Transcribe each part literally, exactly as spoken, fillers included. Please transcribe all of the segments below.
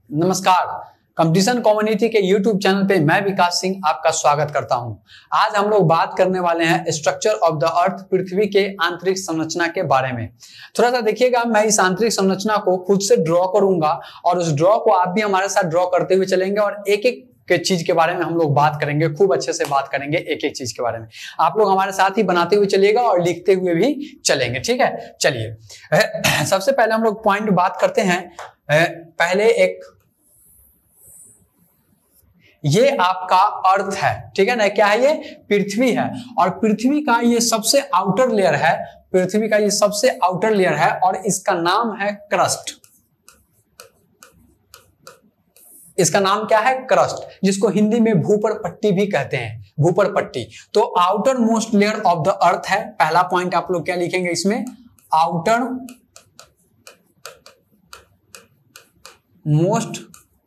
नमस्कार, competition community के YouTube channel पे मैं विकास सिंह आपका स्वागत करता हूं। आज हम लोग बात करने वाले हैं स्ट्रक्चर ऑफ द अर्थ, पृथ्वी के आंतरिक संरचना के बारे में। थोड़ा सा देखिएगा, मैं इस आंतरिक संरचना को खुद से ड्रॉ करूंगा और उस ड्रॉ को आप भी हमारे साथ ड्रॉ करते हुए चलेंगे और एक एक के चीज के बारे में हम लोग बात करेंगे, खूब अच्छे से बात करेंगे एक एक चीज के बारे में। आप लोग हमारे साथ ही बनाते हुए चलिएगा और लिखते हुए भी चलेंगे, ठीक है। चलिए, सबसे पहले हम लोग पॉइंट बात करते हैं। पहले एक ये आपका अर्थ है, ठीक है ना। क्या है ये? पृथ्वी है और पृथ्वी का ये सबसे आउटर लेयर है। पृथ्वी का ये सबसे आउटर लेयर है और इसका नाम है क्रस्ट। इसका नाम क्या है? क्रस्ट, जिसको हिंदी में भूपर पट्टी भी कहते हैं, भूपर पट्टी। तो outermost layer of the earth है। पहला पॉइंट आप लोग क्या लिखेंगे इसमें? Outermost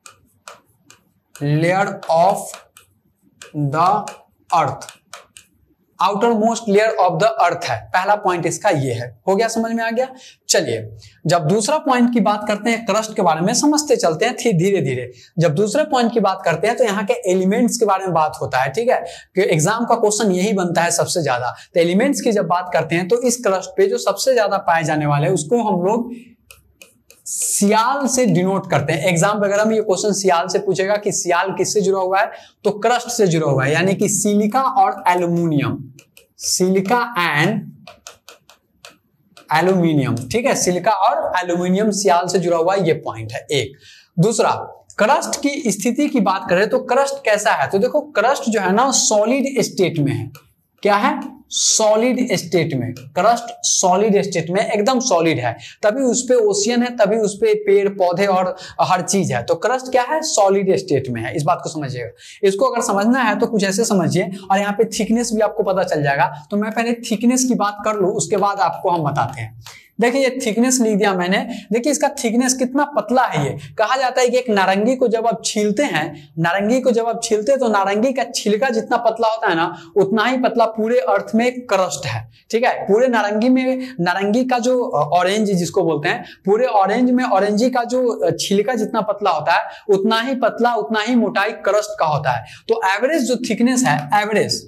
layer of the earth. Outermost layer of the earth है, पहला पॉइंट इसका ये है। हो गया, समझ में आ गया। चलिए, जब दूसरा पॉइंट की बात करते हैं क्रस्ट के बारे में, समझते चलते हैं धीरे धीरे। जब दूसरे पॉइंट की बात करते हैं तो यहाँ के एलिमेंट्स के बारे में बात होता है, ठीक है, कि एग्जाम का क्वेश्चन यही बनता है सबसे ज्यादा। तो एलिमेंट्स की जब बात करते हैं तो इस क्रस्ट पे जो सबसे ज्यादा पाए जाने वाले उसको हम लोग सियाल से डिनोट करते हैं। एग्जाम वगैरह में ये क्वेश्चन सियाल से पूछेगा कि सियाल किससे जुड़ा हुआ है, तो क्रस्ट से जुड़ा हुआ है, यानी कि सिलिका और एल्यूमिनियम। सिलिका एंड एल्यूमिनियम, ठीक है, सिलिका और एल्यूमिनियम सियाल से जुड़ा हुआ है, ये पॉइंट है एक। दूसरा, क्रस्ट की स्थिति की बात करें तो क्रस्ट कैसा है? तो देखो, क्रस्ट जो है ना सॉलिड स्टेट में है। क्या है? सॉलिड स्टेट में। क्रस्ट सॉलिड स्टेट में, एकदम सॉलिड है, तभी उस पे ओशियन है, तभी उस पे पेड़ पौधे और हर चीज है। तो क्रस्ट क्या है? सॉलिड स्टेट में है। इस बात को समझिएगा। इसको अगर समझना है तो कुछ ऐसे समझिए, और यहाँ पे थिकनेस भी आपको पता चल जाएगा। तो मैं पहले थिकनेस की बात कर लूं, उसके बाद आपको हम बताते हैं। देखिए, ये थिकनेस लिख दिया मैंने। देखिए इसका थिकनेस कितना पतला है। ये कहा जाता है कि एक नारंगी को जब आप छीलते हैं, नारंगी को जब आप छीलते हैं तो नारंगी का छिलका जितना पतला होता है ना, उतना ही पतला पूरे अर्थ में क्रस्ट है, ठीक है। पूरे नारंगी में, नारंगी का जो ऑरेंज जिसको बोलते हैं, पूरे ऑरेंज में ऑरेंजी का जो छिलका जितना पतला होता है, उतना ही पतला, उतना ही मोटाई क्रस्ट का होता है। तो एवरेज जो थिकनेस है, एवरेज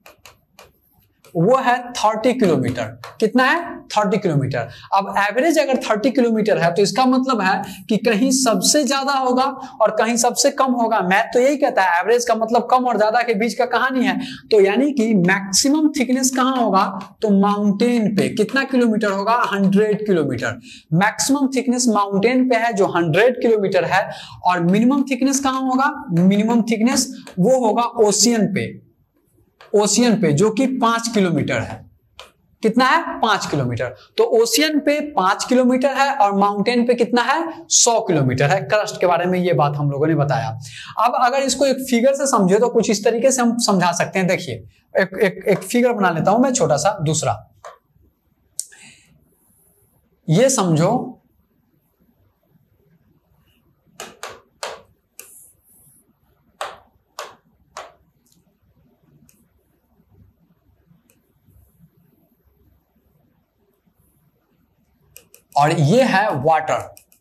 वो है तीस किलोमीटर। कितना है? तीस किलोमीटर। अब एवरेज अगर तीस किलोमीटर है तो इसका मतलब है कि कहीं सबसे ज्यादा होगा और कहीं सबसे कम होगा। मैथ तो यही कहता है, एवरेज का मतलब कम और ज्यादा के बीच का कहानी है। तो यानी कि मैक्सिमम थिकनेस कहां होगा? तो माउंटेन पे। कितना किलोमीटर होगा? सौ किलोमीटर। मैक्सिमम थिकनेस माउंटेन पे है जो सौ किलोमीटर है, और मिनिमम थिकनेस कहां होगा? मिनिमम थिकनेस वो होगा ओशियन पे। ओशियन पे, जो कि पांच किलोमीटर है। कितना है? पांच किलोमीटर। तो ओशियन पे पांच किलोमीटर है और माउंटेन पे कितना है? सौ किलोमीटर है। क्रस्ट के बारे में ये बात हम लोगों ने बताया। अब अगर इसको एक फिगर से समझे तो कुछ इस तरीके से हम समझा सकते हैं। देखिए, एक, एक, एक फिगर बना लेता हूं मैं छोटा सा। दूसरा, ये समझो और ये है वाटर,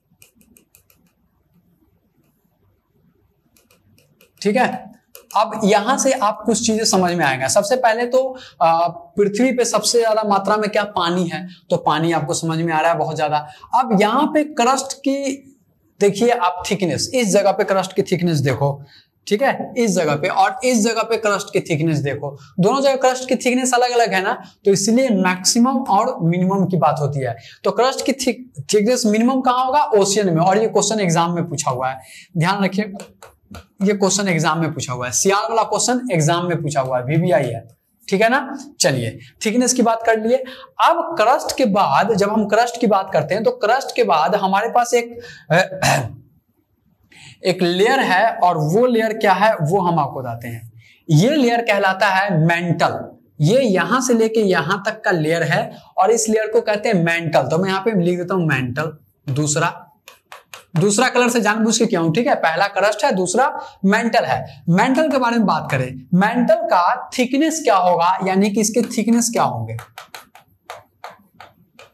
ठीक है। अब यहां से आप कुछ चीजें समझ में आएंगे। सबसे पहले तो पृथ्वी पे सबसे ज्यादा मात्रा में क्या? पानी है। तो पानी आपको समझ में आ रहा है बहुत ज्यादा। अब यहां पे क्रस्ट की देखिए आप थिकनेस, इस जगह पे क्रस्ट की थिकनेस देखो, ठीक है, इस जगह पे, और इस जगह पे क्रस्ट की थिकनेस देखो। दोनों जगह क्रस्ट की थिकनेस अलग अलग है ना, तो इसलिए मैक्सिमम और मिनिमम की बात होती है। तो क्रस्ट की थिकनेस मिनिमम कहां होगा? ओशियन में। और ये क्वेश्चन एग्जाम में पूछा हुआ है, ध्यान रखिए, ये क्वेश्चन एग्जाम में पूछा हुआ है। सियाल वाला क्वेश्चन एग्जाम में पूछा हुआ है, वीवीआई है, ठीक है ना। चलिए, थिकनेस की बात कर लिए। अब क्रस्ट के बाद, जब हम क्रस्ट की बात करते हैं तो क्रस्ट के बाद हमारे पास एक एक लेयर है, और वो लेयर क्या है वो हम आपको बताते हैं। ये लेयर कहलाता है मेंटल। ये यहां से लेके यहां तक का लेयर है और इस लेयर को कहते हैं मेंटल। तो मैं यहां पे लिख देता हूं मेंटल। दूसरा, दूसरा कलर से जानबूझ के किया हूं, ठीक है। पहला क्रस्ट है, दूसरा मेंटल है। मेंटल के बारे में बात करें, मेंटल का थिकनेस क्या होगा, यानी कि इसके थिकनेस क्या होंगे?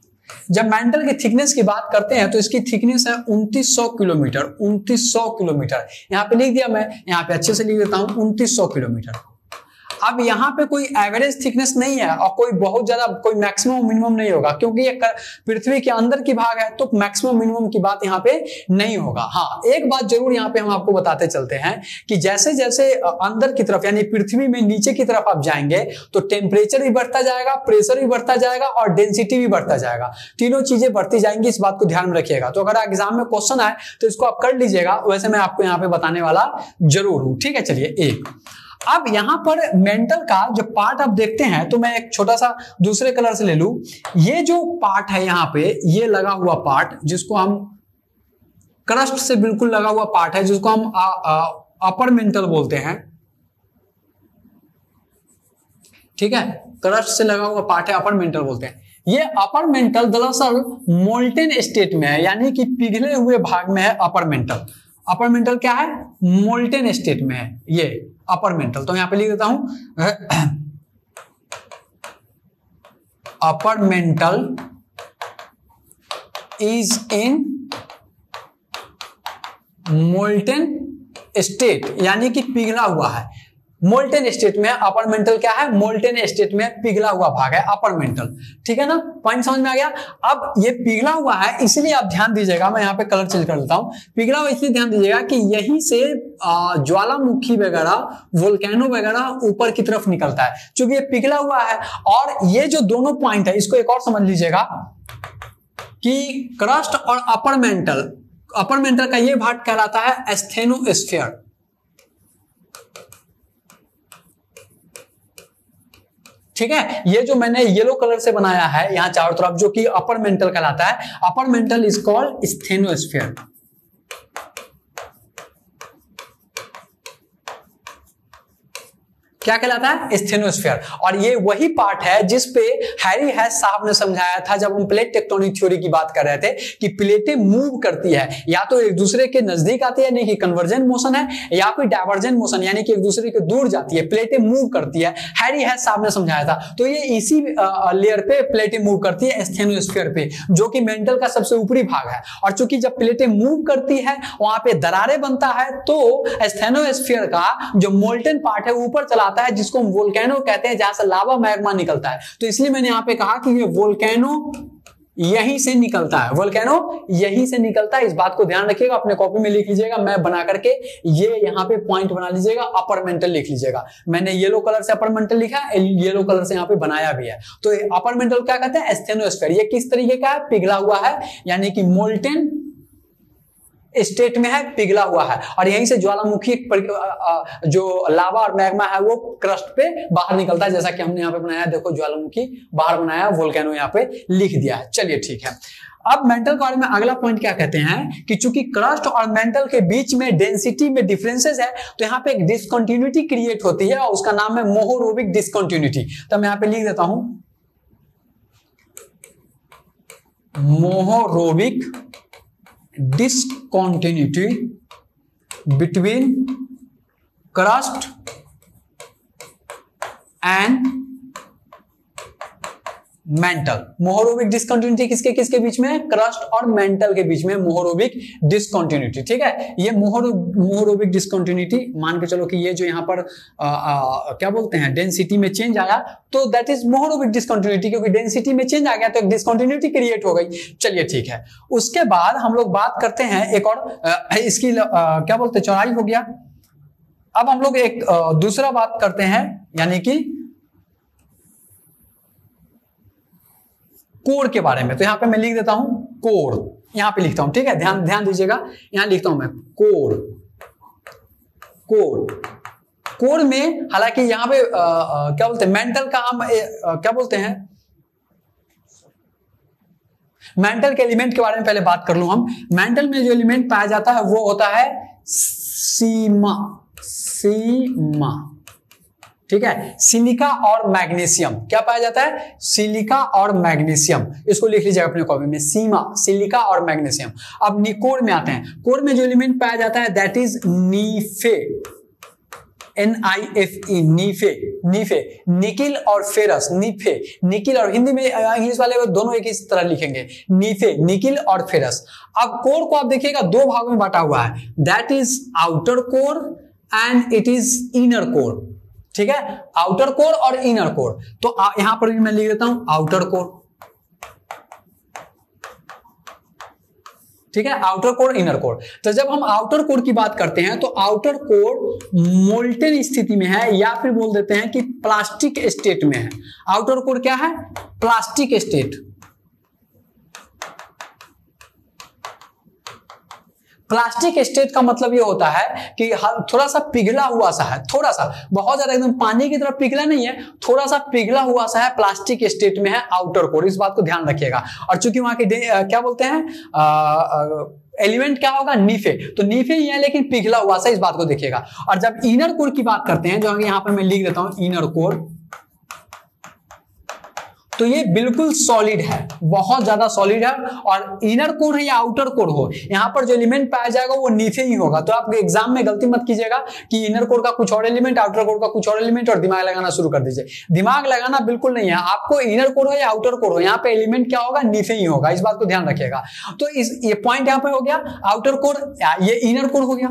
जब मेंटल की थिकनेस की बात करते हैं तो इसकी थिकनेस है उनतीस सौ किलोमीटर, उनतीस सौ किलोमीटर। यहाँ पे लिख दिया, मैं यहाँ पे अच्छे से लिख देता हूं उनतीस सौ किलोमीटर। अब यहाँ पे कोई एवरेज थिकनेस नहीं है और कोई बहुत ज्यादा कोई मैक्सिमम मिनिमम नहीं होगा, क्योंकि ये पृथ्वी के अंदर की भाग है तो मैक्सिमम मिनिमम की बात यहाँ पे नहीं होगा। हाँ, एक बात जरूर यहाँ पे हम आपको बताते चलते हैं कि जैसे जैसे अंदर की तरफ यानी पृथ्वी में नीचे की तरफ आप जाएंगे तो टेम्परेचर भी बढ़ता जाएगा, प्रेशर भी बढ़ता जाएगा और डेंसिटी भी बढ़ता जाएगा। तीनों चीजें बढ़ती जाएंगी, इस बात को ध्यान में रखिएगा। तो अगर एग्जाम में क्वेश्चन आए तो इसको आप कर लीजिएगा, वैसे मैं आपको यहाँ पे बताने वाला जरूर हूं। ठीक है, चलिए एक अब यहां पर मेंटल का जो पार्ट आप देखते हैं तो मैं एक छोटा सा दूसरे कलर से ले लूं। ये जो पार्ट है यहां पे, ये लगा हुआ पार्ट जिसको हम क्रस्ट से बिल्कुल लगा हुआ पार्ट है, जिसको हम आ, आ, अपर मेंटल बोलते हैं। ठीक है, क्रस्ट से लगा हुआ पार्ट है, अपर मेंटल बोलते हैं। ये अपर मेंटल दरअसल मोल्टेन स्टेट में है, यानी कि पिघले हुए भाग में है अपर मेंटल। अपर मेंटल क्या है? मोल्टेन स्टेट में है ये अपर मेंटल। तो यहां पे लिख देता हूं upper mantle is in molten state, यानी कि पिघला हुआ है। मोल्टेन स्टेट में अपर मेंटल क्या है? मोल्टेन स्टेट में पिघला हुआ भाग है अपर मेंटल। ठीक है ना, पॉइंट समझ में आ गया। अब ये पिघला हुआ है इसलिए आप ध्यान दीजिएगा, मैं यहाँ पे कलर चेंज कर लेता हूं। पिघला हुआ इसलिए ध्यान दीजिएगा कि यहीं से ज्वालामुखी वगैरह, वोल्केनो वगैरह ऊपर की तरफ निकलता है, क्योंकि ये पिघला हुआ है। और ये जो दोनों पॉइंट है इसको एक और समझ लीजिएगा कि क्रस्ट और अपर मेंटल, अपर मेंटल का ये भाग कहलाता है स्टेनोस्फीयर। ठीक है, ये जो मैंने येलो कलर से बनाया है यहां चारों तरफ, जो कि अपर मेंटल कहलाता है। Upper mantle is called asthenosphere. क्या कहलाता है? स्टेनोस्फीयर। और ये वही पार्ट है जिस पे हैरी हैस साहब ने समझाया था जब हम प्लेट टेक्टोनिक थ्योरी की बात कर रहे थे कि प्लेटें मूव करती है, या तो एक दूसरे के नजदीक आती है यानी कि कन्वर्जेंट मोशन है, या फिर डाइवर्जेंट मोशन यानी कि एक दूसरे के दूर जाती है। प्लेटें मूव करती है, हैरी हैस साहब ने समझाया था। तो ये इसी लेयर पे प्लेटें मूव करती है, स्टेनोस्फीयर पे, जो कि मेंटल का सबसे ऊपरी भाग है। और चूंकि जब प्लेटें मूव करती है वहां पे दरारें बनता है, तो स्टेनोस्फीयर का जो मोल्टेन पार्ट है ऊपर चलाता है, जिसको हम वोल्केनो कहते हैं, जहां से लावा मैग्मा निकलता है। तो इसलिए मैंने यहां पे कहा कि ये वोल्केनो यहीं से निकलता है, वोल्केनो यहीं से निकलता है। इस बात को ध्यान रखिएगा, अपने कॉपी में लिख लीजिएगा, मैं बना करके ये यहां पे पॉइंट बना लीजिएगा, अपर मेंटल लिख लीजिएगा। मैंने येलो कलर से अपर मेंटल लिखा है, येलो कलर से यहां पे बनाया भी है। तो अपर मेंटल क्या कहते हैं? स्टेनोस्फीयर। ये किस तरीके का है? पिघला हुआ है, यानी कि मोल्टेन स्टेट में है, पिघला हुआ है। और यहीं से ज्वालामुखी जो लावा और मैग्मा है वो क्रस्ट पे बाहर निकलता है, जैसा कि हमने यहाँ पे बनाया है। देखो ज्वालामुखी बाहर बनाया, वोल्केनो यहाँ पे लिख दिया है। चलिए ठीक है, अब मेंटल के बारे में अगला पॉइंट क्या कहते हैं कि चूंकि क्रस्ट और मेंटल के बीच में डेंसिटी में डिफरेंसेस है, तो यहाँ पे एक डिसकंटिन्यूटी क्रिएट होती है और उसका नाम है मोहोरोबिक डिसकंटिन्यूटी। तो मैं यहाँ पे लिख देता हूं Mohorovicic discontinuity between crust and mantle. Mohorovicic discontinuity किसके किसके बीच में है? क्रस्ट और मेंटल के बीच में मोहोरोबिक डिसकंटिन्यूटी। ठीक है, ये मोहरो मोहोरोबिक डिसकंटिन्यूटी मान के चलो कि ये जो यहाँ पर आ, आ, क्या बोलते हैं डेंसिटी में चेंज आया, तो दैट इज मोहोरोबिक डिसकंटिन्यूटी, क्योंकि डेंसिटी में चेंज आ गया तो एक डिसकंटिन्यूटी क्रिएट हो गई। चलिए ठीक है, उसके बाद हम लोग बात करते हैं एक और आ, इसकी आ, क्या बोलते हैं चौड़ाई हो गया। अब हम लोग एक आ, दूसरा बात करते हैं, यानी कि कोर के बारे में। तो यहां पे मैं लिख देता हूं कोर, यहां पे लिखता हूं। ठीक है, ध्यान ध्यान दीजिएगा, यहां लिखता हूं मैं कोर। कोर कोर में हालांकि यहां पे आ, आ, क्या बोलते हैं मेंटल का हम ए, आ, क्या बोलते हैं मेंटल के एलिमेंट के बारे में पहले बात कर लूं हम। मेंटल में जो एलिमेंट पाया जाता है वो होता है सीमा, सीमा। ठीक है, सिलिका और मैग्नीशियम। क्या पाया जाता है? सिलिका और मैग्नीशियम। इसको लिख लीजिएगा अपने कॉपी में, सीमा, सिलिका और मैग्नीशियम। अब कोर में आते हैं। कोर में जो एलिमेंट पाया जाता है that is nife, N I F E, nife, nife, nickel और फेरस, नीफे, निकिल, और हिंदी में इंग्लिश वाले दोनों एक ही तरह लिखेंगे, नीफे, निकिल और फेरस। अब कोर को आप देखिएगा दो भागों में बांटा हुआ है, that is outer core and it is inner core, ठीक है, आउटर कोर और इनर कोर। तो यहां पर भी मैं लिख देता हूं आउटर कोर, ठीक है, आउटर कोर, इनर कोर। तो जब हम आउटर कोर की बात करते हैं तो आउटर कोर मोल्टेन स्थिति में है, या फिर बोल देते हैं कि प्लास्टिक स्टेट में है। आउटर कोर क्या है? Plastic state. प्लास्टिक स्टेट का मतलब ये होता है कि थोड़ा सा पिघला हुआ सा है, थोड़ा सा, बहुत ज्यादा एकदम पानी की तरह पिघला नहीं है, थोड़ा सा पिघला हुआ सा है, प्लास्टिक स्टेट में है आउटर कोर। इस बात को ध्यान रखिएगा। और चूंकि वहां के क्या बोलते हैं एलिमेंट क्या होगा? नीफे, तो नीफे ही है लेकिन पिघला हुआ सा, इस बात को देखिएगा। और जब इनर कोर की बात करते हैं, जो यहां पर मैं लिख देता हूं इनर कोर, तो ये बिल्कुल सॉलिड है, बहुत ज्यादा सॉलिड है। और इनर कोर है या आउटर कोर हो, यहां पर जो एलिमेंट पाया जाएगा वो नीचे ही होगा। तो आप एग्जाम में गलती मत कीजिएगा कि इनर कोर का कुछ और एलिमेंट, आउटर कोर का कुछ और एलिमेंट, और दिमाग लगाना शुरू कर दीजिए। दिमाग लगाना बिल्कुल नहीं है आपको, इनर कोर हो या आउटर कोर हो, यहाँ पे एलिमेंट क्या होगा? नीचे ही होगा, इस बात को ध्यान रखिएगा। तो इस ये पॉइंट यहाँ पे हो गया आउटर कोर, ये इनर कोर हो गया,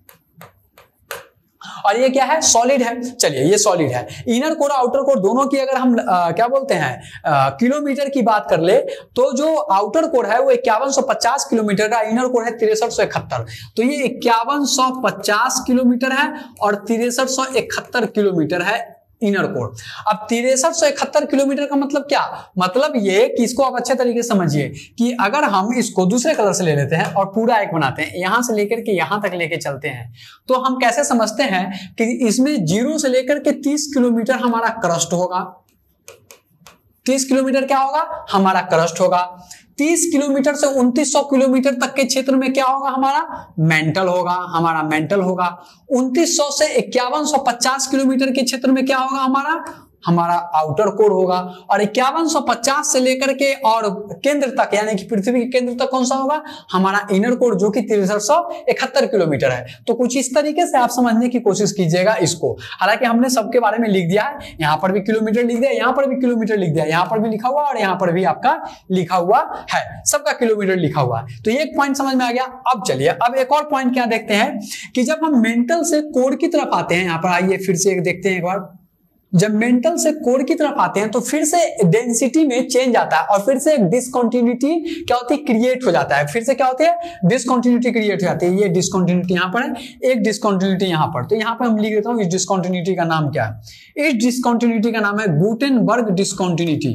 और ये क्या है? सॉलिड है। चलिए ये सॉलिड है। इनर कोर आउटर कोर दोनों की अगर हम आ, क्या बोलते हैं किलोमीटर की बात कर ले, तो जो आउटर कोर है वो इक्यावन सौ पचास किलोमीटर का, इनर कोर है तिरसठ सौ इकहत्तर। तो ये इक्यावन सौ पचास किलोमीटर है और तिरसठ सौ इकहत्तर किलोमीटर है इनर कोर। अब तिरसठ सौ इकहत्तर किलोमीटर का मतलब क्या? मतलब ये कि इसको आप अच्छे तरीके से समझिए कि अगर हम इसको दूसरे कलर से ले लेते हैं और पूरा एक बनाते हैं, यहां से लेकर के यहां तक लेके चलते हैं, तो हम कैसे समझते हैं कि इसमें जीरो से लेकर के तीस किलोमीटर हमारा क्रस्ट होगा। तीस किलोमीटर क्या होगा? हमारा क्रस्ट होगा। तीस किलोमीटर से उनतीस सौ किलोमीटर तक के क्षेत्र में क्या होगा? हमारा मेंटल होगा, हमारा मेंटल होगा। उनतीस सौ से इक्यावन सौ पचास किलोमीटर के क्षेत्र में क्या होगा? हमारा हमारा आउटर कोर होगा। और इक्यावन सौ पचास से लेकर के और केंद्र तक, यानी कि पृथ्वी के केंद्र तक कौन सा होगा? हमारा इनर कोर, जो कि तिरसठ सौ इकहत्तर किलोमीटर है। तो कुछ इस तरीके से आप समझने की कोशिश कीजिएगा इसको। हालांकि हमने सबके बारे में लिख दिया है, यहां पर भी किलोमीटर लिख दिया, यहां पर भी किलोमीटर लिख दिया, यहां पर भी लिखा हुआ और यहां पर भी आपका लिखा हुआ है, सबका किलोमीटर लिखा हुआ है। तो ये एक पॉइंट समझ में आ गया। अब चलिए अब एक और पॉइंट क्या देखते हैं कि जब हम मेंटल से कोर की तरफ आते हैं, यहां पर आइए फिर से एक देखते हैं एक बार। जब मेंटल से कोर की तरफ आते हैं तो फिर से डेंसिटी में चेंज आता है और फिर से एक डिसकंटिन्यूटी क्या होती है? क्रिएट हो जाता है। फिर से क्या होती है? डिसकंटिन्यूटी क्रिएट हो जाती है। ये डिसकंटिन्यूटी यहां पर है, एक डिसकंटिन्यूटी यहां पर। तो यहां पर हम लिख देता हूं इस डिसकंटिन्यूटी का नाम क्या है? इस डिसकंटिन्यूटी का नाम है गुटेनबर्ग डिसकंटिन्यूटी।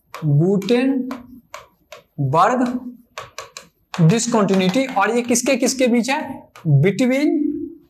Gutenberg discontinuity. और ये किसके किसके बीच है? बिटवीन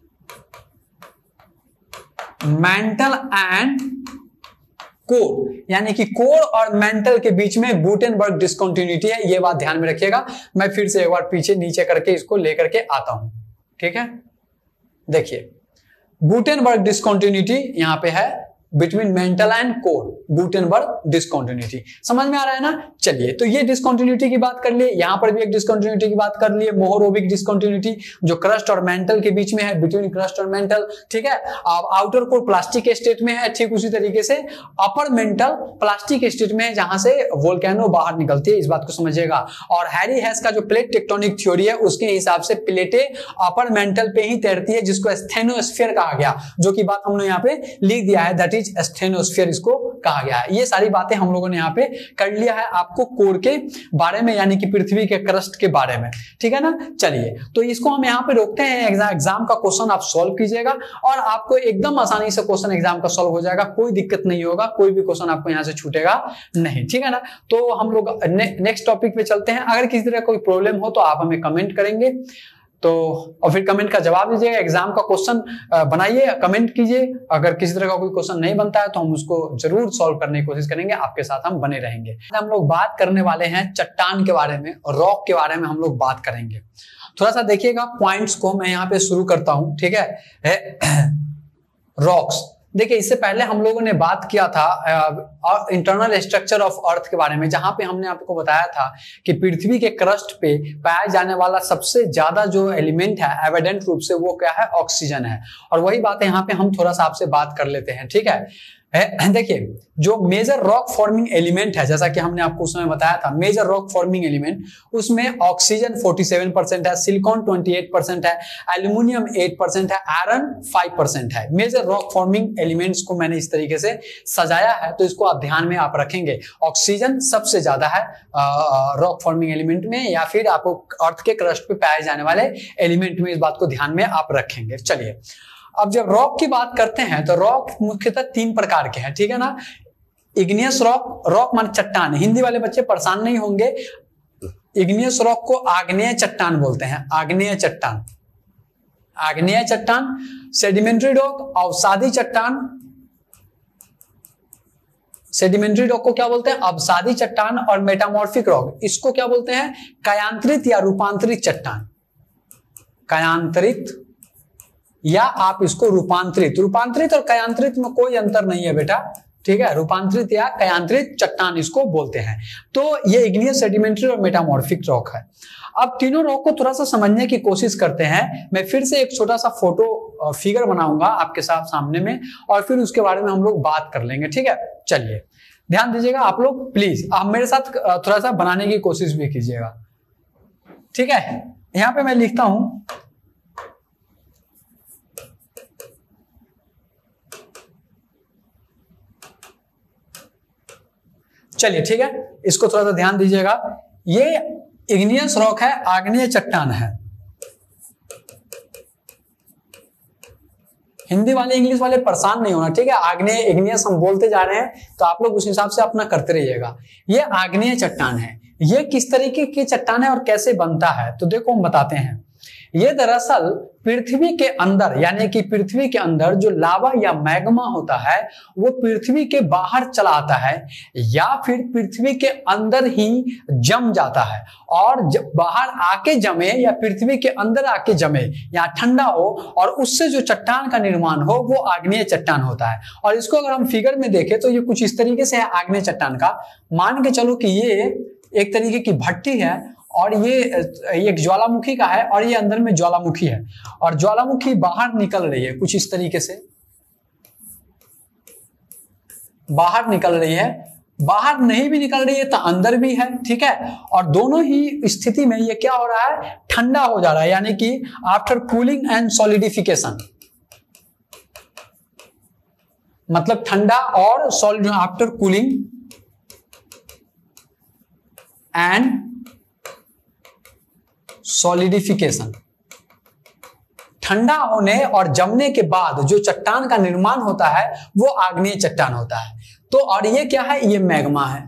मेंटल एंड कोर, यानी कि कोर और मेंटल के बीच में गुटेनबर्ग डिसकंटिन्यूटी है। ये बात ध्यान में रखिएगा। मैं फिर से एक बार पीछे नीचे करके इसको लेकर के आता हूं, ठीक है। देखिए गुटेनबर्ग डिसकंटिन्यूटी यहां पे है between mantle and core, Gutenberg discontinuity. समझ में आ रहा है ना? चलिए तो ये डिसकंटिन्यूटी की बात कर लिए, यहां पर भी एक डिसकंटिन्यूटी की बात कर लिए, मोहरोबिक डिसकंटिन्यूटी, जो क्रस्ट और मेंटल के बीच में है, बिटवीन क्रस्ट और मेंटल, ठीक है। अब आउटर कोर प्लास्टिक स्टेट में है, ठीक उसी तरीके से अपर मेंटल प्लास्टिक स्टेट में है, जहां से वोल्केनो बाहर निकलती है, इस बात को समझिएगा। और हैरी हेस का जो प्लेट टेक्टोनिक थ्योरी है, उसके हिसाब से प्लेटें अपर मेंटल पे ही तैरती है, जिसको स्टेनोस्फीयर कहा गया, जो की बात हमने यहाँ पे लिख दिया है, दैट इज स्टेनोस्फीयर इसको कहा गया है। ये सारी बातें हम लोगों ने यहाँ पे कर लिया है आपको कोर के बारे में, यानी कि पृथ्वी के क्रस्ट के बारे में, ठीक है ना। चलिए तो इसको हम यहाँ पे रोकते हैं। एग्जाम एग्जाम का क्वेश्चन आप सॉल्व कीजिएगा और आपको एकदम आसानी से क्वेश्चन एग्जाम का सॉल्व हो जाएगा, कोई दिक्कत नहीं होगा, कोई भी क्वेश्चन आपको यहाँ से छूटेगा नहीं, ठीक है ना। तो हम लोग ने, नेक्स्ट टॉपिक पे चलते हैं। अगर किसी तरह कोई प्रॉब्लम हो तो आप हमें कमेंट करेंगे, तो और फिर कमेंट का जवाब दीजिएगा। एग्जाम का क्वेश्चन बनाइए, कमेंट कीजिए। अगर किसी तरह का कोई क्वेश्चन नहीं बनता है तो हम उसको जरूर सॉल्व करने की कोशिश करेंगे, आपके साथ हम बने रहेंगे। हम लोग बात करने वाले हैं चट्टान के बारे में और रॉक के बारे में हम लोग बात करेंगे। थोड़ा सा देखिएगा पॉइंट्स को, मैं यहाँ पे शुरू करता हूं, ठीक है। रॉक्स, देखिए इससे पहले हम लोगों ने बात किया था इंटरनल स्ट्रक्चर ऑफ अर्थ के बारे में, जहां पे हमने आपको बताया था कि पृथ्वी के क्रस्ट पे पाया जाने वाला सबसे ज्यादा जो एलिमेंट है एविडेंट रूप से वो क्या है, ऑक्सीजन है। और वही बात है यहाँ पे हम थोड़ा सा आपसे बात कर लेते हैं, ठीक है। देखिए जो मेजर रॉक फॉर्मिंग एलिमेंट है, जैसा कि हमने आपको उस समय बताया था, मेजर रॉक फॉर्मिंग एलिमेंट, उसमें ऑक्सीजन सैंतालीस परसेंट है, सिलिकॉन अट्ठाईस परसेंट है, एल्यूमिनियम आठ परसेंट है, आयरन पाँच परसेंट है। मेजर रॉक फॉर्मिंग एलिमेंट्स को मैंने इस तरीके से सजाया है, तो इसको आप ध्यान में आप रखेंगे। ऑक्सीजन सबसे ज्यादा है रॉक फॉर्मिंग एलिमेंट में, या फिर आपको अर्थ के क्रस्ट पे पाए जाने वाले एलिमेंट में, इस बात को ध्यान में आप रखेंगे। चलिए अब जब रॉक की बात करते हैं तो रॉक मुख्यतः तीन प्रकार के हैं, ठीक है ना। इग्नियस रॉक, रॉक मान चट्टान, हिंदी वाले बच्चे परेशान नहीं होंगे। इग्नियस रॉक को आग्नेय चट्टान बोलते हैं, आग्नेय चट्टान, आग्नेय चट्टान। सेडिमेंट्री रॉक अवसादी चट्टान, सेडिमेंट्री रॉक को क्या बोलते हैं, अवसादी चट्टान। और मेटामॉर्फिक रॉक, इसको क्या बोलते हैं, कायांतरित या रूपांतरित चट्टान, कायांतरित या आप इसको रूपांतरित, रूपांतरित और कायांतरित में कोई अंतर नहीं है बेटा, ठीक है। रूपांतरित या कायांतरित चट्टान इसको बोलते हैं। तो ये इग्नियस, सेडिमेंट्री और मेटामॉर्फिक रॉक है। अब तीनों रॉक को थोड़ा सा समझने की कोशिश करते हैं। मैं फिर से एक छोटा सा फोटो फिगर बनाऊंगा आपके साथ सामने में, और फिर उसके बारे में हम लोग बात कर लेंगे, ठीक है। चलिए ध्यान दीजिएगा आप लोग, प्लीज आप मेरे साथ थोड़ा सा बनाने की कोशिश भी कीजिएगा, ठीक है। यहां पे मैं लिखता हूं, चलिए ठीक है, इसको थोड़ा सा ध्यान दीजिएगा। ये इग्नियस रॉक है, आग्नेय चट्टान है। हिंदी वाले इंग्लिश वाले परेशान नहीं होना, ठीक है। आग्नेय इग्नियस हम बोलते जा रहे हैं, तो आप लोग उस हिसाब से अपना करते रहिएगा। ये आग्नेय चट्टान है। ये किस तरीके की चट्टान है और कैसे बनता है, तो देखो हम बताते हैं। ये दरअसल पृथ्वी के अंदर, यानी कि पृथ्वी के अंदर जो लावा या मैग्मा होता है वो पृथ्वी के बाहर चला आता है, या फिर पृथ्वी के अंदर ही जम जाता है। और जब बाहर आके जमे या पृथ्वी के अंदर आके जमे या ठंडा हो और उससे जो चट्टान का निर्माण हो वो आग्नेय चट्टान होता है। और इसको अगर हम फिगर में देखें तो ये कुछ इस तरीके से है आग्नेय चट्टान का। मान के चलो कि ये एक तरीके की भट्टी है और ये एक ज्वालामुखी का है, और ये अंदर में ज्वालामुखी है, और ज्वालामुखी बाहर निकल रही है कुछ इस तरीके से, बाहर निकल रही है। बाहर नहीं भी निकल रही है तो अंदर भी है, ठीक है। और दोनों ही स्थिति में ये क्या हो रहा है, ठंडा हो जा रहा है, यानी कि आफ्टर कूलिंग एंड सॉलिडिफिकेशन, मतलब ठंडा और solid, after cooling and solidification, ठंडा होने और जमने के बाद जो चट्टान का निर्माण होता है वो आग्नेय चट्टान होता है। तो और ये क्या है, ये मैग्मा है,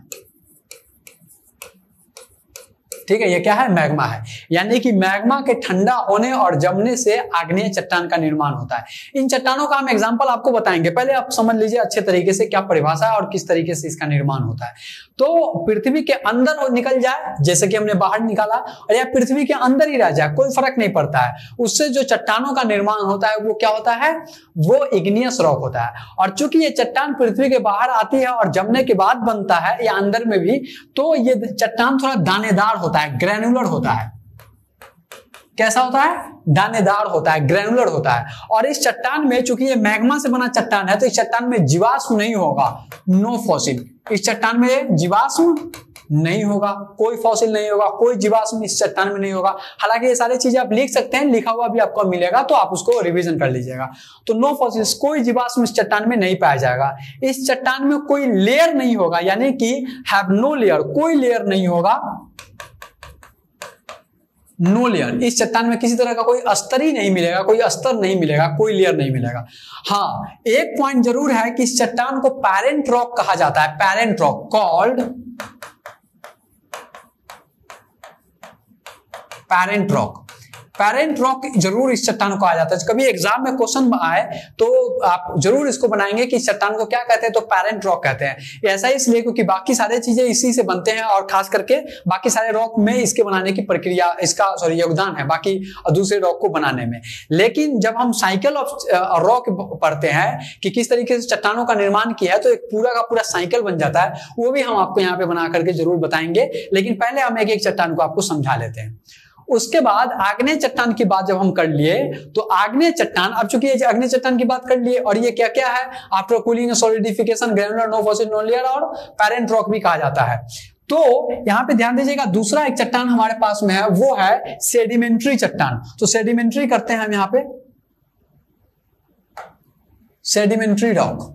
ठीक है। ये क्या है, मैग्मा है, यानी कि मैग्मा के ठंडा होने और जमने से आग्नेय चट्टान का निर्माण होता है। इन चट्टानों का हम एग्जांपल आपको बताएंगे, पहले आप समझ लीजिए अच्छे तरीके से क्या परिभाषा है और किस तरीके से इसका निर्माण होता है। तो पृथ्वी के अंदर निकल जाए जैसे कि हमने बाहर निकाला, और या पृथ्वी के अंदर ही रह जाए, कोई फर्क नहीं पड़ता है, उससे जो चट्टानों का निर्माण होता है वो क्या होता है, वो इग्नियस रॉक होता है। और चूंकि ये चट्टान पृथ्वी के बाहर आती है और जमने के बाद बनता है या अंदर में भी, तो ये चट्टान थोड़ा दानेदार होता है, ग्रैनुलर होता है। कैसा होता है, दानेदार होता है, ग्रैनुलर होता है। और इस चट्टान में चूंकि ये मैग्मा से बना चट्टान है तो इस चट्टान में जीवाश्म नहीं होगा, नो फॉसिल। इस चट्टान में जीवाश्म नहीं होगा, कोई फॉसिल नहीं होगा, कोई जीवाश्म इस चट्टान में नहीं होगा। हालांकि ये सारी चीजें आप लिख सकते हैं, लिखा हुआ भी आपको मिलेगा तो आप उसको रिवीजन कर लीजिएगा। तो नो फॉसिल्स, कोई जीवाश्म इस चट्टान में नहीं पाया जाएगा। इस चट्टान में कोई लेयर नहीं होगा, यानी कि हैव नो लेयर, कोई लेयर नहीं होगा, नो लेयर। इस चट्टान में किसी तरह का कोई अस्तर ही नहीं मिलेगा, कोई अस्तर नहीं मिलेगा, कोई लेयर नहीं मिलेगा। हाँ, एक पॉइंट जरूर है कि इस चट्टान को पैरेंट रॉक कहा जाता है, parent rock, called parent rock. Parent rock जरूर इस चट्टान को आ जाता है। कभी एग्जाम में क्वेश्चन आए तो आप जरूर इसको बनाएंगे कि इस चट्टान को क्या कहते हैं, तो पेरेंट रॉक कहते हैं। ऐसा इसलिए क्योंकि बाकी सारे चीजें इसी से बनते हैं और खास करके बाकी सारे रॉक में इसके बनाने की प्रक्रिया, इसका सॉरी योगदान है बाकी दूसरे रॉक को बनाने में। लेकिन जब हम साइकिल ऑफ रॉक पढ़ते हैं कि किस तरीके से चट्टानों का निर्माण किया है, तो एक पूरा का पूरा साइकिल बन जाता है, वो भी हम आपको यहाँ पे बना करके जरूर बताएंगे। लेकिन पहले हम एक एक चट्टान को आपको समझा लेते हैं। उसके बाद आग्नेय चट्टान की बात जब हम कर लिए, तो आग्नेय चट्टान, अब चूंकि ये आग्नेय चट्टान की बात कर लिए और ये क्या क्या है, after cooling solidification, granular no fossil no layer और पेरेंट रॉक भी कहा जाता है। तो यहां पे ध्यान दीजिएगा, दूसरा एक चट्टान हमारे पास में है, वो है सेडिमेंट्री चट्टान। तो सेडिमेंट्री करते हैं हम यहां पे, सेडिमेंट्री रॉक,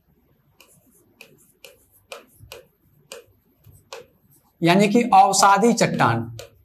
यानी कि अवसादी चट्टान,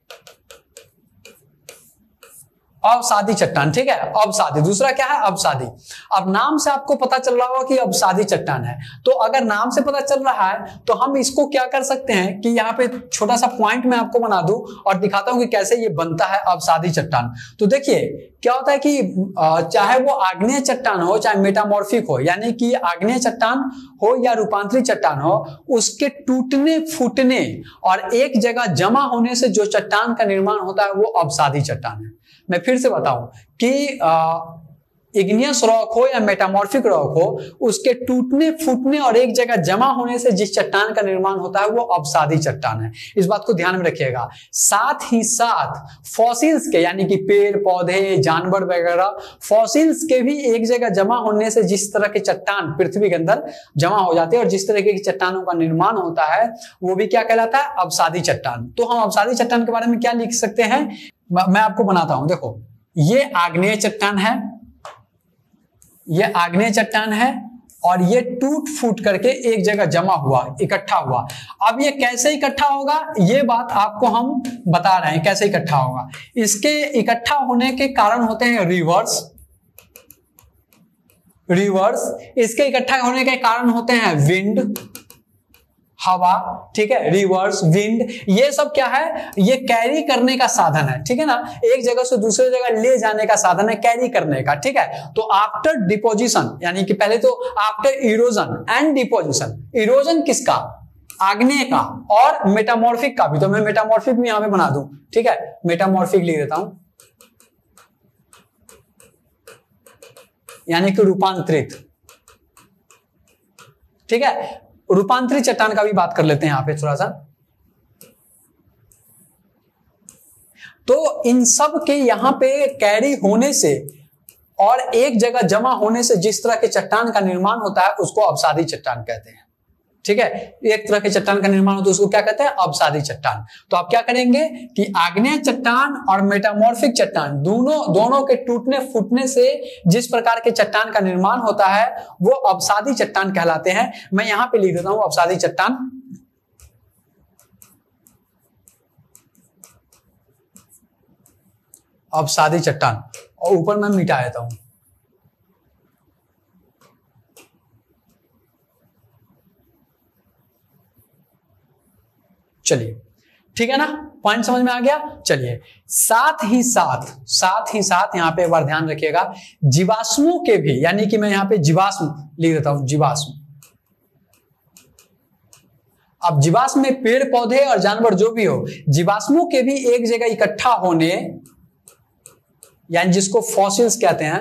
अवसादी चट्टान, ठीक है, अवसादी। दूसरा क्या है, अवसादी। अब नाम से आपको पता चल रहा होगा कि अवसादी चट्टान है, तो अगर नाम से पता चल रहा है तो हम इसको क्या कर सकते हैं कि यहाँ पे छोटा सा पॉइंट मैं आपको बना दूं और दिखाता हूं कि कैसे ये बनता है अवसादी चट्टान। तो देखिए क्या होता है कि चाहे वो आग्नेय चट्टान हो चाहे मेटामॉर्फिक हो, यानी कि आग्नेय चट्टान हो या रूपांतरित चट्टान हो, उसके टूटने फूटने और एक जगह जमा होने से जो चट्टान का निर्माण होता है वो अवसादी चट्टान है। मैं फिर से बताऊं कि इग्नियस रॉक हो या मेटामॉर्फिक रॉक हो, उसके टूटने फूटने और एक जगह जमा होने से जिस चट्टान का निर्माण होता है वो अवसादी चट्टान है। इस बात को ध्यान में रखिएगा। साथ ही साथ फॉसिल्स के, यानी कि पेड़ पौधे जानवर वगैरह, फॉसिल्स के भी एक जगह जमा होने से जिस तरह के चट्टान पृथ्वी के अंदर जमा हो जाते हैं और जिस तरह की चट्टानों का निर्माण होता है वो भी क्या कहलाता है, अवसादी चट्टान। तो हम अवसादी चट्टान के बारे में क्या लिख सकते हैं, मैं आपको बनाता हूं। देखो ये आग्नेय चट्टान है, ये आग्नेय चट्टान है और ये टूट फूट करके एक जगह जमा हुआ, इकट्ठा हुआ। अब ये कैसे इकट्ठा होगा, ये बात आपको हम बता रहे हैं कैसे इकट्ठा होगा। इसके इकट्ठा होने के कारण होते हैं रिवर्स, रिवर्स। इसके इकट्ठा होने के कारण होते हैं विंड, हवा, ठीक है, रिवर्स, विंड। ये सब क्या है, ये कैरी करने का साधन है, ठीक है ना, एक जगह से दूसरे जगह ले जाने का साधन है, कैरी करने का, ठीक है। तो आफ्टर डिपोजिशन, यानी कि पहले तो after erosion and deposition, erosion किसका, आग्नेय का, और मेटामॉर्फिक का भी। तो मैं मेटामॉर्फिक भी यहां पे बना दूं, ठीक है, मेटामॉर्फिक लिख देता हूं, यानी कि रूपांतरित, ठीक है। रूपांतरित चट्टान का भी बात कर लेते हैं यहां पे थोड़ा सा। तो इन सब के यहां पे कैरी होने से और एक जगह जमा होने से जिस तरह के चट्टान का निर्माण होता है उसको अवसादी चट्टान कहते हैं, ठीक है। एक तरह के चट्टान का निर्माण होता है उसको क्या कहते हैं, अवसादी चट्टान। तो आप क्या करेंगे कि आग्नेय चट्टान और मेटामॉर्फिक चट्टान दोनों दोनों के टूटने फूटने से जिस प्रकार के चट्टान का निर्माण होता है वो अवसादी चट्टान कहलाते हैं। मैं यहां पे लिख देता हूं अवसादी चट्टान, अवसादी चट्टान, और ऊपर मैं मिटा देता हूं। चलिए ठीक है ना, पॉइंट समझ में आ गया। चलिए साथ ही साथ साथ ही साथ यहां पे एक बार ध्यान रखिएगा, जीवाश्मों के भी, यानी कि मैं यहां पे जीवाश्म लिख देता हूं, जीवाश्म। अब जीवाश्म में पेड़ पौधे और जानवर जो भी हो, जीवाश्मों के भी एक जगह इकट्ठा होने, यानी जिसको फॉसिल्स कहते हैं,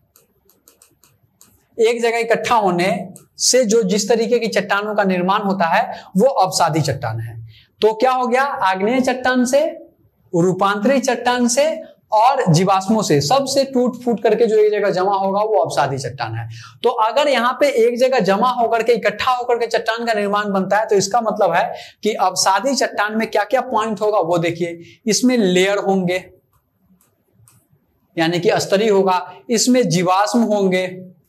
एक जगह इकट्ठा होने से जो जिस तरीके की चट्टानों का निर्माण होता है वो अवसादी चट्टान है। तो क्या हो गया, आग्नेय चट्टान से, रूपांतरित चट्टान से और जीवाश्मों से, सबसे टूट फूट करके जो एक जगह जमा होगा वो अवसादी चट्टान है। तो अगर यहाँ पे एक जगह जमा होकर के इकट्ठा होकर के चट्टान का निर्माण बनता है तो इसका मतलब है कि अवसादी चट्टान में क्या क्या पॉइंट होगा वो देखिए। इसमें लेयर होंगे, यानी कि स्तरीय होगा, इसमें जीवाश्म होंगे,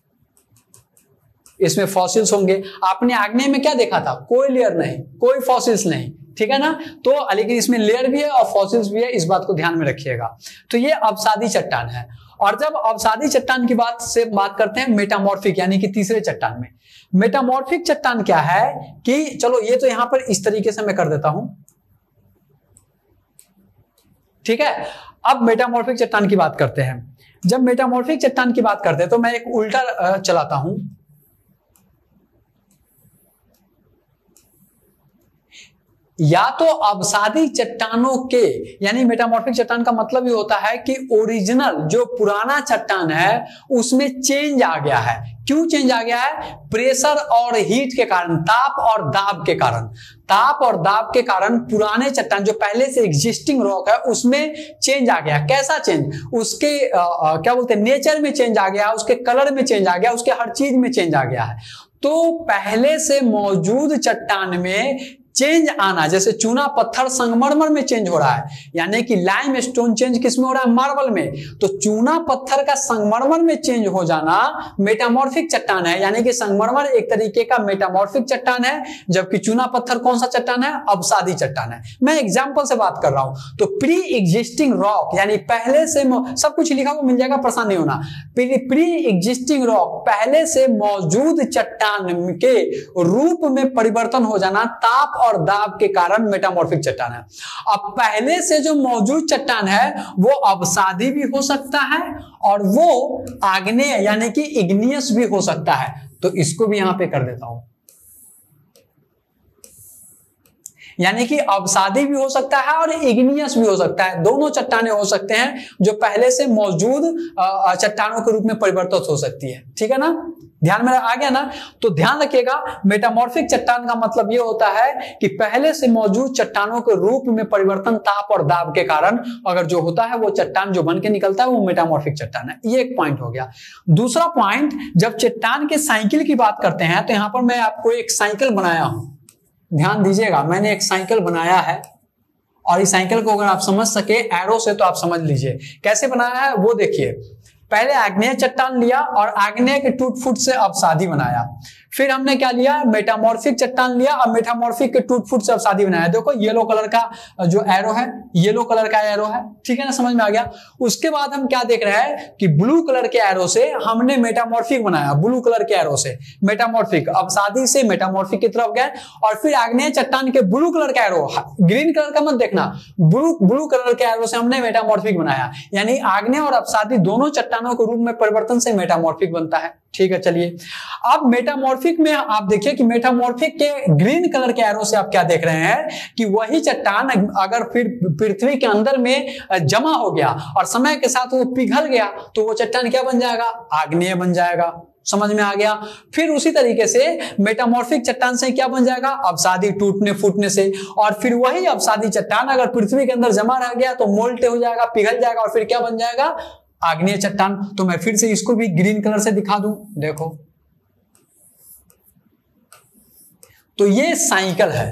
इसमें फॉसिल्स होंगे। आपने आग्नेय में क्या देखा था, कोई लेयर नहीं, कोई फॉसिल्स नहीं, ठीक है ना। तो लेकिन इसमें लेयर भी है और फॉसिल्स भी है, इस बात को ध्यान में रखिएगा। तो ये अवसादी चट्टान है। और जब अवसादी चट्टान की बात से बात करते हैं मेटामॉर्फिक, यानी कि तीसरे चट्टान में, मेटामॉर्फिक चट्टान क्या है कि चलो ये तो यहां पर इस तरीके से मैं कर देता हूं, ठीक है। अब मेटामॉर्फिक चट्टान की बात करते हैं। जब मेटामॉर्फिक चट्टान की बात करते हैं तो मैं एक उल्टा चलाता हूं, या तो अवसादी चट्टानों के, यानी मेटामॉर्फिक चट्टान का मतलब ये होता है कि ओरिजिनल जो पुराना चट्टान है उसमें चेंज आ गया है। क्यों चेंज आ गया है? प्रेशर और हीट के कारण, ताप और दाब के कारण। ताप और दाब के कारण पुराने चट्टान जो पहले से एग्जिस्टिंग रॉक है उसमें चेंज आ गया। कैसा चेंज? उसके आ, आ, क्या बोलते हैं, नेचर में चेंज आ गया, उसके कलर में चेंज आ गया, उसके हर चीज में चेंज आ गया है। तो पहले से मौजूद चट्टान में चेंज आना, जैसे चूना पत्थर संगमरमर में चेंज हो रहा है, यानी कि लाइम स्टोन चेंज किसमें हो रहा है? मार्बल में। तो चूना पत्थर का संगमरमर में चेंज हो जाना मेटामॉर्फिक चट्टान है, यानी कि संगमरमर एक तरीके का मेटामॉर्फिक चट्टान है, जबकि चूना पत्थर कौन सा चट्टान है? अवसादी चट्टान है। मैं एग्जाम्पल से बात कर रहा हूं। तो प्री एग्जिस्टिंग रॉक, यानी पहले से, सब कुछ लिखा हुआ मिल जाएगा, परेशान नहीं होना। प्री एग्जिस्टिंग रॉक, पहले से मौजूद चट्टान के रूप में परिवर्तन हो जाना ताप और दाब के कारण मेटामॉर्फिक चट्टान है। अब पहले से जो मौजूद चट्टान है वो अवसादी भी हो सकता है और वो आग्नेय यानी कि इग्नियस भी हो सकता है। तो इसको भी यहां पे कर देता हूं, यानी कि अवसादी भी हो सकता है और इग्नियस भी हो सकता है। दोनों चट्टानें हो सकते हैं जो पहले से मौजूद चट्टानों के रूप में परिवर्तित हो सकती है। ठीक है ना, ध्यान में आ गया ना? तो ध्यान रखिएगा, मेटामॉर्फिक चट्टान का मतलब यह होता है कि पहले से मौजूद चट्टानों के रूप में परिवर्तन ताप और दाब के कारण अगर जो होता है वो चट्टान जो बन के निकलता है वो मेटामॉर्फिक चट्टान है। ये एक पॉइंट हो गया। दूसरा पॉइंट, जब चट्टान के साइकिल की बात करते हैं तो यहां पर मैं आपको एक साइकिल बनाया हूं, ध्यान दीजिएगा। मैंने एक साइकिल बनाया है और इस साइकिल को अगर आप समझ सके एरो से तो आप समझ लीजिए कैसे बनाया है वो देखिए। पहले आग्नेय चट्टान लिया और आग्नेय के टूट फूट से अवसादी बनाया। फिर हमने क्या लिया? मेटामॉर्फिक चट्टान लिया और मेटामॉर्फिक के टूट फूट से अवसादी बनाया। देखो येलो कलर का जो एरो है, येलो कलर का एरो है, ठीक है ना, समझ में आ गया। उसके बाद हम क्या देख रहे हैं कि ब्लू कलर के एरो से हमने मेटामॉर्फिक बनाया। ब्लू कलर के एरो से मेटामॉर्फिक, अवसादी से मेटामॉर्फिक की तरफ गए। और फिर आग्नेय चट्टान के ब्लू कलर का एरो, ग्रीन कलर का मत देखना, ब्लू ब्लू कलर के एरो से हमने मेटामॉर्फिक बनाया। यानी आग्नेय और अवसादी दोनों चट्टानों के रूप में परिवर्तन से मेटामॉर्फिक बनता है। ठीक है, चलिए अब मेटामॉर्फिक में आप देखिए कि मेटामॉर्फिक के ग्रीन कलर के एरो से आप क्या देख रहे हैं कि वही चट्टान अगर फिर पृथ्वी के अंदर में जमा हो गया और समय के साथ वो पिघल गया तो वो चट्टान क्या बन जाएगा? आग्नेय बन जाएगा। समझ में आ गया? फिर उसी तरीके से मेटामॉर्फिक चट्टान से क्या बन जाएगा? अवसादी टूटने फूटने से। और फिर वही अवसादी चट्टान अगर पृथ्वी के अंदर जमा रह गया तो मोल्ट हो जाएगा, पिघल जाएगा और फिर क्या बन जाएगा? आग्नेय चट्टान। तो मैं फिर से इसको भी ग्रीन कलर से दिखा दूं, देखो तो ये साइकिल है।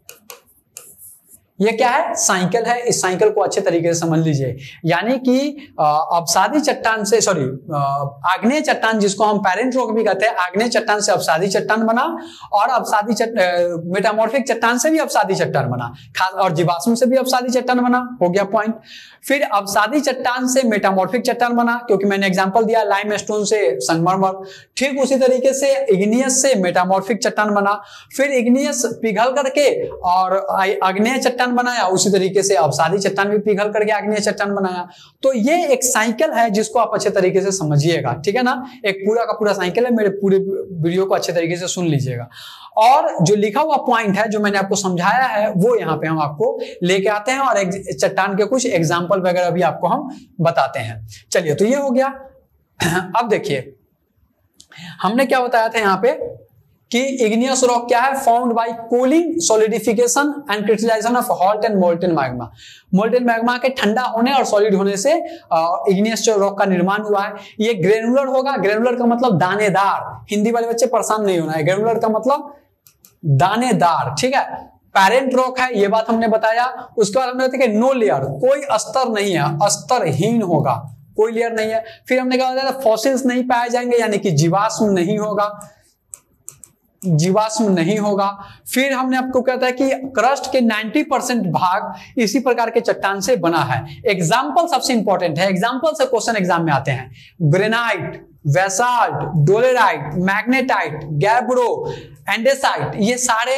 ये क्या है? साइकिल है। इस साइकिल को अच्छे तरीके से समझ लीजिए। यानी कि अवसादी चट्टान से, सॉरी आग्नेय चट्टान जिसको हम पेरेंट रॉक भी कहते हैं, आग्नेय चट्टान से अवसादी चट्टान बना और अवसादी चट्टान, मेटामॉर्फिक चट्टान से भी अवसादी चट्टान बना, खास और जीवाश्म से भी अवसादी चट्टान बना। हो गया पॉइंट। फिर अवसादी चट्टान से मेटामॉर्फिक चट्टान बना, क्योंकि मैंने एग्जांपल दिया लाइम स्टोन से संगमरमर। ठीक उसी तरीके से इग्नियस से मेटामॉर्फिक चट्टान बना। फिर इग्नियस पिघल करके और आग्नेय चट्टान बनाया, उसी तरीके से अवसादी चट्टान भी पिघल करके आग्नेय चट्टान बनाया। तो ये एक साइकिल है जिसको आप अच्छे तरीके से समझिएगा। ठीक है ना, एक पूरा का पूरा साइकिल है। मेरे पूरे वीडियो को अच्छे तरीके से सुन लीजिएगा। और जो लिखा हुआ पॉइंट है जो मैंने आपको समझाया है वो यहाँ पे हम आपको लेके आते हैं और एक चट्टान के कुछ एग्जाम्पल वगैरह भी आपको हम बताते हैं। चलिए, तो ये हो गया। अब देखिए हमने क्या बताया था यहाँ पे कि इग्नियस रॉक क्या है? Formed by cooling, solidification and crystallisation of hot and molten magma. Molten magma के ठंडा होने और सॉलिड होने से इग्नियस रॉक का निर्माण हुआ है। ये ग्रेनुलर होगा। ग्रेनुलर का मतलब दानेदार। हिंदी वाले बच्चे परेशान नहीं होना है, ग्रेनुलर का मतलब दानेदार। ठीक है, पेरेंट रॉक है, ये बात हमने बताया। उसके बाद हमने देखा नो लेयर, कोई अस्तर नहीं है, अस्तरहीन होगा, कोई लेयर नहीं है। फिर हमने क्या बताया? फॉसिल्स नहीं पाए जाएंगे, यानी कि जीवाश्म नहीं होगा, जीवाश्म नहीं होगा। फिर हमने आपको कहता है कि क्रस्ट के नब्बे परसेंट भाग इसी प्रकार के चट्टान से बना है। एग्जाम्पल सबसे इंपॉर्टेंट है, एग्जाम्पल से क्वेश्चन एग्जाम में आते हैं। Granite, basalt, dolerite, magnetite, gabbro, andesite, ये सारे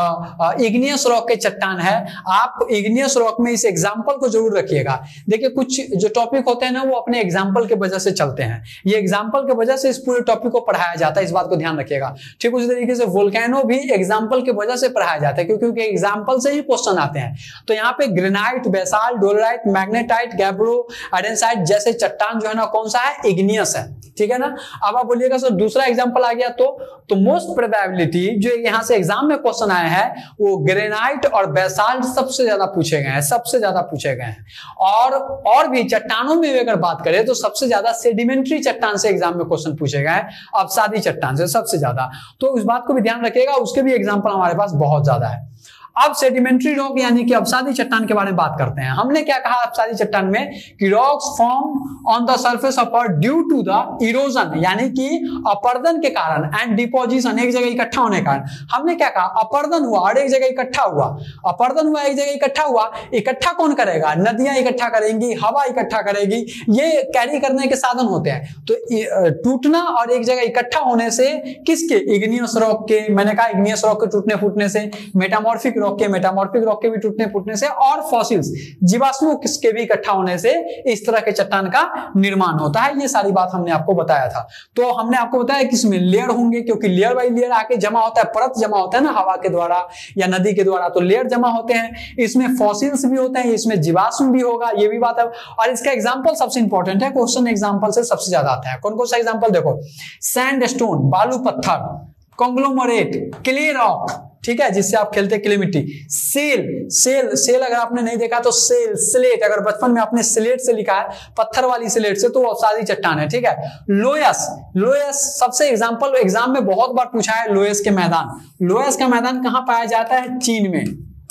इग्नियस रॉक के चट्टान है। आप इग्नियस रॉक में इस एग्जांपल को जरूर रखिएगा। देखिए कुछ जो टॉपिक होते हैं ना वो अपने एग्जांपल के वजह से चलते हैं, ये एग्जांपल के वजह से इस पूरे टॉपिक को पढ़ाया जाता है, इस बात को ध्यान रखिएगा। ठीक उसी तरीके से वोल्केनो भी एग्जांपल के वजह से पढ़ाया जाता है, क्योंकि एग्जांपल से ही क्वेश्चन आते हैं। तो यहाँ पे granite, basalt, dolerite, magnetite, gabbro, andesite जैसे चट्टान जो है ना कौन सा है, इग्नियस है। ठीक है ना। अब आप बोलिएगा सर दूसरा एग्जांपल आ गया तो तो मोस्ट प्रोबेबिलिटी जो यहाँ से एग्जाम में क्वेश्चन आए हैं वो ग्रेनाइट और बेसाल्ट सबसे ज्यादा पूछे गए हैं, सबसे ज्यादा पूछे गए हैं। और और भी चट्टानों में अगर बात करें तो सबसे ज्यादा सेडिमेंट्री चट्टान से एग्जाम में क्वेश्चन पूछे गए हैं, अवसादी चट्टान से सबसे ज्यादा। तो इस बात को भी ध्यान रखिएगा, उसके भी एग्जाम्पल हमारे पास बहुत ज्यादा है। अब सेडिमेंट्री रॉक यानी कि अवसादी चट्टान के बारे में बात करते हैं। हमने क्या कहा अवसादी चट्टान में कि rocks form on the surface of earth due to the erosion, यानी कि अपर्दन के कारण एंड डिपोजिशन, एक जगह इकट्ठा होने के कारण। हमने क्या कहा, अपर्दन हुआ और एक जगह इकट्ठा हुआ, अपर्दन हुआ एक जगह इकट्ठा हुआ। इकट्ठा कौन करेगा, नदियां इकट्ठा करेंगी, हवा इकट्ठा करेगी, ये कैरी करने के साधन होते हैं। तो टूटना और एक जगह इकट्ठा होने से किसके, इग्नियस रॉक के, मैंने कहा इग्नियस रॉक के टूटने फूटने से, मेटामॉर्फिक रॉक के, मेटामॉर्फिक रॉक के भी टूटने फूटने से, और फॉसिल्स जीवाश्मों के भी इकट्ठा होने से इस तरह के चट्टान का निर्माण होता है। ये सारी बात हमने आपको बताया था। तो हमने आपको बताया कि इसमें लेयर होंगे, क्योंकि लेयर बाई लेयर आके जमा होता है, परत जमा होता है ना हवा के द्वारा या नदी के द्वारा, तो लेयर जमा होते हैं। इसमें फॉसिल्स भी होते हैं, इसमें जीवाश्म भी होगा, ये भी बात है। और इसका एग्जाम्पल सबसे इंपॉर्टेंट है, क्वेश्चन एग्जाम्पल से सबसे ज्यादा आता है। कौन कौन सा एग्जाम्पल देखो, सैंडस्टोन बालू पत्थर, कॉन्ग्लोमरेट, क्ले रॉक, ठीक है, जिससे आप खेलते क्ले मिट्टी, सेल, सेल सेल अगर आपने नहीं देखा तो सेल, स्लेट अगर बचपन में आपने स्लेट से लिखा है, पत्थर वाली स्लेट से, तो वो अवसादी चट्टान है। ठीक है, लोयस, लोयस सबसे एग्जांपल एग्जाम में बहुत बार पूछा है, लोयस के मैदान। लोयस का मैदान कहां पाया जाता है, चीन में।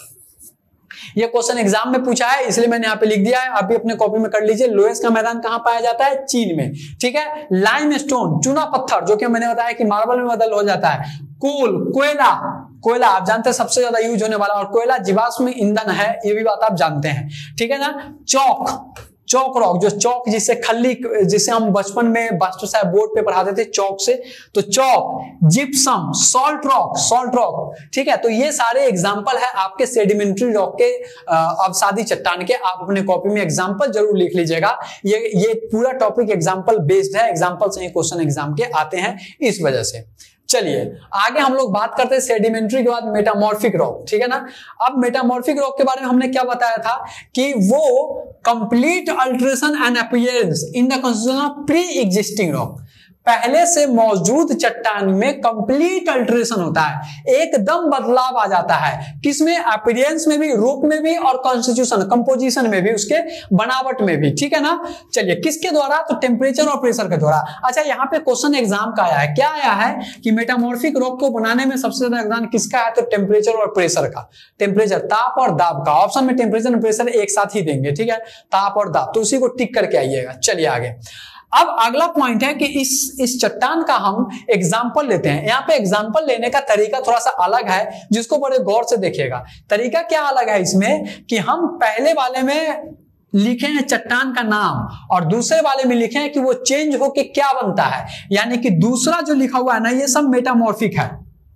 ये क्वेश्चन एग्जाम में पूछा है, इसलिए मैंने यहाँ पे लिख दिया है, आप भी अपने कॉपी में कर लीजिए। लोयस का मैदान कहां पाया जाता है, चीन में। ठीक है, लाइमस्टोन चूना पत्थर, जो कि मैंने बताया कि मार्बल में बदल हो जाता है। कोल, कोयला, कोयला आप जानते हैं सबसे ज्यादा यूज होने वाला, और कोयला जीवाश्म ईंधन है, ये भी बात आप जानते हैं। ठीक है ना। चौक, चौक रॉक, जो चौक जिससे खल्ली, जिसे हम बचपन में मास्टर साहब बोर्ड पे पढ़ाते थे चौक से, तो chalk, gypsum, salt rock, salt rock. ठीक है, तो ये सारे एग्जांपल है आपके सेडिमेंट्री रॉक के, अवसादी चट्टान के। आप अपने कॉपी में एग्जांपल जरूर लिख लीजिएगा। ये ये पूरा टॉपिक एग्जांपल बेस्ड है, एग्जांपल से ही क्वेश्चन एग्जाम के आते हैं, इस वजह से। चलिए आगे हम लोग बात करते हैं सेडिमेंट्री के बाद मेटामॉर्फिक रॉक। ठीक है ना। अब मेटामॉर्फिक रॉक के बारे में हमने क्या बताया था कि वो complete alteration and appearance in the constitution of pre existing rock, पहले से मौजूद चट्टान में कंप्लीट अल्टरेशन होता है, एकदम बदलाव आ जाता है। किसमें, अपीयरेंस में भी, रूप में भी, और कॉन्स्टिट्यूशन कंपोजिशन में भी, उसके बनावट में भी। ठीक है ना। चलिए किसके द्वारा, तो टेम्परेचर और प्रेशर के द्वारा। अच्छा यहाँ पे क्वेश्चन एग्जाम का आया है, क्या आया है कि मेटामॉर्फिक रॉक को बनाने में सबसे ज्यादा योगदान किसका है, तो टेम्परेचर और प्रेशर का। टेम्परेचर, ताप और दाब का। ऑप्शन में टेम्परेचर और प्रेशर एक साथ ही देंगे। ठीक है, ताप और दाब, तो उसी को टिक करके आइएगा। चलिए आगे। अब अगला पॉइंट है कि इस इस चट्टान का हम एग्जाम्पल लेते हैं। यहाँ पे एग्जाम्पल लेने का तरीका थोड़ा सा अलग है, जिसको बड़े गौर से देखिएगा। तरीका क्या अलग है इसमें कि हम पहले वाले में लिखे हैं चट्टान का नाम, और दूसरे वाले में लिखे हैं कि वो चेंज होके क्या बनता है। यानी कि दूसरा जो लिखा हुआ है ना, ये सब मेटामॉर्फिक है।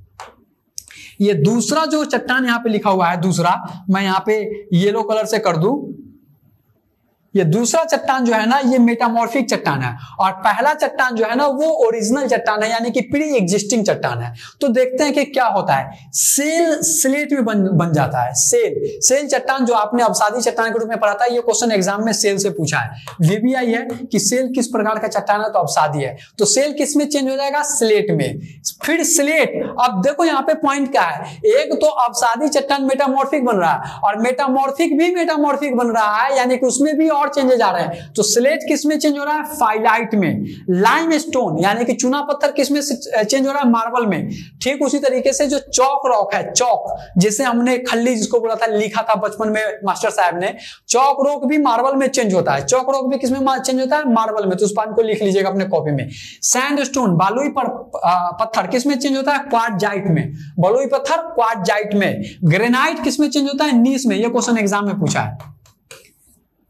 ये दूसरा जो चट्टान यहाँ पे लिखा हुआ है, दूसरा मैं यहाँ पे येलो कलर से कर दूं, ये दूसरा चट्टान जो है ना, ये मेटामॉर्फिक चट्टान है, और पहला चट्टान जो है ना वो ओरिजिनल चट्टान है, यानी कि प्री एग्जिस्टिंग चट्टान है। तो देखते हैं कि क्या होता है। सेल स्लेट में बन, बन जाता है। सेल सेल चट्टान जो आपने अवसादी चट्टान के रूप में पढ़ा था, ये क्वेश्चन एग्जाम में सेल से पूछा है। वीबीआई है कि सेल किस प्रकार का चट्टान है, तो अवसादी है। तो सेल किस में चेंज हो जाएगा, स्लेट में। फिर स्लेट, अब देखो यहाँ पे पॉइंट क्या है, एक तो अवसादी चट्टान मेटामॉर्फिक बन रहा है, और मेटामॉर्फिक भी मेटामॉर्फिक बन रहा है, यानी कि उसमें भी चेंजेस आ रहे हैं। तो स्लेट किस में चेंज हो रहा है, फाइलाइट में। लाइमस्टोन यानी कि चूना पत्थर किस में चेंज हो रहा है, मार्बल में। ठीक उसी तरीके से जो चौक रॉक है, चौक जिसे हमने खल्ली जिसको बोला था, लिखा था बचपन में मास्टर साहब ने, चौक रॉक भी मार्बल में चेंज होता है। चौक रॉक भी किस में चेंज होता है, मार्बल में। तो उस पॉइंट को लिख लीजिएगा अपने कॉपी में। सैंडस्टोन बालुई पर पत्थर किस में चेंज होता है, क्वार्टजाइट में। बलुई पत्थर क्वार्टजाइट में। ग्रेनाइट किस में चेंज होता है, नीस में। यह क्वेश्चन एग्जाम में पूछा है।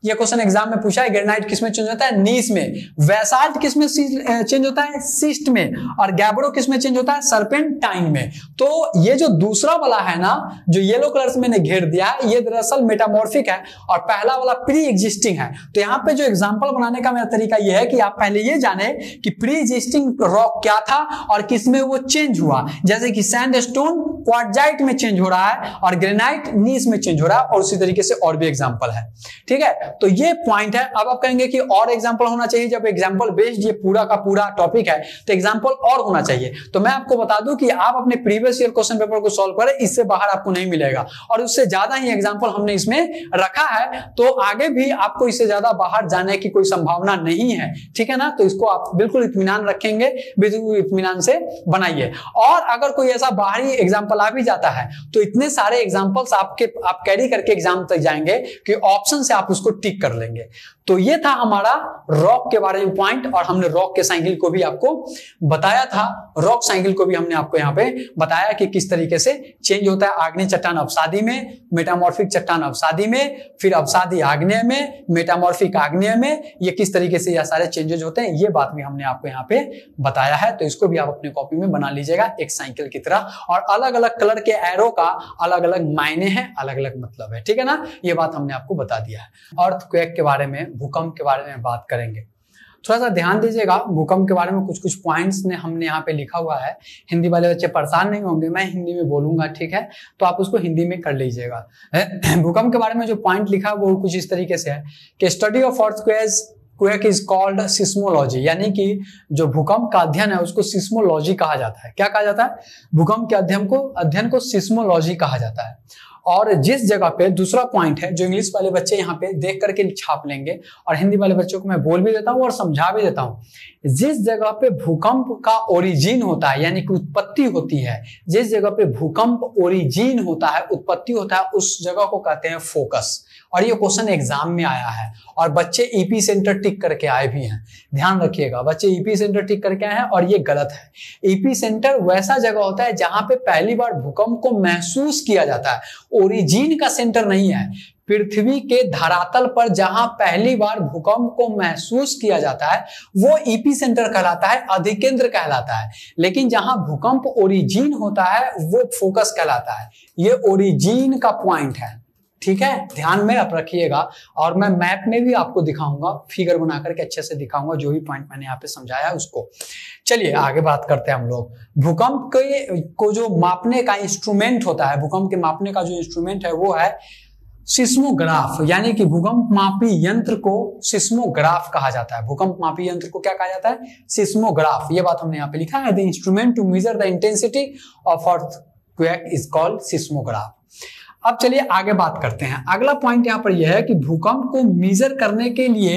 ये क्वेश्चन एग्जाम में पूछा है। ग्रेनाइट किसमें चेंज होता है? नीस में। वेसाल्ट किसमें चेंज होता है? सिस्ट में। और गैब्रो किसमें चेंज होता है? सर्पेंटाइन में। तो ये जो दूसरा वाला है ना, जो येलो कलर से मैंने घेर दिया है, ये दरअसल मेटामॉर्फिक है और पहला वाला प्री एग्जिस्टिंग है। तो यहाँ पे जो एग्जांपल बनाने का मेरा तरीका ये है कि आप पहले ये जाने कि प्री एग्जिस्टिंग रॉक क्या था और किसमें वो चेंज हुआ। जैसे कि सैंडस्टोन क्वार्टजाइट में चेंज हो रहा है और ग्रेनाइट नीस में चेंज हो रहा है, और उसी तरीके से और भी एग्जांपल है। ठीक है, तो ये पॉइंट है। अब आप कहेंगे कि और एग्जांपल होना चाहिए। जब एग्जांपल बेस्ड ये पूरा का पूरा टॉपिक है तो एग्जांपल और होना चाहिए। तो मैं आपको बता दूं कि आप अपने प्रीवियस ईयर क्वेश्चन पेपर को सॉल्व करें, इससे बाहर आपको नहीं मिलेगा और उससे ज्यादा ही एग्जांपल हमने इसमें रखा है। तो आगे भी आपको इससे ज्यादा बाहर जाने की कोई संभावना नहीं है। ठीक है ना, तो इसको आप बिल्कुल इत्मीनान रखेंगे, बिल्कुल इत्मीनान से बनाइए। और अगर कोई ऐसा बाहरी एग्जांपल आ भी जाता है तो इतने सारे एग्जांपल्स आपके आप कैरी करके एग्जाम तक जाएंगे कि ऑप्शन से आप उसको टिक कर लेंगे। तो ये था हमारा रॉक के बारे में पॉइंट, और हमने रॉक के साइकिल को भी आपको बताया था। रॉक साइकिल को भी हमने आपको यहाँ पे बताया कि किस तरीके से चेंज होता है। आग्नेय चट्टान अवसादी में, मेटामॉर्फिक चट्टान अवसादी में, फिर अवसादी आग्नेय में, मेटामॉर्फिक आग्नेय में, ये किस तरीके से ये सारे चेंजेस होते हैं, ये बात भी हमने आपको यहाँ पे बताया है। तो इसको भी आप अपने कॉपी में बना लीजिएगा एक साइकिल की तरह। और अलग अलग कलर के एरो का अलग अलग मायने हैं, अलग अलग मतलब है। ठीक है ना, ये बात हमने आपको बता दिया है। अर्थक्वेक के बारे में, भूकंप के बारे में बात करेंगे। थोड़ा सा ध्यान दीजिएगा, भूकंप के बारे में कुछ कुछ पॉइंट्स ने हमने यहाँ पे लिखा हुआ है। हिंदी वाले बच्चे परेशान नहीं होंगे, मैं हिंदी में बोलूंगा, ठीक है, तो आप उसको हिंदी में कर लीजिएगा। भूकंप के बारे में जो पॉइंट लिखा है वो कुछ इस तरीके से है कि study of earthquakes quake is called seismology, यानी कि जो भूकंप का अध्ययन है उसको सिस्मोलॉजी कहा जाता है। क्या कहा जाता है? भूकंप के अध्ययन को अध्ययन को सिस्मोलॉजी कहा जाता है। और जिस जगह पे, दूसरा पॉइंट है जो इंग्लिश वाले बच्चे यहाँ पे देख करके छाप लेंगे, और हिंदी वाले बच्चों को मैं बोल भी देता हूँ और समझा भी देता हूँ। जिस जगह पे भूकंप का ओरिजिन होता है, यानी कि उत्पत्ति होती है, जिस जगह पे भूकंप ओरिजिन होता है, उत्पत्ति होता है, उस जगह को कहते हैं फोकस। और ये क्वेश्चन एग्जाम में आया है और बच्चे ईपी सेंटर टिक करके आए भी हैं। ध्यान रखिएगा, बच्चे ईपी सेंटर टिक करके आए हैं और ये गलत है। ईपी सेंटर वैसा जगह होता है जहां पे पहली बार भूकंप को महसूस किया जाता है, ओरिजिन का सेंटर नहीं है। पृथ्वी के धरातल पर जहां पहली बार भूकंप को महसूस किया जाता है वो ईपी सेंटर कहलाता है, अधिकेंद्र कहलाता है। लेकिन जहां भूकंप ओरिजिन होता है वो फोकस कहलाता है। ये ओरिजिन का पॉइंट है। ठीक है, ध्यान में आप रखिएगा। और मैं मैप में भी आपको दिखाऊंगा, फिगर बना करके अच्छे से दिखाऊंगा जो भी पॉइंट मैंने यहाँ पे समझाया है उसको। चलिए आगे बात करते हैं हम लोग। भूकंप के को जो मापने का इंस्ट्रूमेंट होता है, भूकंप के मापने का जो इंस्ट्रूमेंट है वो है सिस्मोग्राफ, यानी कि भूकंप मापी यंत्र को सिस्मोग्राफ कहा जाता है। भूकंप मापी यंत्र को क्या कहा जाता है? सिस्मोग्राफ। ये बात हमने यहाँ पे लिखा है, the instrument to measure the intensity of earthquake is called seismograph. अब चलिए आगे बात करते हैं। अगला पॉइंट यहाँ पर यह है कि भूकंप को मेजर करने के लिए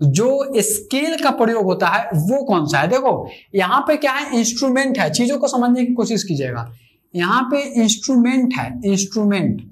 जो स्केल का प्रयोग होता है वो कौन सा है। देखो यहाँ पे क्या है, इंस्ट्रूमेंट है, चीजों को समझने की कोशिश कीजिएगा। यहाँ पे इंस्ट्रूमेंट है, इंस्ट्रूमेंट,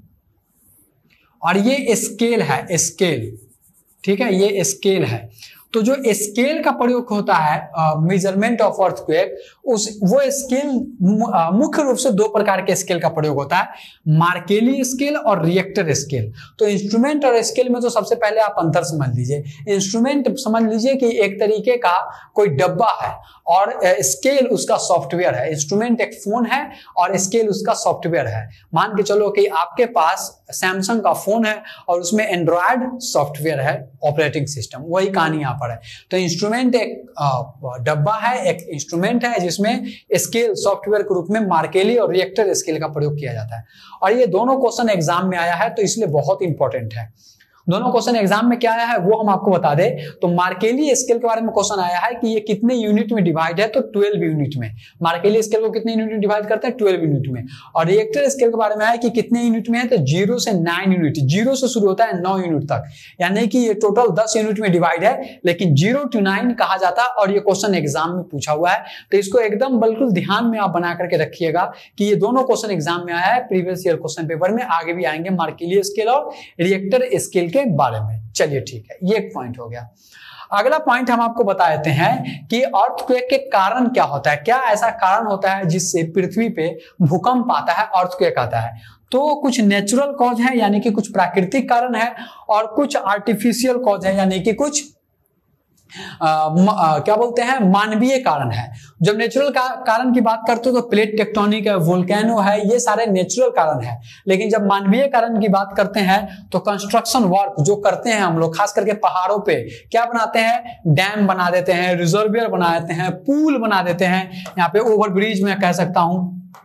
और ये स्केल है, स्केल। ठीक है, ये स्केल है। तो जो स्केल का प्रयोग होता है मेजरमेंट ऑफ अर्थक्वेक, उस वो स्केल मुख्य रूप से दो प्रकार के स्केल का प्रयोग होता है, मार्केली स्केल और रिएक्टर स्केल। तो इंस्ट्रूमेंट और स्केल में तो सबसे पहले आप अंतर समझ लीजिए। इंस्ट्रूमेंट समझ लीजिए कि एक तरीके का कोई डब्बा है और स्केल उसका सॉफ्टवेयर है। इंस्ट्रूमेंट एक फोन है और स्केल उसका सॉफ्टवेयर है। मान के चलो कि आपके पास सैमसंग का फोन है और उसमें एंड्रॉयड सॉफ्टवेयर है, ऑपरेटिंग सिस्टम, वही कहानी यहाँ पर है। तो इंस्ट्रूमेंट एक डब्बा है, एक इंस्ट्रूमेंट है जिसमें स्केल सॉफ्टवेयर के रूप में मार्केली और रिएक्टर स्केल का प्रयोग किया जाता है। और ये दोनों क्वेश्चन एग्जाम में आया है तो इसलिए बहुत इंपॉर्टेंट है। दोनों क्वेश्चन एग्जाम में क्या आया है वो हम आपको बता दें। तो मार्केली स्केल के बारे में क्वेश्चन आया है कि ये कितने यूनिट में डिवाइड है, तो ट्वेल्व यूनिट में। मार्केली स्केल को कितने यूनिट में डिवाइड करते हैं? ट्वेल्व यूनिट में। और रिएक्टर स्केल के बारे में आया कि कितने यूनिट में है, तो जीरो से नाइन यूनिट, जीरो से शुरू होता है नौ यूनिट तक, यानी कि ये टोटल दस यूनिट में डिवाइड है, लेकिन जीरो टू नाइन कहा जाता है। और ये क्वेश्चन एग्जाम में पूछा हुआ है, तो इसको एकदम बिल्कुल ध्यान में आप बना करके रखिएगा कि ये दोनों क्वेश्चन एग्जाम में आया है, प्रीवियस ईयर क्वेश्चन पेपर में आगे भी आएंगे मार्केली स्केल और रिएक्टर स्केल के बारे में। चलिए ठीक है, ये एक पॉइंट हो गया। अगला पॉइंट हम आपको बता देते हैं कि अर्थक्वेक के कारण क्या होता है, क्या ऐसा कारण होता है जिससे पृथ्वी पे भूकंप आता है, अर्थक्वेक आता है। तो कुछ नेचुरल कॉज है यानी कि कुछ प्राकृतिक कारण है, और कुछ आर्टिफिशियल कॉज है यानी कि कुछ आ, आ, क्या बोलते हैं मानवीय कारण है। जब नेचुरल का, कारण की बात करते हो तो प्लेट टेक्टोनिक है, वोल्केनो है, ये सारे नेचुरल कारण है। लेकिन जब मानवीय कारण की बात करते हैं तो कंस्ट्रक्शन वर्क जो करते हैं हम लोग, खास करके पहाड़ों पे क्या बनाते हैं, डैम बना देते हैं, रिजर्वियर बना देते हैं, पुल बना देते हैं, यहाँ पे ओवरब्रिज मैं कह सकता हूं,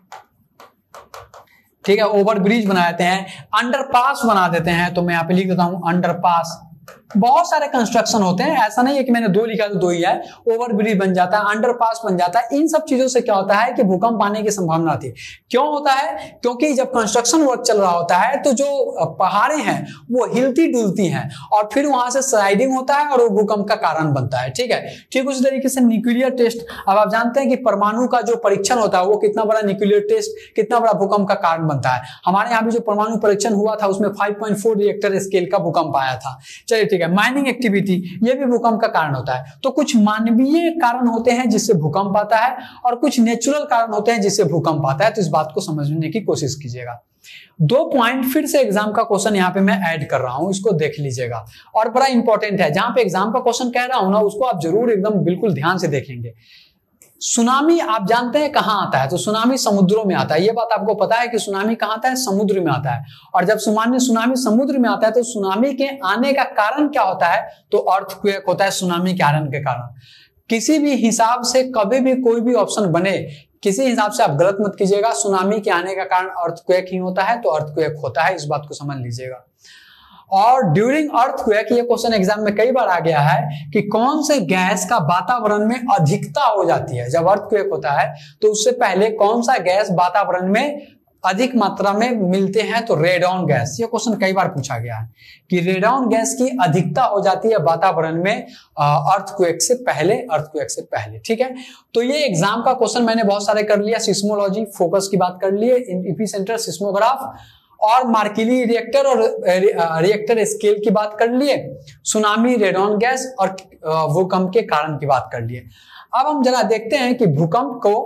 ठीक है, ओवरब्रिज बना देते हैं, अंडरपास बना देते हैं। तो मैं यहाँ पे लिख देता हूं अंडरपास। बहुत सारे कंस्ट्रक्शन होते हैं, ऐसा नहीं है कि मैंने दो लिखा तो दो ही है। ओवरब्रिज बन जाता है, अंडरपास बन जाता है। इन सब चीजों से क्या होता है कि भूकंप आने की संभावना थी। क्यों होता है? क्योंकि जब कंस्ट्रक्शन वर्क चल रहा होता है तो जो पहाड़ें हैं वो हिलती डुलती हैं और फिर वहां से स्लाइडिंग होता है और वो भूकंप का कारण बनता है। ठीक है, ठीक उसी तरीके से न्यूक्लियर टेस्ट, अब आप जानते हैं कि परमाणु का जो परीक्षण होता है वो कितना बड़ा न्यूक्लियर टेस्ट कितना बड़ा भूकंप का कारण बनता है। हमारे यहाँ भी जो परमाणु परीक्षण हुआ था उसमें five point four Richter scale का भूकंप आया था। चलिए ठीक है, माइनिंग एक्टिविटी ये भी भूकंप का कारण होता है। तो कुछ मानवीय कारण होते हैं जिससे भूकंप आता है और कुछ नेचुरल कारण होते हैं जिससे भूकंप आता है। तो इस बात को समझने की कोशिश कीजिएगा। दो पॉइंट फिर से एग्जाम का क्वेश्चन यहाँ पे मैं ऐड कर रहा हूं, इसको देख लीजिएगा और बड़ा इंपॉर्टेंट है। जहां पे एग्जाम का क्वेश्चन कह रहा हूं ना उसको आप जरूर एकदम बिल्कुल ध्यान से देखेंगे। सुनामी आप जानते हैं कहां आता है? तो सुनामी समुद्रों में आता है। ये बात आपको पता है कि सुनामी कहां आता है? समुद्र में आता है। और जब सुनामी सुनामी समुद्र में आता है तो सुनामी के आने का कारण क्या होता है? तो अर्थक्वेक होता है सुनामी के आने के कारण। किसी भी हिसाब से कभी भी कोई भी ऑप्शन बने, किसी हिसाब से आप गलत मत कीजिएगा। सुनामी के आने का कारण अर्थक्वेक ही होता है, तो अर्थक्वेक होता है, इस बात को समझ लीजिएगा। और ड्यूरिंग अर्थक्वेक, ये क्वेश्चन एग्जाम में कई बार आ गया है कि कौन से गैस का वातावरण में अधिकता हो जाती है। जब अर्थक्वेक होता है तो उससे पहले कौन सा गैस वातावरण में अधिक मात्रा में मिलते हैं? तो रेडॉन गैस। ये क्वेश्चन कई बार पूछा गया है कि रेडॉन गैस की अधिकता हो जाती है वातावरण में अर्थक्वेक से पहले, अर्थक्वेक से पहले। ठीक है, तो ये एग्जाम का क्वेश्चन मैंने बहुत सारे कर लिया। सिस्मोलॉजी, फोकस की बात कर लिए, एपिसेंटर, सिस्मोग्राफ और मार्किली रिएक्टर और रिएक्टर स्केल की बात कर लिए, सुनामी, रेडॉन गैस और भूकंप के कारण की बात कर लिए। अब हम जरा देखते हैं कि भूकंप को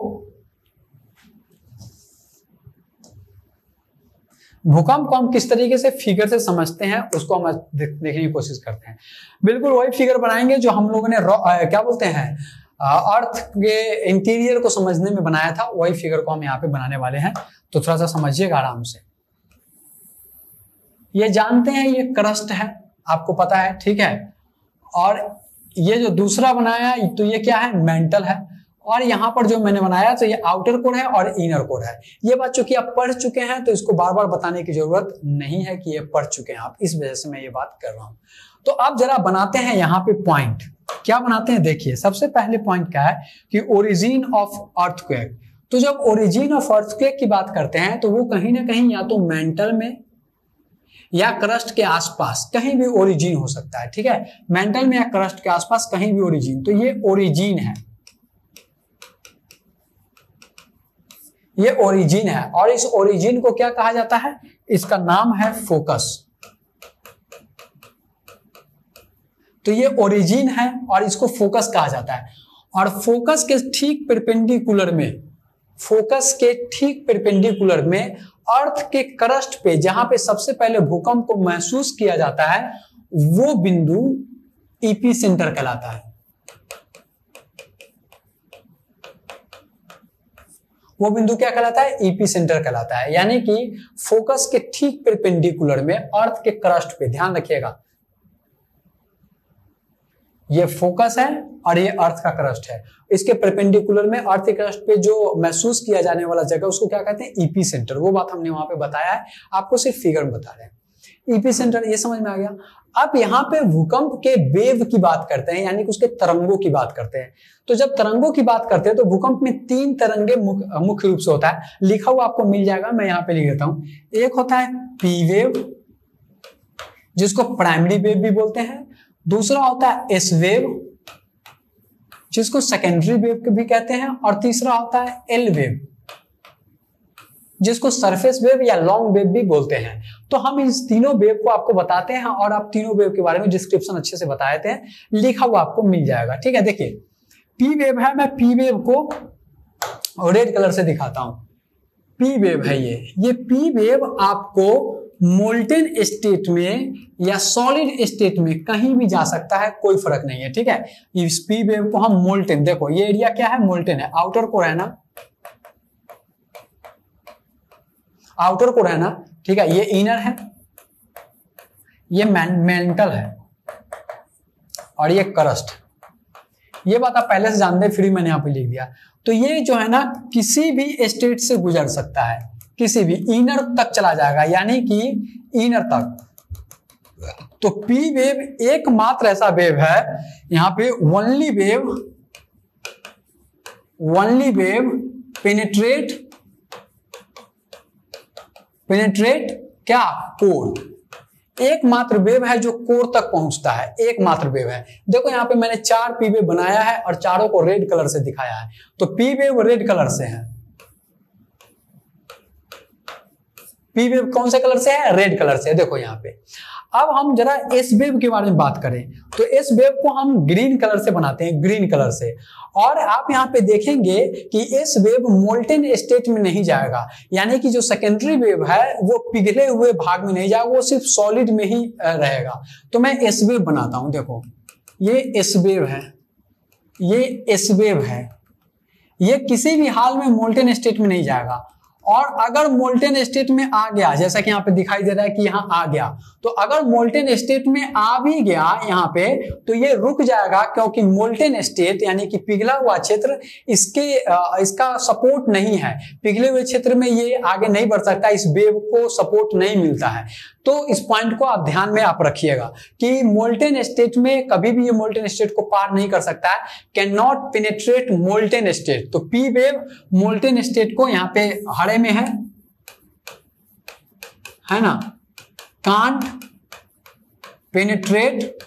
भूकंप को हम किस तरीके से फिगर से समझते हैं, उसको हम देखने की कोशिश करते हैं। बिल्कुल वही फिगर बनाएंगे जो हम लोगों ने क्या बोलते हैं अर्थ के इंटीरियर को समझने में बनाया था, वही फिगर को हम यहाँ पे बनाने वाले हैं। तो थोड़ा सा समझिएगा आराम से। ये जानते हैं ये क्रस्ट है, आपको पता है, ठीक है। और ये जो दूसरा बनाया तो ये क्या है? मेंटल है। और यहाँ पर जो मैंने बनाया तो ये आउटर कोर है और इनर कोर है। ये बात चूंकि आप पढ़ चुके हैं तो इसको बार बार बताने की जरूरत नहीं है कि ये पढ़ चुके हैं आप, इस वजह से मैं ये बात कर रहा हूं। तो आप जरा बनाते हैं यहाँ पे पॉइंट। क्या बनाते हैं? देखिए, सबसे पहले पॉइंट क्या है कि ओरिजिन ऑफ अर्थक्वेक। तो जब ओरिजिन ऑफ अर्थक्वेक की बात करते हैं तो वो कहीं ना कहीं या तो मेंटल में या क्रस्ट के आसपास कहीं भी ओरिजिन हो सकता है। ठीक है, मेंटल में या क्रस्ट के आसपास कहीं भी ओरिजिन। तो ये ओरिजिन है, ये ओरिजिन है। और इस ओरिजिन को क्या कहा जाता है? इसका नाम है फोकस। तो ये ओरिजिन है और इसको फोकस कहा जाता है। और फोकस के ठीक परपेंडिकुलर में, फोकस के ठीक परपेंडिकुलर में अर्थ के क्रस्ट पे जहां पे सबसे पहले भूकंप को महसूस किया जाता है वो बिंदु एपिसेंटर कहलाता है। वो बिंदु क्या कहलाता है? एपिसेंटर कहलाता है। यानी कि फोकस के ठीक परपेंडिकुलर में अर्थ के क्रस्ट पे, ध्यान रखिएगा, ये फोकस है और ये अर्थ का क्रस्ट है। इसके परपेंडिकुलर में अर्थ के क्रस्ट पे जो महसूस किया जाने वाला जगह उसको क्या कहते हैं? एपिसेंटर। वो बात हमने वहां पे बताया है, आपको सिर्फ फिगर में बता रहे हैं। एपिसेंटर, ये समझ में आ गया। अब यहाँ पे भूकंप के वेव की बात करते हैं, यानी कि उसके तरंगों की बात करते हैं। तो जब तरंगों की बात करते हैं तो भूकंप में तीन तरंगे मुख्य रूप से होता है। लिखा हुआ आपको मिल जाएगा, मैं यहाँ पे लिख देता हूं। एक होता है पी वेव, जिसको प्राइमरी वेव भी बोलते हैं। दूसरा होता है एस वेव, जिसको सेकेंडरी वेव भी कहते हैं। और तीसरा होता है एल वेव, जिसको सरफेस वेव या लॉन्ग वेव भी बोलते हैं। तो हम इस तीनों वेव को आपको बताते हैं और आप तीनों वेव के बारे में डिस्क्रिप्शन अच्छे से बताए थे, लिखा हुआ आपको मिल जाएगा। ठीक है, देखिए पी वेव है, मैं पी वेव को रेड कलर से दिखाता हूं। पी वेव है ये ये पी वेव आपको मोल्टेन स्टेट में या सॉलिड स्टेट में कहीं भी जा सकता है, कोई फर्क नहीं है, ठीक है। इस पी वेव को हम मोल्टेन, देखो ये एरिया क्या है, मोल्टेन है, आउटर कोर है ना, आउटर कोर है ना, ठीक है, ये इनर है, ये मेंटल है और ये क्रस्ट। ये बात आप पहले से जानते हैं, फिर मैंने यहाँ पे लिख दिया। तो ये जो है ना किसी भी स्टेट से गुजर सकता है, किसी भी इनर तक चला जाएगा, यानी कि इनर तक। तो पी वेव एकमात्र ऐसा वेव है यहाँ पे, only wave only wave penetrate penetrate क्या, कोर। एकमात्र वेव है जो कोर तक पहुंचता है, एकमात्र वेव है। देखो यहाँ पे मैंने चार पी वेव बनाया है और चारों को रेड कलर से दिखाया है। तो पी वेव रेड कलर से है, पी वेव कौन से कलर से है, रेड कलर से है, देखो यहाँ पे। अब हम जरा एस वेव के बारे में बात करें तो एस वेव को हम ग्रीन कलर से बनाते हैं, ग्रीन कलर से। और आप यहाँ पे देखेंगे कि एस वेव मोल्टेन स्टेट में नहीं जाएगा, यानी कि जो सेकेंडरी वेव है वो पिघले हुए भाग में नहीं जाएगा, वो सिर्फ सॉलिड में ही रहेगा। तो मैं एस वेव बनाता हूं, देखो ये एस वेव है, ये एस वेव है, ये किसी भी हाल में मोल्टेन स्टेट में नहीं जाएगा। और अगर मोल्टेन स्टेट में आ गया, जैसा कि यहाँ पे दिखाई दे रहा है कि यहाँ आ गया, तो अगर मोल्टेन स्टेट में आ भी गया यहाँ पे तो ये रुक जाएगा, क्योंकि मोल्टेन स्टेट यानी कि पिघला हुआ क्षेत्र इसके इसका सपोर्ट नहीं है। पिघले हुए क्षेत्र में ये आगे नहीं बढ़ सकता, इस वेव को सपोर्ट नहीं मिलता है। तो इस पॉइंट को आप ध्यान में आप रखिएगा कि मोल्टेन स्टेट में कभी भी ये मोल्टेन स्टेट को पार नहीं कर सकता है, can not penetrate molten state. तो पी वेव मोल्टेन स्टेट को यहाँ पे हरे में है है ना, can't penetrate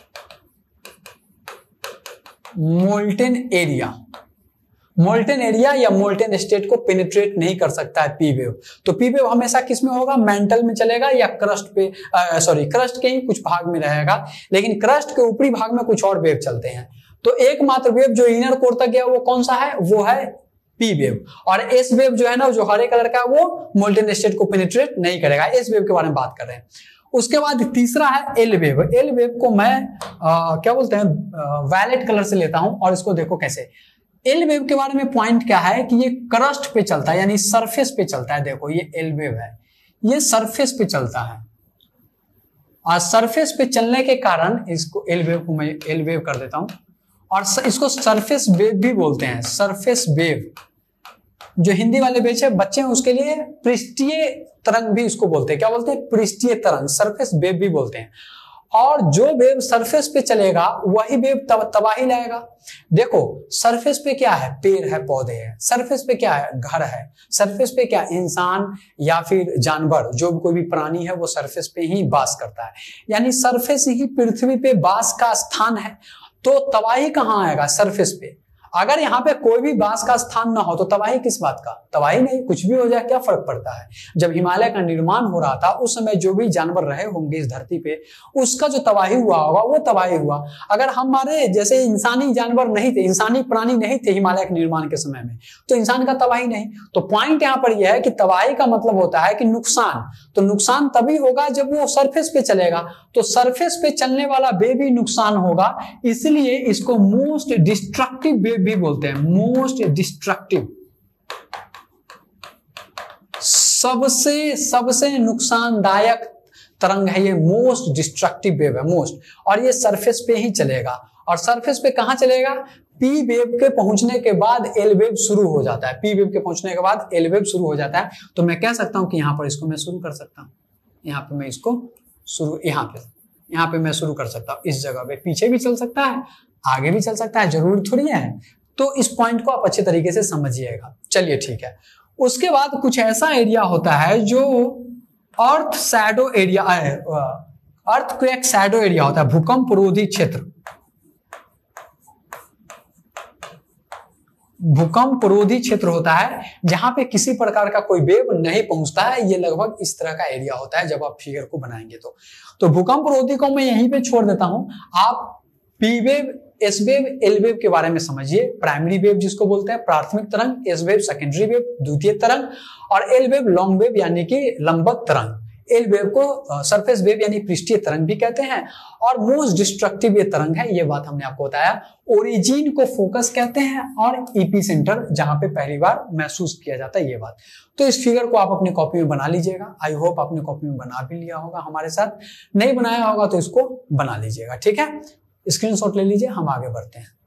molten area, molten area या मोल्टेन स्टेट को पेनिट्रेट नहीं कर सकता है पी वेव। तो पी वेव हमेशा किस में होगा, मेंटल में चलेगा या क्रस्ट पे, सॉरी क्रस्ट के ही कुछ भाग में रहेगा, लेकिन क्रस्ट के ऊपरी भाग में कुछ और वेव चलते हैं। तो एकमात्र वेव जो इनर कोर तक गया वो कौन सा है, वो है पी वेव। और एस वेव जो है ना, जो हरे कलर का, वो मोल्टेन स्टेट को पेनिट्रेट नहीं करेगा। एस वेव के बारे में बात कर रहे हैं। उसके बाद तीसरा है एल वेव। एल वेव को मैं आ, क्या बोलते हैं, वायलेट कलर से लेता हूं। और इसको देखो कैसे, एल वेव के बारे में पॉइंट क्या है कि ये क्रस्ट पे चलता है, यानी सरफेस पे चलता है। देखो ये एल वेव है, ये सरफेस पे चलता है, और सरफेस पे चलने के कारण इसको एल वेव को मैं एल वेव कर देता हूं। और इसको सरफेस वेव भी बोलते हैं, सरफेस वेव। जो हिंदी वाले बच्चे बच्चे हैं उसके लिए पृष्ठीय तरंग भी इसको बोलते हैं। क्या बोलते हैं, पृष्ठीय तरंग, सरफेस वेव भी बोलते हैं। और जो वेव सरफेस पे चलेगा वही वेव तब तबाही लाएगा। देखो सरफेस पे क्या है, पेड़ है, पौधे हैं। सरफेस पे क्या है, घर है। सरफेस पे क्या, इंसान या फिर जानवर, जो कोई भी प्राणी है वो सरफेस पे ही वास करता है, यानी सरफेस ही पृथ्वी पे वास का स्थान है। तो तबाही कहाँ आएगा, सरफेस पे। अगर यहाँ पे कोई भी बास का स्थान ना हो तो तबाही किस बात का, तबाही नहीं, कुछ भी हो जाए क्या फर्क पड़ता है। जब हिमालय का निर्माण हो रहा था उस समय जो भी जानवर रहे होंगे इस धरती पे, उसका जो तबाही हुआ होगा वो तबाही हुआ। अगर हमारे जैसे इंसानी जानवर नहीं थे, इंसानी प्राणी नहीं थे हिमालय के निर्माण के समय में, तो इंसान का तबाही नहीं। तो पॉइंट यहाँ पर यह है कि तबाही का मतलब होता है कि नुकसान। तो नुकसान तभी होगा जब वो सरफेस पे चलेगा। तो सरफेस पे चलने वाला वेव भी नुकसान होगा, इसलिए इसको मोस्ट डिस्ट्रक्टिव वेव भी बोलते हैं। मोस्ट डिस्ट्रक्टिव, सबसे सबसे नुकसानदायक तरंग है ये, मोस्ट डिस्ट्रक्टिव वेव है, मोस्ट। और ये सरफेस पे ही चलेगा। और सरफेस पे कहां चलेगा, पी वेव के पहुंचने के बाद एल वेव शुरू हो जाता है। पी वेव के पहुंचने के बाद एल वेव शुरू हो जाता है। तो मैं कह सकता हूं कि यहां पर इसको मैं शुरू कर सकता हूं, यहां पे मैं इसको शुरू, यहां पे यहां पे मैं शुरू कर सकता हूं। इस जगह पे पीछे भी चल सकता है, आगे भी चल सकता है, जरूरी थोड़ी है। तो इस पॉइंट को आप अच्छे तरीके से समझिएगा। चलिए ठीक है। उसके बाद कुछ ऐसा एरिया होता है जो earth shadow area, earthquake shadow area होता है, भूकंप रोधी क्षेत्र। भूकंप रोधी क्षेत्र होता है जहां पे किसी प्रकार का कोई वेव नहीं पहुंचता है। ये लगभग इस तरह का एरिया होता है जब आप फिगर को बनाएंगे तो। तो भूकंप रोधी को मैं यहीं पे छोड़ देता हूं। आप P wave, S wave, L wave के बारे में समझिए। प्राइमरी वेव जिसको बोलते हैं प्राथमिक तरंग, एस वेव सेकेंडरी वेव द्वितीय तरंग, और एल वेव लॉन्ग वेव यानी कि लंबक तरंग। एल वेव को सरफेस वेव यानी पृष्ठीय तरंग भी कहते हैं, और मोस्ट डिस्ट्रक्टिव ये तरंग है, ये बात हमने आपको बताया। ओरिजिन को फोकस कहते हैं, और एपिसेंटर जहां पे पहली बार महसूस किया जाता है, ये बात। तो इस फिगर को आप अपनी कॉपी में बना लीजिएगा। आई होप आपने कॉपी में बना भी लिया होगा हमारे साथ, नहीं बनाया होगा तो इसको बना लीजिएगा, ठीक है। स्क्रीनशॉट ले लीजिए, हम आगे बढ़ते हैं।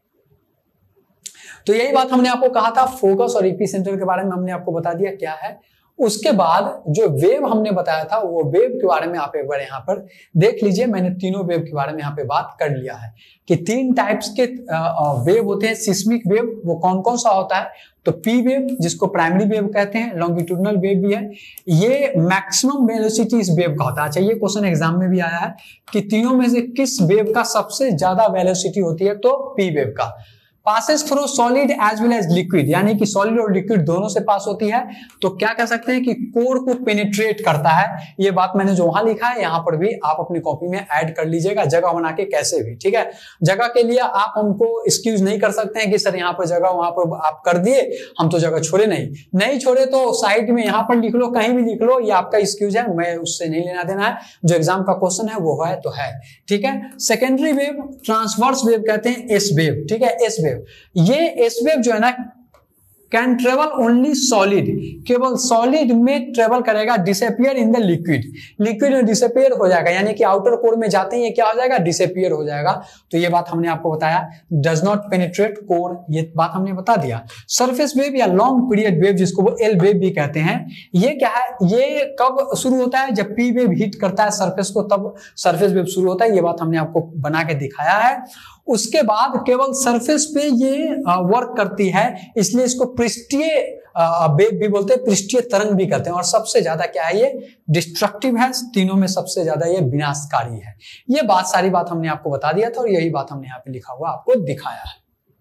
तो यही बात हमने आपको कहा था, फोकस और एपिसेंटर के बारे में हमने आपको बता दिया क्या है। उसके बाद जो वेव हमने बताया था, वो वेव के बारे में आप एक बार यहाँ पर देख लीजिए। मैंने तीनों वेव के बारे में यहाँ पे बात कर लिया है कि तीन टाइप्स के वेव होते हैं। सिस्मिक वेव वो कौन कौन सा होता है, तो पी वेव जिसको प्राइमरी वेव कहते हैं, लॉन्गिट्यूडनल वेव भी है। ये मैक्सिमम वेलोसिटी इस वेव का होता है। अच्छा, ये क्वेश्चन एग्जाम में भी आया है कि तीनों में से किस वेव का सबसे ज्यादा वेलोसिटी होती है, तो पी वेव का। Passes through solid as well as liquid, यानी कि सॉलिड और लिक्विड दोनों से पास होती है। तो क्या कह सकते हैं कि कोर को पेनिट्रेट करता है। ये बात मैंने जो वहां लिखा है यहाँ पर भी आप अपनी कॉपी में ऐड कर लीजिएगा, जगह बना के कैसे भी, ठीक है। जगह के लिए आप हमको एक्सक्यूज नहीं कर सकते हैं कि सर यहाँ पर जगह वहां पर आप कर दिए, हम तो जगह छोड़े नहीं नहीं छोड़े तो साइड में यहाँ पर लिख लो, कहीं भी लिख लो, ये आपका एक्सक्यूज है, मैं उससे नहीं लेना देना है। जो एग्जाम का क्वेश्चन है वो है तो है, ठीक है। सेकेंडरी वेव ट्रांसवर्स वेव कहते हैं, एस वेव, ठीक है। एस वेव, ये एस वेव जो है ना कैन ट्रेवल ओनली सॉलिड, केवल सॉलिड में ट्रेवल करेगा, disappear in the liquid, liquid में डिसअपियर हो जाएगा, यानी कि आउटर कोर में जाते ही ये क्या हो जाएगा, डिसअपियर हो जाएगा। तो ये बात हमने आपको बताया, डज नॉट पेनिट्रेट कोर, ये बात हमने बता दिया। सरफेस वेव या लॉन्ग पीरियड वेव जिसको वो एल वेव भी कहते हैं, ये क्या है, ये कब शुरू होता है, जब पी वेव हिट करता है सरफेस को, तब सरफेस वेव शुरू होता है। ये बात हमने आपको बना के दिखाया है। उसके बाद केवल सरफेस पे ये वर्क करती है, इसलिए इसको पृष्ठीय वेव भी बोलते हैं, पृष्ठीय तरंग भी कहते हैं। और सबसे ज्यादा क्या है, ये डिस्ट्रक्टिव है, तीनों में सबसे ज्यादा ये विनाशकारी है। ये बात सारी बात हमने आपको बता दिया था, और यही बात हमने यहाँ पे लिखा हुआ आपको दिखाया है,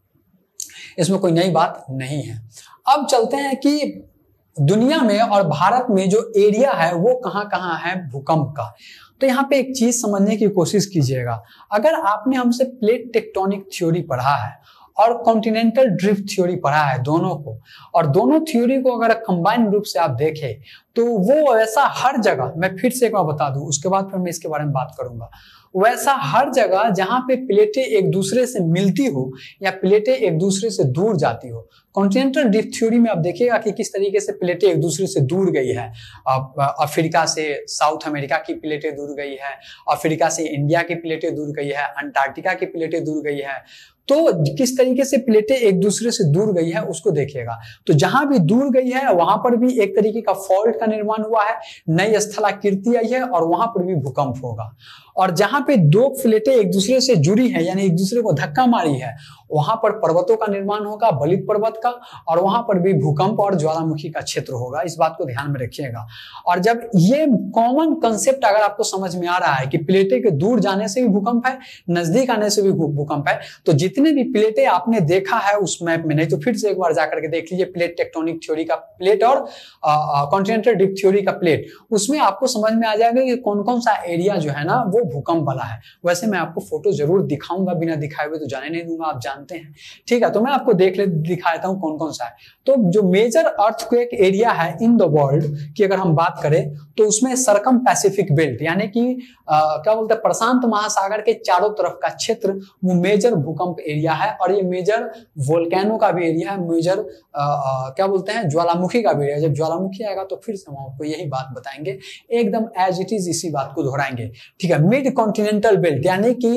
इसमें कोई नई बात नहीं है। अब चलते हैं कि दुनिया में और भारत में जो एरिया है वो कहाँ कहाँ है भूकंप का। तो यहाँ पे एक चीज समझने की कोशिश कीजिएगा। अगर आपने हमसे प्लेट टेक्टोनिक थ्योरी पढ़ा है और कॉन्टिनेंटल ड्रिफ्ट थ्योरी पढ़ा है, दोनों को, और दोनों थ्योरी को अगर कंबाइन रूप से आप देखें तो वो ऐसा हर जगह, मैं फिर से एक बार बता दूं, उसके बाद फिर मैं इसके बारे में बात करूंगा, वैसा हर जगह जहां पे प्लेटें एक दूसरे से मिलती हो या प्लेटें एक दूसरे से दूर जाती हो। कॉन्टिनेंटल ड्रिफ्ट थ्योरी में आप देखिएगा कि किस तरीके से प्लेटें एक दूसरे से दूर गई है। अफ्रीका से साउथ अमेरिका की प्लेटें दूर गई है, अफ्रीका से इंडिया की प्लेटें दूर गई है, अंटार्कटिका की प्लेटें दूर गई है। तो किस तरीके से प्लेटें एक दूसरे से दूर गई है उसको देखिएगा। तो जहां भी दूर गई है वहां पर भी एक तरीके का फॉल्ट का निर्माण हुआ है, नई स्थलाकृति आई है, और वहां पर भी भूकंप होगा। और जहां पे दो प्लेटें एक दूसरे से जुड़ी है, यानी एक दूसरे को धक्का मारी है, वहां पर पर्वतों का निर्माण होगा, बलित पर्वत का, और वहां पर भी भूकंप और ज्वालामुखी का क्षेत्र होगा। इस बात को ध्यान में रखिएगा। और जब ये कॉमन कंसेप्ट अगर आपको समझ में आ रहा है कि प्लेटें के दूर जाने से भी भूकंप है, नजदीक आने से भी भूकंप है, तो जितने भी प्लेटें आपने देखा है उस मैप में, नहीं तो फिर से एक बार जाकर के देख लीजिए प्लेट टेक्टोनिक थ्योरी का प्लेट और कॉन्टिनेंटल ड्रिफ्ट थ्योरी का प्लेट, उसमें आपको समझ में आ जाएगा कि कौन कौन सा एरिया जो है ना वो भूकंप वाला है। वैसे मैं आपको फोटो जरूर दिखाऊंगा, बिना दिखाए हुए तो जाने नहीं दूंगा, आप जानते हैं, ठीक है। तो मैं आपको देख ले दिखा देता हूं कौन कौन सा है। तो जो मेजर अर्थक्वेक एरिया है इन द वर्ल्ड की अगर हम बात करें तो उसमें सरकम पैसिफिक बेल्ट, यानी कि क्या बोलते हैं, प्रशांत महासागर के चारों तरफ का क्षेत्र वो मेजर भूकंप एरिया है। और ये मेजर वोल्केनो का भी एरिया है, मेजर क्या बोलते हैं, ज्वालामुखी का भी एरिया। जब ज्वालामुखी आएगा तो फिर से हम आपको यही बात बताएंगे, एकदम एज इट इज इसी बात को दोहराएंगे, ठीक है। मिड कॉन्टिनेंटल बेल्ट, यानी कि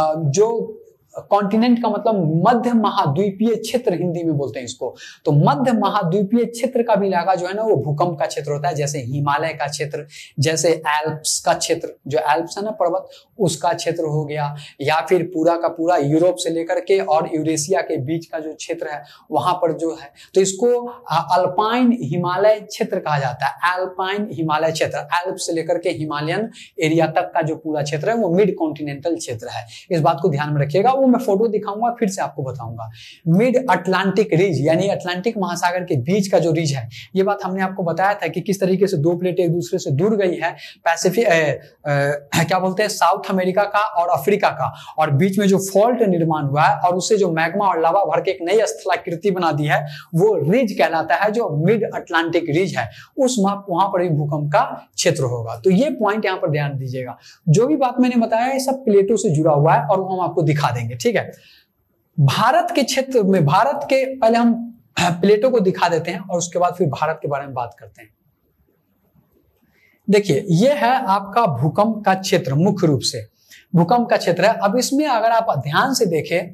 जो कॉन्टिनेंट का मतलब मध्य महाद्वीपीय क्षेत्र हिंदी में बोलते हैं इसको, तो मध्य महाद्वीपीय क्षेत्र का भी इलाका जो है ना वो भूकंप का क्षेत्र होता है। जैसे हिमालय का क्षेत्र, जैसे एल्प्स का क्षेत्र, जो एल्प्स है ना पर्वत, उसका क्षेत्र हो गया, या फिर पूरा का पूरा यूरोप से लेकर के और यूरेशिया के बीच का जो क्षेत्र है वहां पर जो है, तो इसको अल्पाइन हिमालय क्षेत्र कहा जाता है। अल्पाइन हिमालय क्षेत्र, एल्प्स से लेकर के हिमालयन एरिया तक का जो पूरा क्षेत्र है वो मिड कॉन्टिनेंटल क्षेत्र है। इस बात को ध्यान में रखिएगा। वो मैं फोटो दिखाऊंगा, फिर से आपको बताऊंगा। मिड अटलांटिक रीज यानी अटलांटिक महासागर के बीच का जो रीज है, ये बात हमने आपको बताया था कि किस तरीके से दो प्लेट एक दूसरे से दूर गई है, पैसिफिक क्या बोलते हैं साउथ अमेरिका का और अफ्रीका का, और बीच में जो फॉल्ट निर्माण हुआ है और उससे जो मैग्मा और लावा भर के एक नई स्थलाकृति बना दी है, वो रीज कहलाता है जो मिड अटलांटिक रीज है। उस वहां पर भी भूकंप का क्षेत्र होगा। तो ये पॉइंट यहां पर ध्यान दीजिएगा। जो भी बात मैंने बताया है सब प्लेटों से जुड़ा हुआ है और वो हम आपको दिखा देंगे, ठीक है। भारत के क्षेत्र में, भारत के पहले हम प्लेटों को दिखा देते हैं और उसके बाद फिर भारत के बारे में बात करते हैं। देखिए ये है आपका भूकंप का क्षेत्र, मुख्य रूप से भूकंप का क्षेत्र है। अब इसमें अगर आप ध्यान से देखें,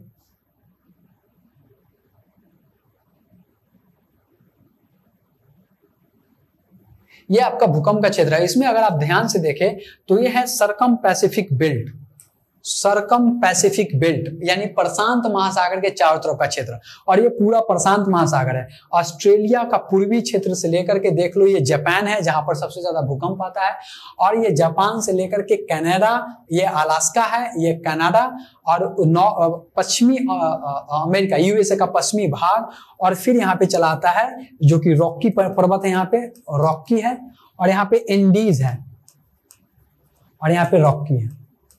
ये आपका भूकंप का क्षेत्र है। इसमें अगर आप ध्यान से देखें तो ये है circum Pacific belt, circum Pacific belt यानी प्रशांत महासागर के चारों तरफ का क्षेत्र, और ये पूरा प्रशांत महासागर है। ऑस्ट्रेलिया का पूर्वी क्षेत्र से लेकर के देख लो, ये जापान है जहां पर सबसे ज्यादा भूकंप आता है, और ये जापान से लेकर के कनाडा, ये अलास्का है, ये कनाडा, और पश्चिमी अमेरिका यूएसए का पश्चिमी भाग, और फिर यहाँ पे चला आता है जो कि रॉकी पर्वत है, यहाँ पे रॉकी है, और यहाँ पे एंडीज है, और यहाँ पे रॉकी है,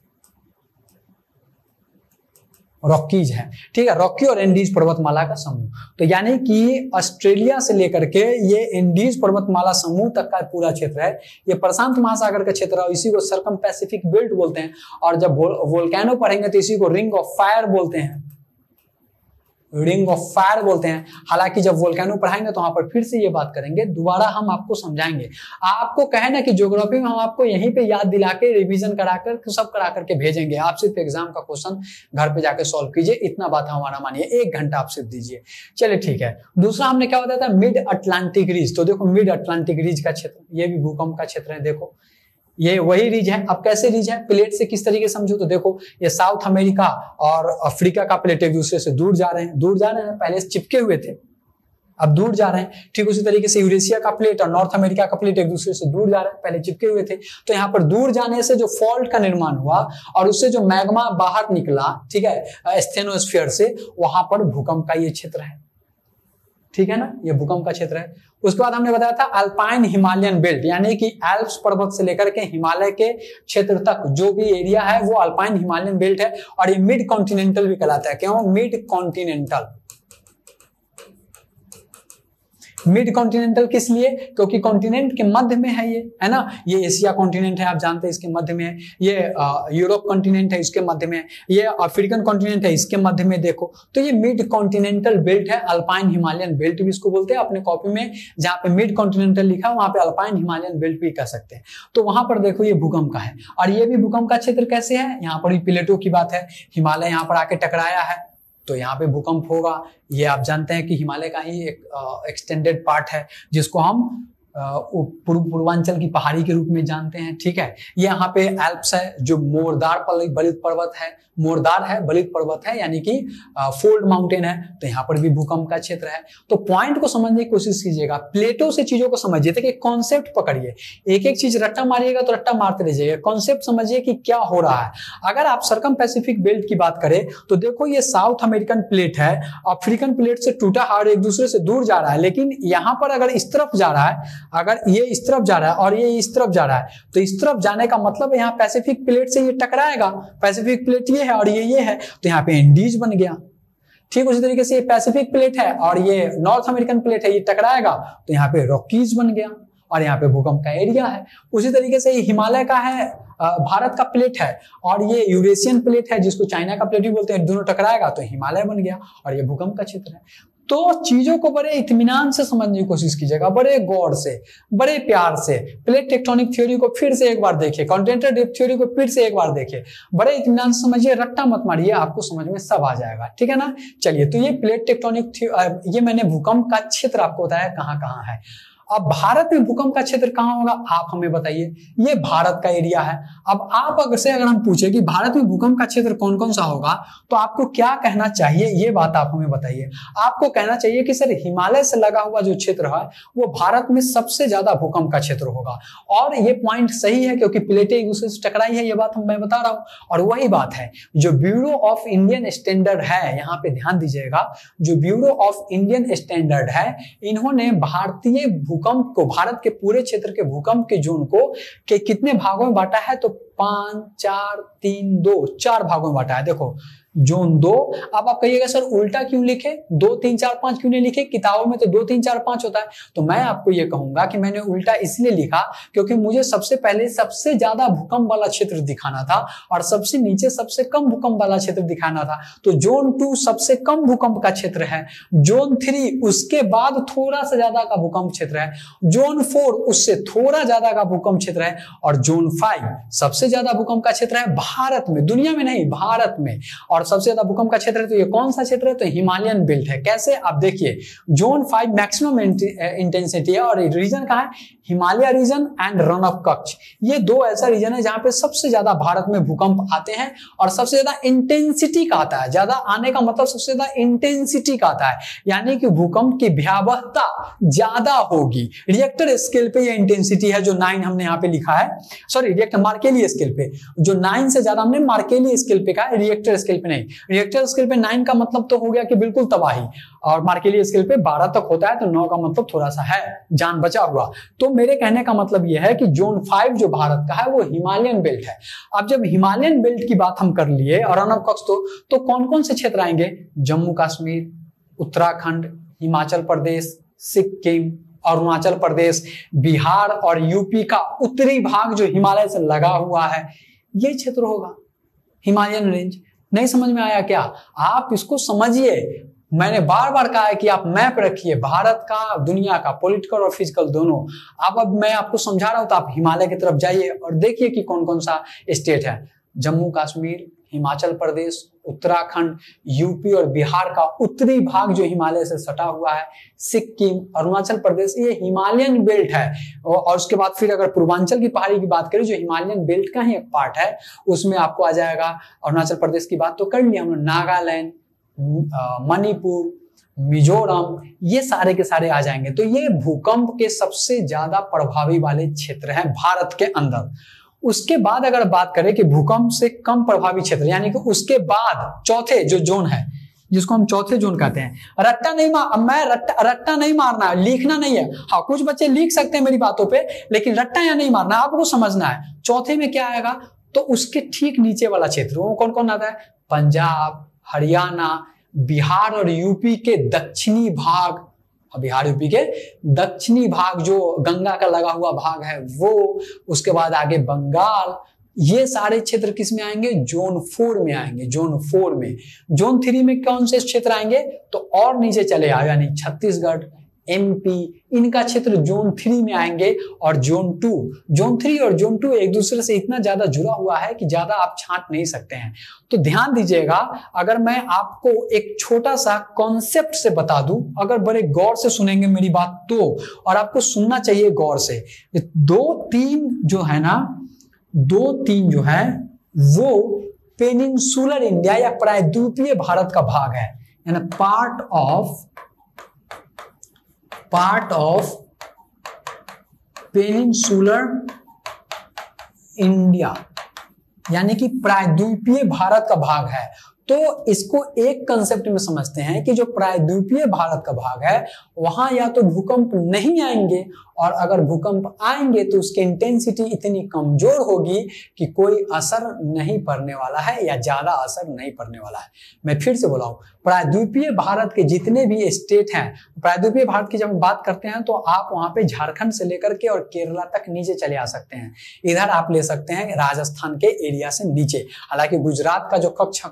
रॉकीज है, ठीक है। रॉकी और एंडीज पर्वतमाला का समूह। तो यानी कि ऑस्ट्रेलिया से लेकर के ये एंडीज पर्वतमाला समूह तक का पूरा क्षेत्र है, ये प्रशांत महासागर का क्षेत्र है। इसी को सरकम पैसिफिक बेल्ट बोलते हैं। और जब वोल्केनो पढ़ेंगे तो इसी को रिंग ऑफ फायर बोलते हैं, रिंग ऑफ फायर बोलते हैं। हालांकि जब वोल्केनो पढ़ाएंगे तो वहां पर फिर से ये बात करेंगे, दोबारा हम आपको समझाएंगे। आपको कहे ना कि ज्योग्राफी में हम आपको यहीं पे याद दिला के रिवीजन कराकर सब करा करके भेजेंगे, आप सिर्फ एग्जाम का क्वेश्चन घर पे जाके सॉल्व कीजिए, इतना बात हमारा मानिए, एक घंटा आप सिर्फ दीजिए। चलिए ठीक है। दूसरा हमने क्या बताया था, मिड अटलांटिक रीज। तो देखो मिड अटलांटिक रीज का क्षेत्र, ये भी भूकंप का क्षेत्र है। देखो ये वही रीज है। अब कैसे रीज है, प्लेट से किस तरीके समझो, तो देखो ये साउथ अमेरिका और अफ्रीका का प्लेट एक दूसरे से दूर जा रहे हैं, दूर जा रहे हैं, पहले से चिपके हुए थे, अब दूर जा रहे हैं। ठीक उसी तरीके से यूरेशिया का प्लेट और नॉर्थ अमेरिका का प्लेट एक दूसरे से दूर जा रहे हैं, पहले चिपके हुए थे। तो यहाँ पर दूर जाने से जो फॉल्ट का निर्माण हुआ और उससे जो मैग्मा बाहर निकला, ठीक है, स्टेनोस्फीयर से, वहां पर भूकंप का ये क्षेत्र है, ठीक है ना, ये भूकंप का क्षेत्र है। उसके बाद हमने बताया था अल्पाइन हिमालयन बेल्ट, यानी कि एल्प्स पर्वत से लेकर के हिमालय के क्षेत्र तक जो भी एरिया है वो अल्पाइन हिमालयन बेल्ट है। और ये मिड कॉन्टिनेंटल भी कहलाता है। क्यों मिड कॉन्टिनेंटल? मिड कॉन्टिनेंटल किस लिए? क्योंकि कॉन्टिनेंट के मध्य में है ये, है ना। ये एशिया कॉन्टिनेंट है, आप जानते हैं, इसके मध्य में है। ये यूरोप कॉन्टिनेंट है, इसके मध्य में है। ये अफ्रीकन कॉन्टिनेंट है, इसके मध्य में देखो। तो ये मिड कॉन्टिनेंटल बेल्ट है, अल्पाइन हिमालयन बेल्ट भी इसको बोलते हैं। अपने कॉपी में जहां पे मिड कॉन्टिनेंटल लिखा है वहां पे अल्पाइन हिमालयन बेल्ट भी कह सकते हैं। तो वहां पर देखो ये भूकंप का है, और ये भी भूकंप का क्षेत्र कैसे है, यहाँ पर भी प्लेटों की बात है। हिमालय यहाँ पर आके टकराया है तो यहाँ पे भूकंप होगा। ये आप जानते हैं कि हिमालय का ही एक एक्सटेंडेड पार्ट है जिसको हम पूर्व पूर्वांचल की पहाड़ी के रूप में जानते हैं, ठीक है। ये यहाँ पे एल्प्स है जो मोरदार बलित पर्वत है, मोरदार है, बलित पर्वत है, यानी कि फोल्ड माउंटेन है। तो यहाँ पर भी भूकंप का क्षेत्र है। तो पॉइंट को समझने की कोशिश कीजिएगा, प्लेटों से चीजों को समझिए, देखिए कॉन्सेप्ट पकड़िए, एक एक चीज रट्टा मारिएगा तो रट्टा मारते रहिएगा, कॉन्सेप्ट समझिए कि क्या हो रहा है। अगर आप सरकम पैसिफिक बेल्ट की बात करें तो देखो ये साउथ अमेरिकन प्लेट है, अफ्रीकन प्लेट से टूटा और एक दूसरे से दूर जा रहा है। लेकिन यहाँ पर अगर इस तरफ जा रहा है, अगर ये इस तरफ जा रहा है और ये इस तरफ जा रहा है, तो इस तरफ जाने का मतलब यहाँ पैसिफिक प्लेट से ये टकराएगा। पैसिफिक प्लेट ये है और ये ये है, तो यहाँ पे इंडीज बन गया। ठीक उसी तरीके से ये पैसिफिक प्लेट है और ये नॉर्थ अमेरिकन प्लेट है, ये टकराएगा तो यहाँ पे रॉकीज बन गया और यहाँ पे भूकंप का एरिया है। उसी तरीके से ये हिमालय का है, भारत का प्लेट है, और ये यूरेशियन प्लेट है जिसको चाइना का प्लेट भी बोलते हैं, दोनों टकराएगा तो हिमालय बन गया और ये भूकंप का क्षेत्र है। तो चीजों को बड़े इत्मीनान से समझने की कोशिश कीजिएगा, बड़े गौर से, बड़े प्यार से। प्लेट टेक्टोनिक थ्योरी को फिर से एक बार देखिए, कॉन्टिनेंटल ड्रिफ्ट थ्योरी को फिर से एक बार देखिए, बड़े इत्मीनान से समझिए, रट्टा मत मारिए, आपको समझ में सब आ जाएगा, ठीक है ना। चलिए, तो ये प्लेट टेक्टोनिक, ये मैंने भूकंप का क्षेत्र आपको बताया कहाँ कहाँ है। अब भारत में भूकंप का क्षेत्र कहां होगा, आप हमें बताइए। ये भारत का एरिया है। अब आप अगर से अगर हम पूछे कि भारत में भूकंप का क्षेत्र कौन कौन सा होगा, तो आपको क्या कहना चाहिए, ये बात आप हमें बताइए। आपको कहना चाहिए कि सर हिमालय से लगा हुआ जो क्षेत्र है वो भारत में सबसे ज्यादा भूकंप का क्षेत्र होगा। और ये पॉइंट सही है क्योंकि प्लेटें एक दूसरे से टकराई है, ये बात मैं बता रहा हूं। और वही बात है जो ब्यूरो ऑफ इंडियन स्टैंडर्ड है, यहाँ पे ध्यान दीजिएगा, जो ब्यूरो ऑफ इंडियन स्टैंडर्ड है, इन्होंने भारतीय भूकंप को, भारत के पूरे क्षेत्र के भूकंप के जोन को के कितने भागों में बांटा है, तो पांच चार तीन दो चार भागों में बांटा है। देखो जोन दो। अब आप कहिएगा सर उल्टा क्यों लिखे, दो तीन चार पांच क्यों नहीं लिखे, किताबों में तो दो तीन चार पांच होता है। तो मैं आपको ये कहूंगा कि मैंने उल्टा इसलिए लिखा क्योंकि मुझे सबसे पहले सबसे ज्यादा भूकंप वाला क्षेत्र दिखाना था और सबसे नीचे सबसे कम भूकंप वाला क्षेत्र दिखाना था। तो जोन टू सबसे कम भूकंप का क्षेत्र है, जोन थ्री उसके बाद थोड़ा सा ज्यादा का भूकंप क्षेत्र है, जोन फोर उससे थोड़ा ज्यादा का भूकंप क्षेत्र है, और जोन फाइव सबसे ज्यादा भूकंप का क्षेत्र है भारत में, दुनिया में नहीं भारत में। और सबसे ज्यादा भूकंप का क्षेत्र है, तो ये कौन सा क्षेत्र है, तो हिमालयन बेल्ट है। कैसे, आप देखिए जोन फाइव मैक्सिमम इंटेंसिटी है और रीजन कहाँ है, Himalaya region and Rann of Kutch. ये दो ऐसा रीजन है जहां पे सबसे ज्यादा भारत में भूकंप आते हैं और सबसे ज्यादा इंटेंसिटी का आता है। ज्यादा आने का मतलब सबसे ज्यादा इंटेंसिटी का आता है, यानी कि भूकंप की भयावहता ज्यादा होगी। रिएक्टर स्केल पे ये इंटेंसिटी है जो नाइन हमने यहाँ पे लिखा है, सॉरी रिएक्टर मार्केली स्केल पे, जो नाइन से ज्यादा हमने मार्केली स्केल पे कहा है, रिएक्टर स्केल पे नहीं। रिएक्टर स्केल पे नाइन का मतलब तो हो गया कि बिल्कुल तबाही, और मार्केली स्केल पे बारह तक होता है, तो नौ का मतलब थोड़ा सा है जान बचा हुआ। तो मेरे कहने का मतलब यह है कि जोन फाइव जो भारत का है वो हिमालयन बेल्ट है। अब जब हिमालयन बेल्ट की बात हम कर लिए और रन ऑफ कच्छ, तो, तो कौन कौन से क्षेत्र आएंगे, जम्मू कश्मीर, उत्तराखंड, हिमाचल प्रदेश, सिक्किम, अरुणाचल प्रदेश, बिहार और यूपी का उत्तरी भाग जो हिमालय से लगा हुआ है, ये क्षेत्र होगा हिमालयन रेंज। नहीं समझ में आया क्या, आप इसको समझिए। मैंने बार बार कहा है कि आप मैप रखिए भारत का, दुनिया का, पॉलिटिकल और फिजिकल दोनों। अब अब मैं आपको समझा रहा हूं तो आप हिमालय की तरफ जाइए और देखिए कि कौन कौन सा स्टेट है। जम्मू कश्मीर, हिमाचल प्रदेश, उत्तराखंड, यूपी और बिहार का उत्तरी भाग जो हिमालय से सटा हुआ है, सिक्किम, अरुणाचल प्रदेश, ये हिमालयन बेल्ट है। और उसके बाद फिर अगर पूर्वांचल की पहाड़ी की बात करें जो हिमालयन बेल्ट का ही एक पार्ट है, उसमें आपको आ जाएगा अरुणाचल प्रदेश की बात तो कर लिया हमने, नागालैंड, मणिपुर, मिजोरम, ये सारे के सारे आ जाएंगे। तो ये भूकंप के सबसे ज्यादा प्रभावी वाले क्षेत्र हैं भारत के अंदर। उसके बाद अगर बात करें कि भूकंप से कम प्रभावी क्षेत्र, यानी कि उसके बाद चौथे जो जोन है, जिसको हम चौथे जोन कहते हैं, रट्टा नहीं मार, मैं रट्टा रट्टा नहीं मारना है, लिखना नहीं है। हाँ कुछ बच्चे लिख सकते हैं मेरी बातों पे, लेकिन रट्टा या नहीं मारना, आपको समझना है। चौथे में क्या आएगा, तो उसके ठीक नीचे वाला क्षेत्र वो कौन कौन आता है, पंजाब, हरियाणा, बिहार और यूपी के दक्षिणी भाग, बिहार यूपी के दक्षिणी भाग जो गंगा का लगा हुआ भाग है वो, उसके बाद आगे बंगाल, ये सारे क्षेत्र किस में आएंगे, जोन फोर में आएंगे। जोन फोर में, जोन थ्री में कौन से क्षेत्र आएंगे, तो और नीचे चले आए, यानी छत्तीसगढ़, एमपी, इनका क्षेत्र जोन थ्री में आएंगे। और जोन टू, जोन थ्री और जोन टू एक दूसरे से इतना ज्यादा जुड़ा हुआ है कि ज्यादा आप छांट नहीं सकते हैं। तो ध्यान दीजिएगा, अगर मैं आपको एक छोटा सा कॉन्सेप्ट से बता दूं, अगर बड़े गौर से सुनेंगे मेरी बात तो, और आपको सुनना चाहिए गौर से, दो तीन जो है ना, दो तीन जो है वो पेनिनसुलर इंडिया या प्रायद्वीपीय भारत का भाग है, यानी part of part of peninsular India, यानी कि प्रायद्वीपीय भारत का भाग है। तो इसको एक कंसेप्ट में समझते हैं कि जो प्रायद्वीपीय भारत का भाग है वहां या तो भूकंप नहीं आएंगे, और अगर भूकंप आएंगे तो उसकी इंटेंसिटी इतनी कमजोर होगी कि कोई असर नहीं पड़ने वाला है या ज्यादा असर नहीं पड़ने वाला है। मैं फिर से बोला हूं, प्रायद्वीपीय भारत के जितने भी स्टेट हैं, प्रायद्वीपीय भारत की जब हम बात करते हैं तो आप वहां पे झारखंड से लेकर के और केरला तक नीचे चले आ सकते हैं। इधर आप ले सकते हैं राजस्थान के एरिया से नीचे। हालांकि गुजरात का जो कच्छ का रन है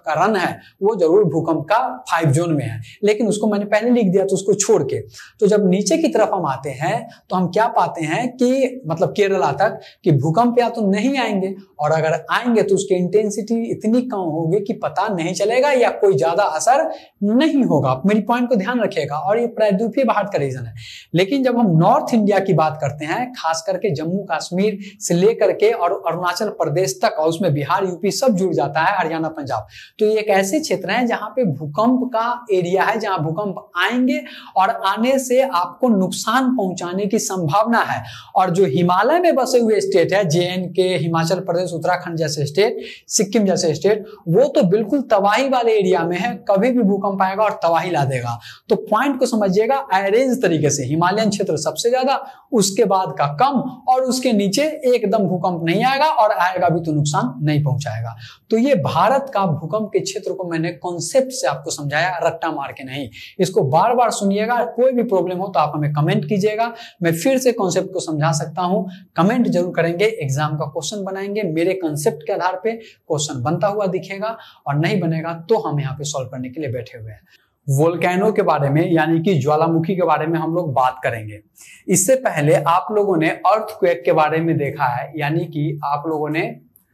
है वो जरूर भूकंप का फाइव जोन में है, लेकिन उसको मैंने पहले लिख दिया तो उसको छोड़ के। तो जब नीचे की तरफ हम आते हैं तो हम क्या पाते हैं कि मतलब केरला तक कि भूकंप या तो नहीं आएंगे, और अगर आएंगे तो उसकी इंटेंसिटी इतनी कम होगी कि पता नहीं चलेगा या कोई ज्यादा असर नहीं होगा। मेरी पॉइंट को ध्यान रखिएगा, और ये प्रायद्वीपीय बाहर का रीजन है। लेकिन जब हम नॉर्थ इंडिया की बात करते हैं, खास करके जम्मू कश्मीर से लेकर के और अरुणाचल प्रदेश तक, और उसमें बिहार यूपी सब जुड़ जाता है, हरियाणा पंजाब, तो ये एक ऐसे क्षेत्र हैं जहां पे भूकंप का एरिया है, जहां भूकंप आएंगे और आने से आपको नुकसान पहुंचाने की संभावना है। और जो हिमालय में बसे हुए स्टेट है, जे एंड के, हिमाचल प्रदेश, उत्तराखंड जैसे स्टेट, सिक्किम जैसे स्टेट, वो तो बिल्कुल तबाही वाले एरिया में है, कभी भी भूकंप आएगा और तबाही ला देगा। तो पॉइंट को समझिएगा अरेंज तरीके से, हिमालयन क्षेत्र सबसे ज्यादा, उसके बाद का कम, और उसके नीचे एकदम भूकंप नहीं आएगा, और आएगा भी तो नुकसान नहीं पहुंचाएगा। तो ये भारत का भूकंप के क्षेत्र को मैंने कॉन्सेप्ट से आपको समझाया, रट्टा मार के नहीं। इसको बार बार सुनिएगा, कोई भी प्रॉब्लम हो तो आप हमें कमेंट कीजिएगा, मैं फिर से कॉन्सेप्ट को समझा सकता हूं। कमेंट जरूर करेंगे, एग्जाम का क्वेश्चन बनाएंगे, मेरे कॉन्सेप्ट के आधार पे क्वेश्चन बनता हुआ दिखेगा, और नहीं बनेगा तो हम यहाँ पे सॉल्व करने के लिए बैठे हुए हैं। वोल्केनो के बारे में, यानी कि ज्वालामुखी के बारे में हम लोग बात करेंगे। इससे पहले आप लोगों ने अर्थक्वेक के बारे में देखा है, यानी कि आप लोगों ने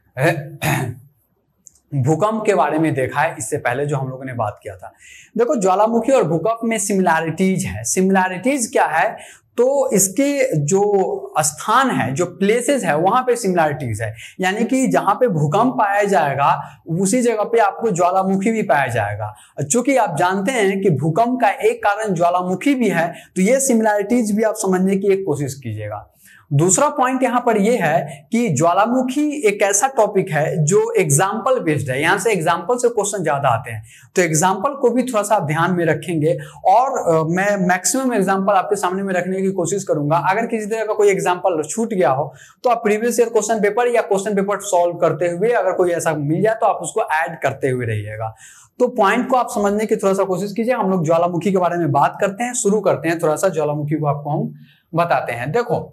भूकंप के बारे में देखा है इससे पहले, जो हम लोगों ने बात किया था। देखो, ज्वालामुखी और भूकंप में सिमिलैरिटीज है। सिमिलैरिटीज क्या है? तो इसके जो स्थान है, जो प्लेसेस है, वहां पे सिमिलैरिटीज है, यानी कि जहां पे भूकंप पाया जाएगा उसी जगह पे आपको ज्वालामुखी भी पाया जाएगा। चूंकि आप जानते हैं कि भूकंप का एक कारण ज्वालामुखी भी है, तो ये सिमिलैरिटीज भी आप समझने की एक कोशिश कीजिएगा। दूसरा पॉइंट यहां पर यह है कि ज्वालामुखी एक ऐसा टॉपिक है जो एग्जाम्पल बेस्ड है, यहां से एग्जाम्पल से क्वेश्चन ज्यादा आते हैं, तो एग्जाम्पल को भी थोड़ा सा आप ध्यान में रखेंगे, और आ, मैं मैक्सिमम एग्जाम्पल आपके सामने में रखने की कोशिश करूंगा। अगर किसी तरह का कोई एग्जाम्पल छूट गया हो तो आप प्रीवियस ईयर क्वेश्चन पेपर या क्वेश्चन पेपर सॉल्व करते हुए अगर कोई ऐसा मिल जाए तो आप उसको ऐड करते हुए रहिएगा। तो पॉइंट को आप समझने की थोड़ा सा कोशिश कीजिए। हम लोग ज्वालामुखी के बारे में बात करते हैं, शुरू करते हैं। थोड़ा सा ज्वालामुखी को आपको हम बताते हैं। देखो,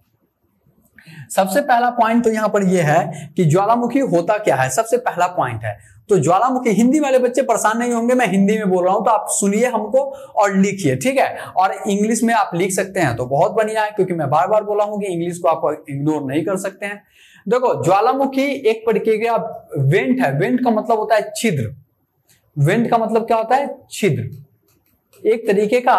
सबसे पहला पॉइंट तो यहां पर यह है कि ज्वालामुखी होता क्या है, सबसे पहला पॉइंट है। तो ज्वालामुखी, हिंदी वाले बच्चे परेशान नहीं होंगे, मैं हिंदी में बोल रहा हूं तो आप सुनिए हमको और लिखिए, ठीक है। और इंग्लिश में आप लिख सकते हैं तो बहुत बढ़िया है, क्योंकि मैं बार बार बोला हूं कि इंग्लिश को आप इग्नोर नहीं कर सकते हैं। देखो, ज्वालामुखी एक प्रक्रिया वेंट है। वेंट का मतलब होता है छिद्र। वेंट का मतलब क्या होता है? छिद्र। एक तरीके का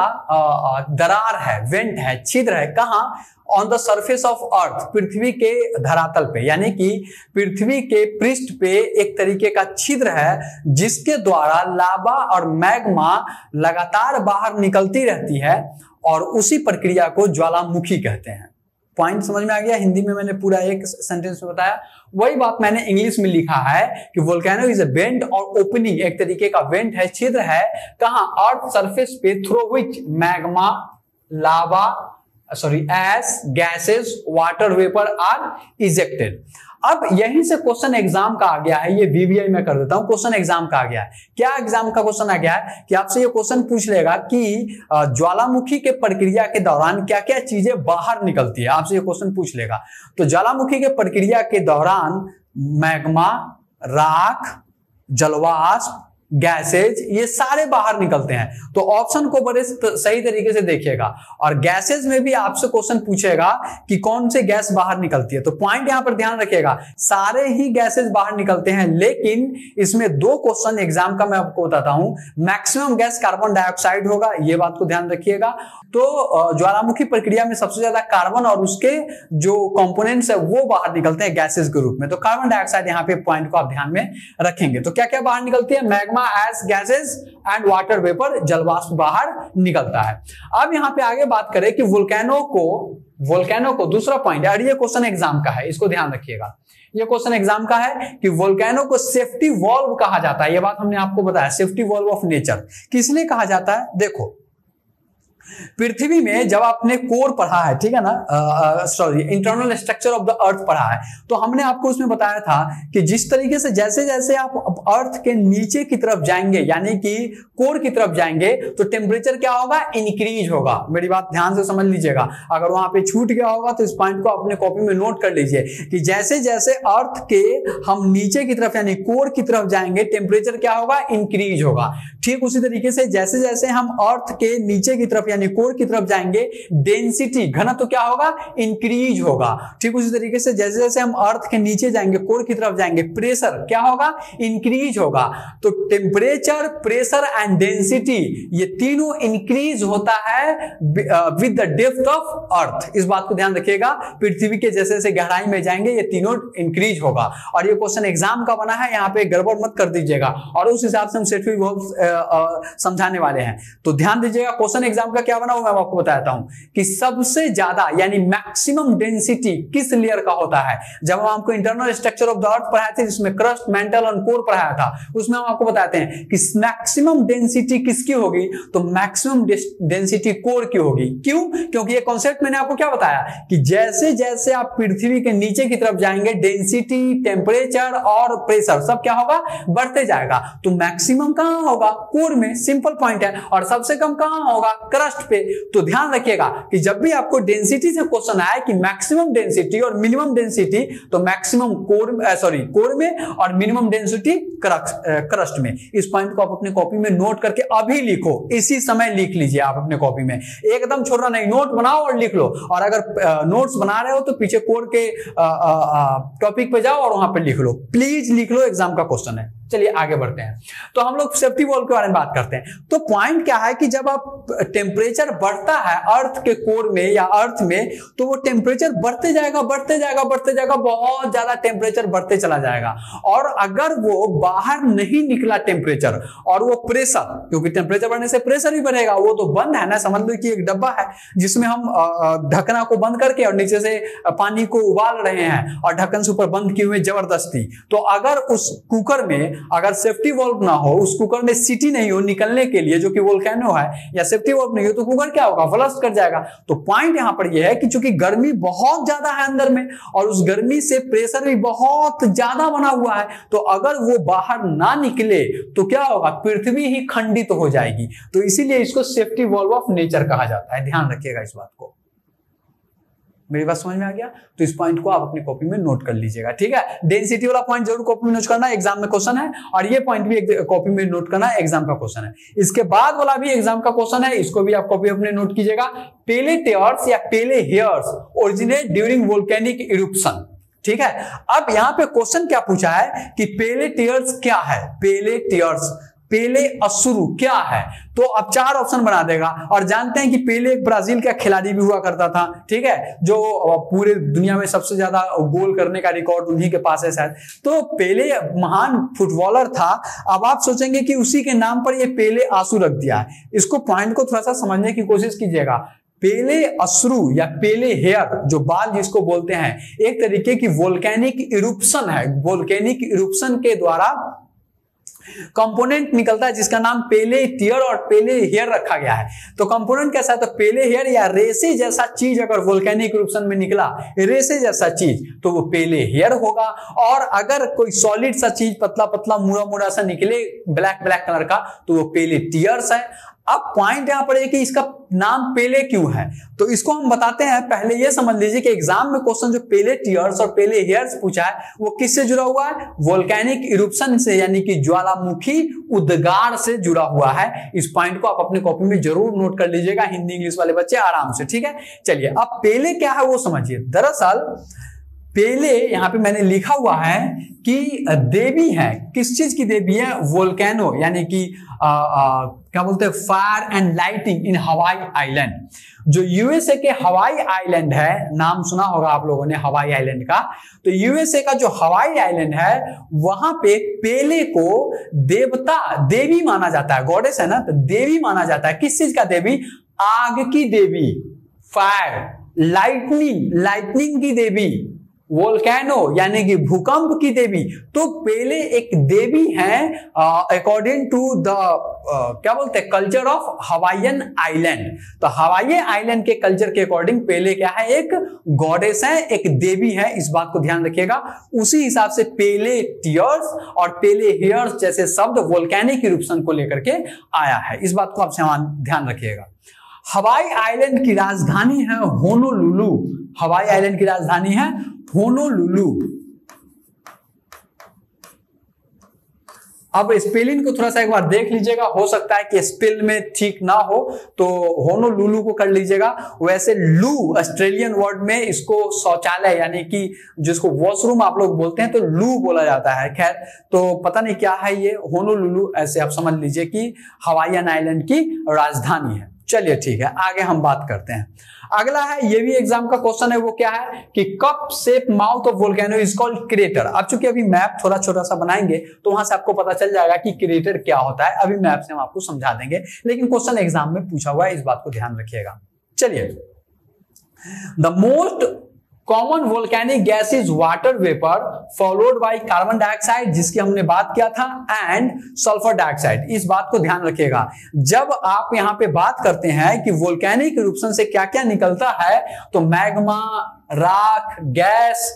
दरार है, वेंट है, छिद्र है। कहां? On the surface of earth, पृथ्वी के धरातल पे, यानी कि पृथ्वी के पृष्ठ पे एक तरीके का छिद्र है जिसके द्वारा लावा और मैग्मा लगातार बाहर निकलती रहती है, और उसी प्रक्रिया को ज्वालामुखी कहते हैं। पॉइंट समझ में आ गया? हिंदी में मैंने पूरा एक सेंटेंस में बताया, वही बात मैंने इंग्लिश में लिखा है कि वोल्केनो इज अ वेंट और ओपनिंग, एक तरीके का वेंट है, छिद्र है। कहां? अर्थ सरफेस पे, through which magma, lava, sorry ash, gases, water vapour are ejected. अब यहीं से क्वेश्चन एग्जाम का आ गया है, ये वीवीआई में कर देता हूं, क्वेश्चन एग्जाम का आ गया है। क्या एग्जाम का क्वेश्चन आ गया है कि आपसे ये क्वेश्चन पूछ लेगा कि ज्वालामुखी के प्रक्रिया के दौरान क्या क्या चीजें बाहर निकलती है, आपसे ये क्वेश्चन पूछ लेगा। तो ज्वालामुखी के प्रक्रिया के दौरान मैग्मा, राख, जलवाष्प, गैसेज, ये सारे बाहर निकलते हैं। तो ऑप्शन को बड़े सही तरीके से देखिएगा। और गैसेज में भी आपसे क्वेश्चन पूछेगा कि कौन से गैस बाहर निकलती है। तो पॉइंट यहां पर ध्यान रखिएगा, सारे ही गैसेज बाहर निकलते हैं, लेकिन इसमें दो क्वेश्चन एग्जाम का मैं आपको बताता हूं। मैक्सिमम गैस कार्बन डाइऑक्साइड होगा, ये बात को ध्यान रखिएगा। तो ज्वालामुखी प्रक्रिया में सबसे ज्यादा कार्बन और उसके जो कंपोनेंट्स है वो बाहर निकलते हैं गैसेज के रूप में। तो कार्बन डाइऑक्साइड यहाँ पे पॉइंट को आप ध्यान में रखेंगे। तो क्या क्या बाहर निकलती है? Magma, ash, gases and water vapour, जलवाष्प बाहर निकलता है। अब यहां पे आगे बात करें कि वोल्केनो को वोल्केनो को दूसरा पॉइंट, और ये क्वेश्चन एग्जाम का है, इसको ध्यान रखिएगा। ये क्वेश्चन एग्जाम का है कि वोल्केनो को सेफ्टी वॉल्व कहा जाता है। ये बात हमने आपको बताया, सेफ्टी वॉल्व ऑफ नेचर किस लिए कहा जाता है? देखो, पृथ्वी में जब आपने कोर पढ़ा है, ठीक है ना, sorry internal structure of the earth पढ़ा है, तो हमने आपको उसमें बताया था कि जिस तरीके से जैसे जैसे आप अर्थ के नीचे की तरफ जाएंगे यानी कि कोर की तरफ जाएंगे तो टेम्परेचर क्या होगा, इंक्रीज होगा। मेरी बात ध्यान से समझ लीजिएगा, अगर वहां पे छूट गया होगा तो इस पॉइंट को अपने कॉपी में नोट कर लीजिए कि जैसे जैसे अर्थ के हम नीचे की तरफ यानी कोर की तरफ जाएंगे टेम्परेचर क्या होगा, इंक्रीज होगा। ठीक उसी तरीके से जैसे जैसे हम अर्थ के नीचे की तरफ यानी कोर की तरफ जाएंगे डेंसिटी घनत्व तो क्या होगा, इंक्रीज होगा। ठीक उसी तरीके से जैसे जैसे हम अर्थ के नीचे जाएंगे कोर की तरफ जाएंगे प्रेशर क्या होगा, इंक्रीज होगा। तो टेम्परेचर, प्रेशर एंड डेंसिटी ये तीनों इंक्रीज होता है with the depth of earth. इस बात को ध्यान रखिएगा, पृथ्वी के जैसे जैसे गहराई में जाएंगे ये तीनों इंक्रीज होगा। और ये क्वेश्चन एग्जाम का बना है, यहाँ पे गड़बड़ मत कर दीजिएगा और उस हिसाब से हम सेट समझाने वाले हैं। तो ध्यान दीजिएगा, क्वेश्चन एग्जाम का क्या बना हुआ मैं आपको बताता हूं कि सबसे ज्यादा यानी मैक्सिमम डेंसिटी किस लेयर का होता है। जब हम आपको internal structure of the earth पढ़ाए थे जिसमें क्रस्ट, मेंटल और कोर पढ़ाया था, उसमें हम आपको बताते हैं कि मैक्सिमम डेंसिटी किसकी होगी, तो मैक्सिमम डेंसिटी कोर की होगी। क्यों? क्योंकि ये कॉन्सेप्ट मैंने आपको क्या बताया कि जैसे जैसे आप पृथ्वी के नीचे की तरफ जाएंगे डेंसिटी, टेम्परेचर और प्रेशर सब क्या होगा, बढ़ते जाएगा। तो मैक्सिमम कहां होगा, कोर में, सिंपल पॉइंट है। और सबसे कम कहां होगा, क्रस्ट पे। तो ध्यान रखिएगा कि जब भी आपको डेंसिटी से क्वेश्चन आए कि मैक्सिमम डेंसिटी और मिनिमम डेंसिटी, तो मैक्सिमम कोर सॉरी कोर में और मिनिमम डेंसिटी क्रस्ट में। इस पॉइंट को आप अपने कॉपी में नोट करके अभी लिखो, इसी समय लिख लीजिए आप अपने कॉपी में, एकदम छोड़ना नहीं, नोट बनाओ और लिख लो। और अगर नोट्स बना रहे हो तो पीछे कोर के टॉपिक पे जाओ और वहां पे लिख लो, प्लीज लिख लो, एग्जाम का क्वेश्चन है। चलिए आगे बढ़ते हैं। तो हम लोग सेफ्टी वॉल्व के बारे में बात करते हैं। तो पॉइंट क्या है कि जब आप टेम्परेचर बढ़ता है अर्थ के कोर में या अर्थ में, तो वो टेम्परेचर बढ़ते जाएगा बढ़ते जाएगा बढ़ते जाएगा, बहुत ज्यादा टेम्परेचर बढ़ते चला जाएगा। और अगर वो बाहर नहीं निकला टेम्परेचर और वो प्रेशर, क्योंकि टेम्परेचर बढ़ने से प्रेशर भी बढ़ेगा, वो तो बंद है ना, समझ लो कि एक डब्बा है जिसमें हम ढक्कना को बंद करके और नीचे से पानी को उबाल रहे हैं और ढक्कन से ऊपर बंद किए हुए जबरदस्ती। तो अगर उस कुकर में अगर सेफ्टी वॉल्व ना हो, उस कुकर में सीटी नहीं हो निकलने के लिए, जो कि वोल्केनो है, या सेफ्टी वॉल्व नहीं हो, तो कुकर क्या होगा, ब्लास्ट कर जाएगा। तो पॉइंट यहां पर यह है कि चूंकि गर्मी बहुत ज्यादा है अंदर में और उस गर्मी से प्रेशर भी बहुत ज्यादा बना हुआ है, तो अगर वो बाहर ना निकले तो क्या होगा, पृथ्वी ही खंडित तो हो जाएगी। तो इसीलिए इसको सेफ्टी वॉल्व ऑफ नेचर कहा जाता है। ध्यान रखिएगा इस बात को। मेरी बात समझ में आ गया? तो इस पॉइंट को आप अपनी कॉपी में नोट कर लीजिएगा, ठीक है। डेंसिटी वाला पॉइंट जरूर कॉपी में नोट करना, एग्जाम में क्वेश्चन है। और ये पॉइंट भी कॉपी में नोट करना, एग्जाम का क्वेश्चन है। इसके बाद वाला भी एग्जाम का क्वेश्चन है, इसको भी आप कॉपी अपने नोट कीजिएगा। पेले टेयर्स या Pele hairs originate during volcanic eruption, ठीक है। अब यहाँ पे क्वेश्चन क्या पूछा है कि पेले टेयर्स क्या है, पेले टेयर्स, पेले अश्रु क्या है। तो अब चार ऑप्शन बना देगा। और जानते हैं कि पेले एक ब्राजील का खिलाड़ी भी हुआ करता था, ठीक है, जो पूरे दुनिया में सबसे ज्यादा गोल करने का रिकॉर्ड उन्हीं के पास है शायद। तो पेले महान फुटबॉलर था। अब आप सोचेंगे कि उसी के नाम पर ये पेले आंसू रख दिया है। इसको पॉइंट को थोड़ा सा समझने की कोशिश कीजिएगा। पेले अश्रु या पेले हेयर, जो बाल जिसको बोलते हैं, एक तरीके की वोल्केनिक इरुप्शन है। वोल्केनिक इरुप्शन के द्वारा कंपोनेंट निकलता है जिसका नाम पेले टीयर और पेले हेयर रखा गया है। तो कंपोनेंट कैसा है, तो पेले हेयर या रेसे जैसा चीज अगर वोल्केनिक इरुप्शन में निकला, रेसे जैसा चीज, तो वो पेले हेयर होगा। और अगर कोई सॉलिड सा चीज पतला पतला मुड़ा मुड़ा सा निकले ब्लैक ब्लैक कलर का, तो वो पेले टीयर्स है। अब पॉइंट यहां पर है कि इसका नाम पेले क्यों है, तो इसको हम बताते हैं। पहले ये समझ लीजिए कि एग्जाम में क्वेश्चन जो पेले टीयर्स और पेले हेयर्स पूछा है वो किससे जुड़ा हुआ है, वोल्केनिक इरुप्शन से, यानी कि ज्वालामुखी उद्गार से जुड़ा हुआ है। इस पॉइंट को आप अपने कॉपी में जरूर नोट कर लीजिएगा, हिंदी इंग्लिश वाले बच्चे आराम से, ठीक है। चलिए अब पेले क्या है वो समझिए। दरअसल पेले यहां पे मैंने लिखा हुआ है कि देवी है। किस चीज की देवी है, वोल्केनो, यानी कि आ, आ, क्या बोलते हैं, fire and lighting in Hawaii island. जो यूएसए के हवाई आइलैंड है, नाम सुना होगा आप लोगों ने हवाई आइलैंड का। तो यूएसए का जो हवाई आइलैंड है वहां पे पेले को देवता, देवी माना जाता है, गॉडेस है ना, तो देवी माना जाता है। किस चीज का देवी, आग की देवी, फायर, लाइटनिंग, लाइटनिंग की देवी, वोल्केनो यानी कि भूकंप की देवी, तो पेले एक देवी है अकॉर्डिंग टू द क्या बोलते हैं कल्चर ऑफ हवाईयन आइलैंड। तो हवाई आइलैंड के कल्चर के अकॉर्डिंग पेले क्या है, एक गॉडेस है, एक देवी है, इस बात को ध्यान रखिएगा। उसी हिसाब से पेले टीयर्स और पेले हेयर्स जैसे शब्द वोल्केनिक इरप्शन को लेकर के आया है, इस बात को आप ध्यान रखिएगा। हवाई आइलैंड की राजधानी है होनोलुलु, हवाई आइलैंड की राजधानी है होनोलुलु। अब स्पेलिंग को थोड़ा सा एक बार देख लीजिएगा, हो सकता है कि स्पेल में ठीक ना हो तो होनोलुलु को कर लीजिएगा। वैसे लू ऑस्ट्रेलियन वर्ड में इसको शौचालय यानी कि जिसको वॉशरूम आप लोग बोलते हैं तो लू बोला जाता है। खैर तो पता नहीं क्या है ये होनोलुलु, ऐसे आप समझ लीजिए कि हवाईयन आइलैंड की राजधानी है। चलिए ठीक है, आगे हम बात करते हैं। अगला है, ये भी एग्जाम का क्वेश्चन है, वो क्या है कि cup shape mouth of volcano is called crater. अब चूंकि अभी मैप थोड़ा छोटा सा बनाएंगे तो वहां से आपको पता चल जाएगा कि क्रेटर क्या होता है, अभी मैप से हम आपको समझा देंगे, लेकिन क्वेश्चन एग्जाम में पूछा हुआ है, इस बात को ध्यान रखिएगा। चलिए, the most common volcanic gas is water vapour followed by carbon dioxide, जिसकी हमने बात किया था, एंड सल्फर डाइऑक्साइड। इस बात को ध्यान रखिएगा, जब आप यहां पे बात करते हैं कि वोल्केनिक इरप्शन से क्या क्या निकलता है तो मैग्मा, राख, गैस,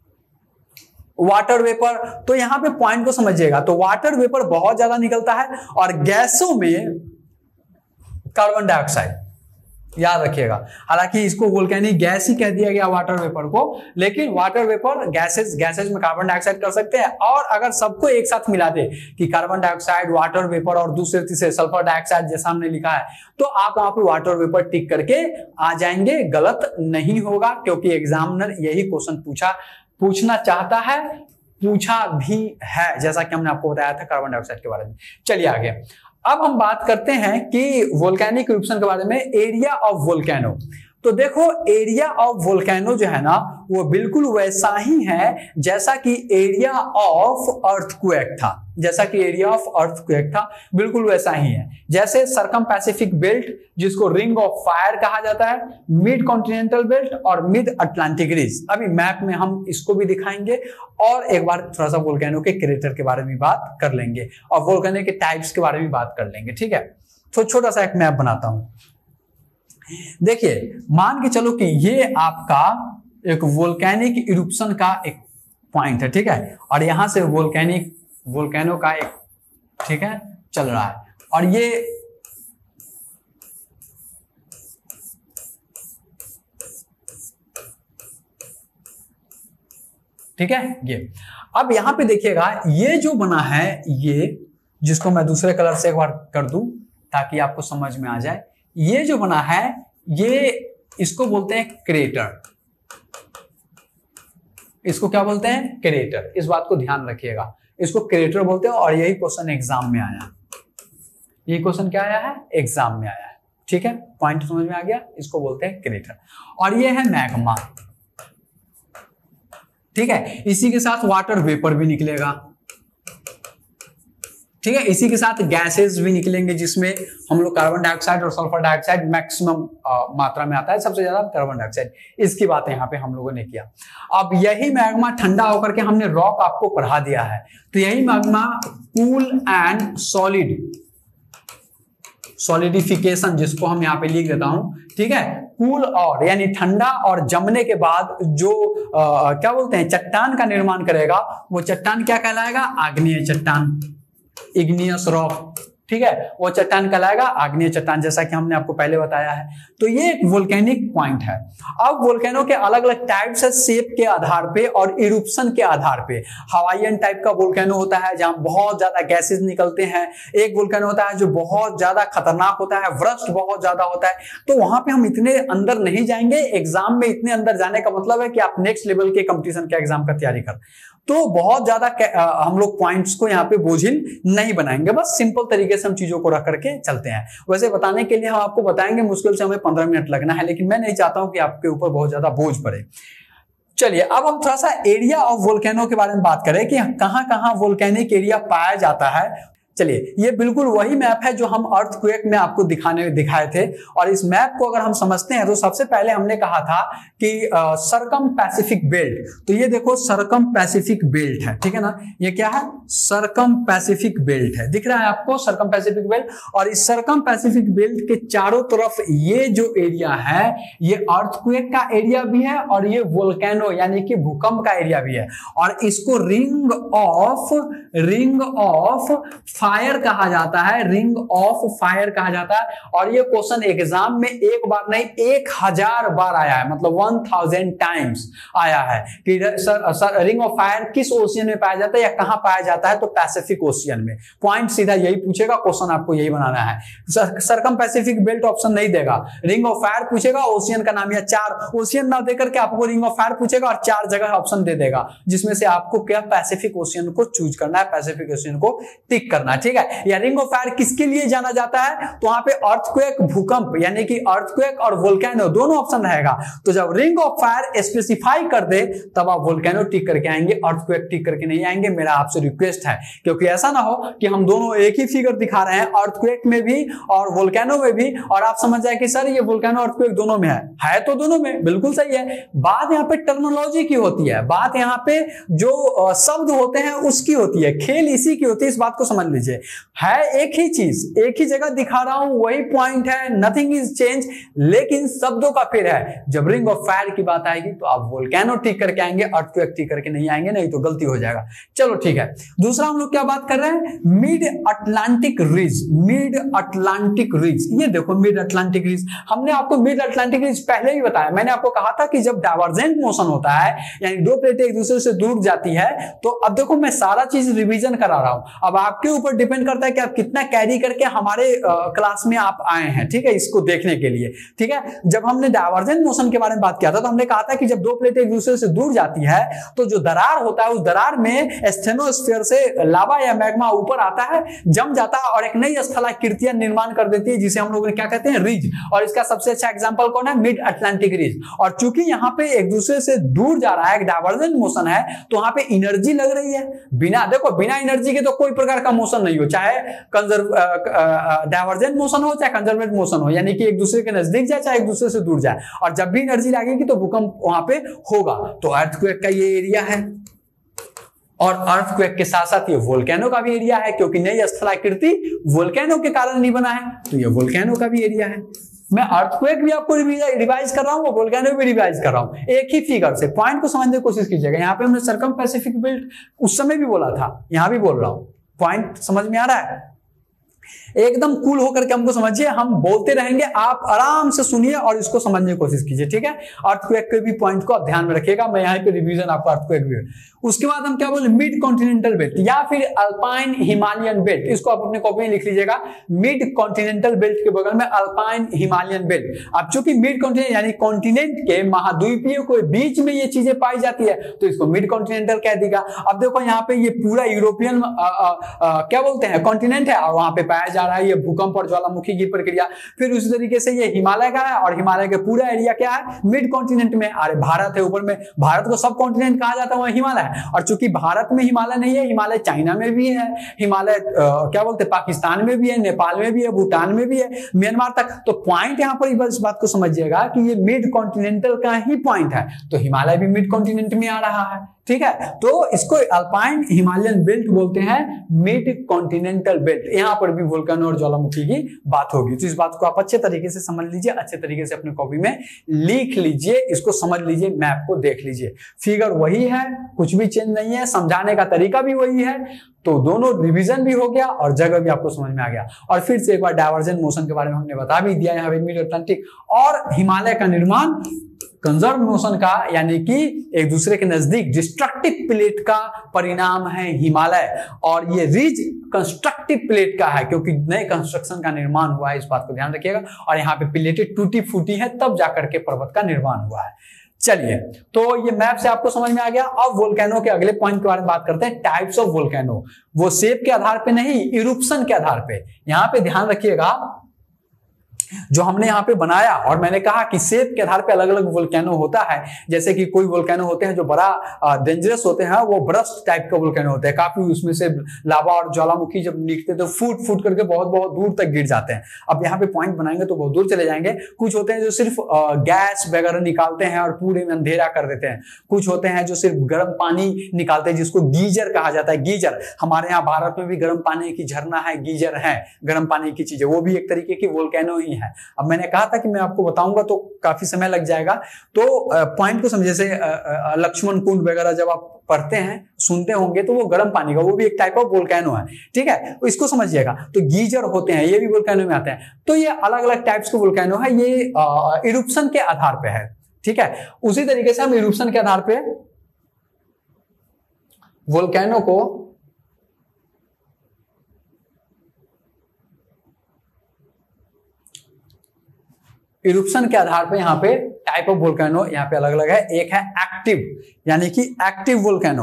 वाटर वेपर, तो यहां पे पॉइंट को समझिएगा। तो वाटर वेपर बहुत ज्यादा निकलता है और गैसों में कार्बन डाइऑक्साइड, याद रखिएगा। हालांकि इसको वोल्केनिक गैस ही कह दिया गया वाटर वेपर को, लेकिन वाटर वेपर गैसेस गैसेस में कार्बन डाइऑक्साइड कर सकते हैं। और अगर सबको एक साथ मिला दे कि कार्बन डाइऑक्साइड, वाटर वेपर और दूसरे तीसरे सल्फर डाइऑक्साइड जैसा हमने लिखा है, तो आप वहां पर वाटर वेपर टिक करके आ जाएंगे, गलत नहीं होगा, क्योंकि एग्जामिनर यही क्वेश्चन पूछा पूछना चाहता है, पूछा भी है, जैसा कि हमने आपको बताया था कार्बन डाइऑक्साइड के बारे में। चलिए आगे, अब हम बात करते हैं कि वोल्केनिक इरप्शन के बारे में, एरिया ऑफ वोल्केनो। तो देखो, एरिया ऑफ वोल्केनो जो है ना वो बिल्कुल वैसा ही है जैसा कि एरिया ऑफ अर्थक्वेक था, जैसा कि एरिया ऑफ अर्थक्वेक था, बिल्कुल वैसा ही है। जैसे सरकम पैसिफिक बेल्ट, जिसको रिंग ऑफ फायर कहा जाता है, मिड कॉन्टिनेंटल बेल्ट और मिड अटलांटिक रिज। अभी मैप में हम इसको भी दिखाएंगे और एक बार थोड़ा सा वोल्केनो के क्रेटर के बारे में बात कर लेंगे और वोल्केनो के टाइप्स के बारे में बात कर लेंगे, ठीक है। तो छोटा सा एक मैप बनाता हूं। देखिए, मान के चलो कि ये आपका एक वोल्केनिक इरप्शन का एक पॉइंट है, ठीक है, और यहां से वोल्केनिक वोल्केनो का एक, ठीक है, चल रहा है, और ये ठीक है। ये अब यहां पे देखिएगा, ये जो बना है, ये जिसको मैं दूसरे कलर से एक बार कर दूं ताकि आपको समझ में आ जाए, ये जो बना है ये इसको बोलते हैं क्रेटर, इसको क्या बोलते हैं, क्रेटर। इस बात को ध्यान रखिएगा, इसको क्रेटर बोलते हैं और यही क्वेश्चन एग्जाम में आया, ये क्वेश्चन क्या आया है, एग्जाम में आया है, ठीक है। पॉइंट समझ में आ गया, इसको बोलते हैं क्रेटर। और ये है मैग्मा, ठीक है, इसी के साथ वाटर वेपर भी निकलेगा, ठीक है, इसी के साथ गैसेस भी निकलेंगे जिसमें हम लोग कार्बन डाइऑक्साइड और सल्फर डाइऑक्साइड मैक्सिमम मात्रा में आता है, सबसे ज्यादा कार्बन डाइऑक्साइड, इसकी बात यहाँ पे हम लोगों ने किया। अब यही मैग्मा ठंडा होकर के हमने रॉक आपको पढ़ा दिया है, तो यही magma cool and solid solidification, जिसको हम यहाँ पे लिख देता हूं, ठीक है, कूल और यानी ठंडा और जमने के बाद जो आ, क्या बोलते हैं चट्टान का निर्माण करेगा, वो चट्टान क्या कहलाएगा, आग्नेय चट्टान, इग्नियस रॉक, ठीक है, वो चट्टान कहलाएगा आग्नेय चट्टान, जैसा कि हमने आपको पहले बताया है। तो ये एक वोल्केनिक पॉइंट है। अब वोल्केनो के अलग अलग टाइप्स है, शेप के आधार पे और इरप्शन के आधार पे। हवाईयन टाइप का वोल्केनो होता है जहां बहुत ज्यादा गैसेस निकलते हैं, एक वोल्केनो होता है जो बहुत ज्यादा खतरनाक होता है, वृष्ट बहुत ज्यादा होता है। तो वहां पे हम इतने अंदर नहीं जाएंगे, एग्जाम में इतने अंदर जाने का मतलब है कि आप नेक्स्ट लेवल के कंपटीशन के एग्जाम का तैयारी कर, तो बहुत ज्यादा हम लोग पॉइंट्स को यहाँ पे बोझिल नहीं बनाएंगे, बस सिंपल तरीके से हम चीजों को रख करके चलते हैं। वैसे बताने के लिए हम आपको बताएंगे, मुश्किल से हमें पंद्रह मिनट लगना है, लेकिन मैं नहीं चाहता हूं कि आपके ऊपर बहुत ज्यादा बोझ पड़े। चलिए, अब हम थोड़ा सा एरिया ऑफ वोल्केनो के बारे में बात करें कि कहां कहां वोल्केनिक एरिया पाया जाता है। चलिए, ये बिल्कुल वही मैप है जो हम अर्थक्वेक में आपको दिखाने दिखाए थे। और इस मैप को अगर हम समझते हैं तो सबसे पहले हमने कहा था कि सरकम पैसिफिक बेल्ट, तो ये देखो सरकम पैसिफिक बेल्ट है, ठीक है ना, ये क्या है, सरकम पैसिफिक बेल्ट है, दिख रहा है आपको सरकम पैसिफिक बेल्ट। और इस सरकम पैसिफिक बेल्ट के चारों तरफ ये जो एरिया है ये अर्थक्वेक का एरिया भी है और ये वोल्केनो यानी कि भूकंप का एरिया भी है। और इसको ring of ring of fire कहा जाता है, रिंग ऑफ फायर कहा जाता है। और ये क्वेश्चन एग्जाम में एक बार नहीं एक हजार बार आया है, मतलब वन थाउजेंड टाइम्स आया है कि sir, sir ring of fire किस ओशियन में पाया जाता है या कहां पाया जाता है, तो पैसिफिक ओशियन में। पॉइंट सीधा यही पूछेगा, क्वेश्चन आपको यही बनाना है। सरकम पैसिफिक बेल्ट ऑप्शन नहीं देगा, रिंग ऑफ फायर पूछेगा, ओशियन का नाम या चार ओशियन ना देकर के आपको रिंग ऑफ फायर पूछेगा और चार जगह ऑप्शन दे देगा, जिसमें से आपको क्या पैसिफिक ओशियन को चूज करना है, पैसिफिक ओशियन को टिक करना है, ठीक है। या रिंग ऑफ फायर किसके लिए जाना जाता है, तो वहां पे अर्थक्वेक भूकंप यानी कि अर्थक्वेक और वोल्केनो दोनों ऑप्शन रहेगा। तो जब रिंग ऑफ फायर स्पेसिफाई कर दे तब आप वोल्केनो टिक करके आएंगे, अर्थक्वेक टिक करके नहीं आएंगे। मेरा आपसे रिक्वेस्ट है, क्योंकि ऐसा ना हो कि हम दोनों एक ही फिगर दिखा रहे हैं, अर्थक्वेक में भी और वोल्केनो में भी, और आप समझ जाए कि सर ये वोल्केनो अर्थक्वेक दोनों में है है तो दोनों में बिल्कुल सही है। बात यहाँ पे टर्मिनोलॉजी की होती है, बात यहाँ पे जो शब्द होते हैं उसकी होती है, खेल इसी की होती है, इस बात को समझ लीजिए। है एक ही चीज, एक ही जगह दिखा रहा हूं, वही पॉइंट है, नथिंग इज चेंज, लेकिन शब्दों का फिर है। जब रिंग ऑफ फायर की बात आएगी तो आप वोल्केनो टिक करके आएंगे, अर्थक्वेक टिक करके नहीं आएंगे, नहीं तो गलती हो जाएगा। चलो ठीक है, दूसरा हम लोग क्या बात कर रहे हैं, mid Atlantic ridge, mid Atlantic ridge. ये देखो मिड अटलांटिक रिज, हमने आपको मिड अटलांटिक रिज पहले ही बताया। मैंने आपको कहा था कि जब डाइवर्जेंट मोशन होता है यानी दो प्लेटें एक दूसरे से दूर जाती है, तो अब देखो मैं सारा चीज रिवीजन करा रहा हूं, अब आपके ऊपर डिपेंड करता है कि आप कितना कैरी करके हमारे क्लास में आप आए हैं, ठीक है, इसको देखने के लिए, ठीक है। जब हमने डाइवर्जेंट मोशन के बारे में बात किया था तो हमने कहा था कि जब दो प्लेटें एक दूसरे से दूर जाती है तो जो दरार होता है उस दरार में स्टेनोस्फीयर से लावा या मैग्मा ऊपर आता है, जम जाता है और एक नई स्थलाकृतियां निर्माण कर देती है, जिसे हम लोग क्या कहते हैं, रिज। और इसका सबसे अच्छा एग्जांपल कौन है, मिड अटलांटिक रिज। और चूंकि यहाँ पे एक दूसरे से दूर जा रहा है, डाइवर्जेंट मोशन है, तो वहां पे एनर्जी लग रही है। बिना देखो बिना एनर्जी के तो कोई प्रकार का मोशन नहीं हो, चाहे कंजर्व डाइवर्जेंट मोशन हो चाहे कंजर्वेट मोशन हो, यानी कि एक दूसरे के नजदीक जाए चाहे एक दूसरे से दूर जाए। और जब भी एनर्जी लगेगी तो भूकंप वहां पे होगा। तो अर्थक्वेक का ये एरिया है, और अर्थक्वेक के साथ साथ ये वोल्केनो का भी एरिया है, क्योंकि नई स्थलाकृति वोल्केनो के कारण नहीं बना है, तो ये वोल्केनो का भी एरिया है। मैं अर्थक्वेक भी आपको रिवाइज कर रहा हूं, वोल्केनो भी रिवाइज कर रहा हूं, एक ही फिगर से। पॉइंट को समझने की कोशिश कीजिएगा। यहाँ पे हमने सरकम पैसिफिक बेल्ट उस समय भी बोला था, यहां भी बोल रहा हूं। पॉइंट समझ में आ रहा है, एकदम कूल होकर के हमको समझिए, हम बोलते रहेंगे, आप आराम से सुनिए और इसको समझने की कोशिश कीजिए, ठीक है। अर्थक्वेक के भी पॉइंट को आप ध्यान में रखिएगा, मैं यहाँ पे रिवीजन आपको अर्थक्वेक भी। उसके बाद हम क्या बोले, मिड कॉन्टिनेंटल बेल्ट या फिर अल्पाइन हिमालयन बेल्ट, इसको आप अपने कॉपी में लिख लीजिएगा। मिड कॉन्टिनेंटल बेल्ट के बगल में अल्पाइन हिमालयन बेल्ट। अब चूंकि मिड कॉन्टिनेंट यानी कॉन्टिनेंट के महाद्वीपीय के बीच में ये चीजें पाई जाती है, तो इसको मिड कॉन्टिनेंटल कह देगा। अब देखो यहाँ पे ये पूरा यूरोपियन क्या बोलते हैं कॉन्टिनेंट है, और वहां पे पाया जा रहा है ये भूकंप और ज्वालामुखी की प्रक्रिया। फिर उसी तरीके से ये हिमालय का है, और हिमालय का पूरा एरिया क्या है, मिड कॉन्टिनेंट में। अरे भारत है ऊपर में, भारत को सब कॉन्टिनेंट कहा जाता है, वह हिमालय है। और चूंकि भारत में हिमालय नहीं है, हिमालय चाइना में भी है, हिमालय क्या बोलते हैं पाकिस्तान में भी है, नेपाल में भी है, भूटान में भी है, म्यांमार तक। तो पॉइंट यहां पर इस बात को समझिएगा कि ये मिड कॉन्टिनेंटल का ही पॉइंट है, तो हिमालय भी मिड कॉन्टिनेंट में आ रहा है, ठीक है। तो इसको अल्पाइन हिमालयन बेल्ट बोलते हैं, मिड कॉन्टिनेंटल बेल्ट। यहां पर भी वोल्केनो और ज्वालामुखी की बात होगी, तो इस बात को आप अच्छे तरीके से समझ लीजिए, अच्छे तरीके से अपने कॉपी में लिख लीजिए, इसको समझ लीजिए, मैप को देख लीजिए। फिगर वही है, कुछ भी चेंज नहीं है, समझाने का तरीका भी वही है, तो दोनों रिवीजन भी हो गया और जगह भी आपको समझ में आ गया। और फिर से एक बार डाइवर्जेंट मोशन के बारे में हमने बता भी दिया, यहाँ पे मिड अटलांटिक और हिमालय का निर्माण कंजर्व मोशन का, यानी कि एक दूसरे के नजदीक डिस्ट्रक्टिव प्लेट का परिणाम है हिमालय, और ये रिज कंस्ट्रक्टिव प्लेट का है, क्योंकि नए कंस्ट्रक्शन का निर्माण हुआ है, इस बात को ध्यान रखिएगा। और यहाँ पे प्लेटें टूटी फूटी है, तब जाकर के पर्वत का निर्माण हुआ है। चलिए, तो ये मैप से आपको समझ में आ गया। अब वोल्केनो के अगले पॉइंट के बारे में बात करते हैं, टाइप्स ऑफ वोल्केनो। वो शेप के आधार पे नहीं, इरुप्शन के आधार पे। यहां पे ध्यान रखिएगा, जो हमने यहाँ पे बनाया, और मैंने कहा कि शेप के आधार पे अलग अलग वोल्केनो होता है। जैसे कि कोई वोल्केनो होते हैं जो बड़ा डेंजरस होते हैं, वो ब्रस्ट टाइप का वोल्केनो होते हैं, काफी उसमें से लावा और ज्वालामुखी जब निकलते तो फूट फूट करके बहुत बहुत दूर तक गिर जाते हैं। अब यहाँ पे पॉइंट बनाएंगे तो बहुत दूर चले जाएंगे। कुछ होते हैं जो सिर्फ गैस वगैरह निकालते हैं और पूरे में अंधेरा कर देते हैं। कुछ होते हैं जो सिर्फ गर्म पानी निकालते हैं, जिसको गीजर कहा जाता है। गीजर हमारे यहाँ भारत में भी गर्म पानी की झरना है, गीजर है, गर्म पानी की चीजें, वो भी एक तरीके की वोल्केनो ही है। अब मैंने कहा था कि मैं आपको बताऊंगा तो काफी समय लग जाएगा, तो पॉइंट को समझे। जैसे लक्ष्मण कुंड वगैरह जब आप पढ़ते हैं सुनते होंगे तो वो गर्म पानी का, वो भी एक टाइप ऑफ वोल्केनो है, ठीक है, तो इसको समझिएगा। तो गीजर होते हैं, ये भी वोल्केनो में आते हैं। तो ये अलग अलग टाइप्स के वोल्केनो है, ये इरुप्शन के आधार पे है, ठीक है। उसी तरीके से हम इरुप्शन के आधार पे वोल्केनो को इरुप्शन के आधार पे यहाँ पे टाइप ऑफ वोल्केनो यहाँ पे अलग अलग है। एक है एक्टिव, यानी कि एक्टिव वोल्केनो।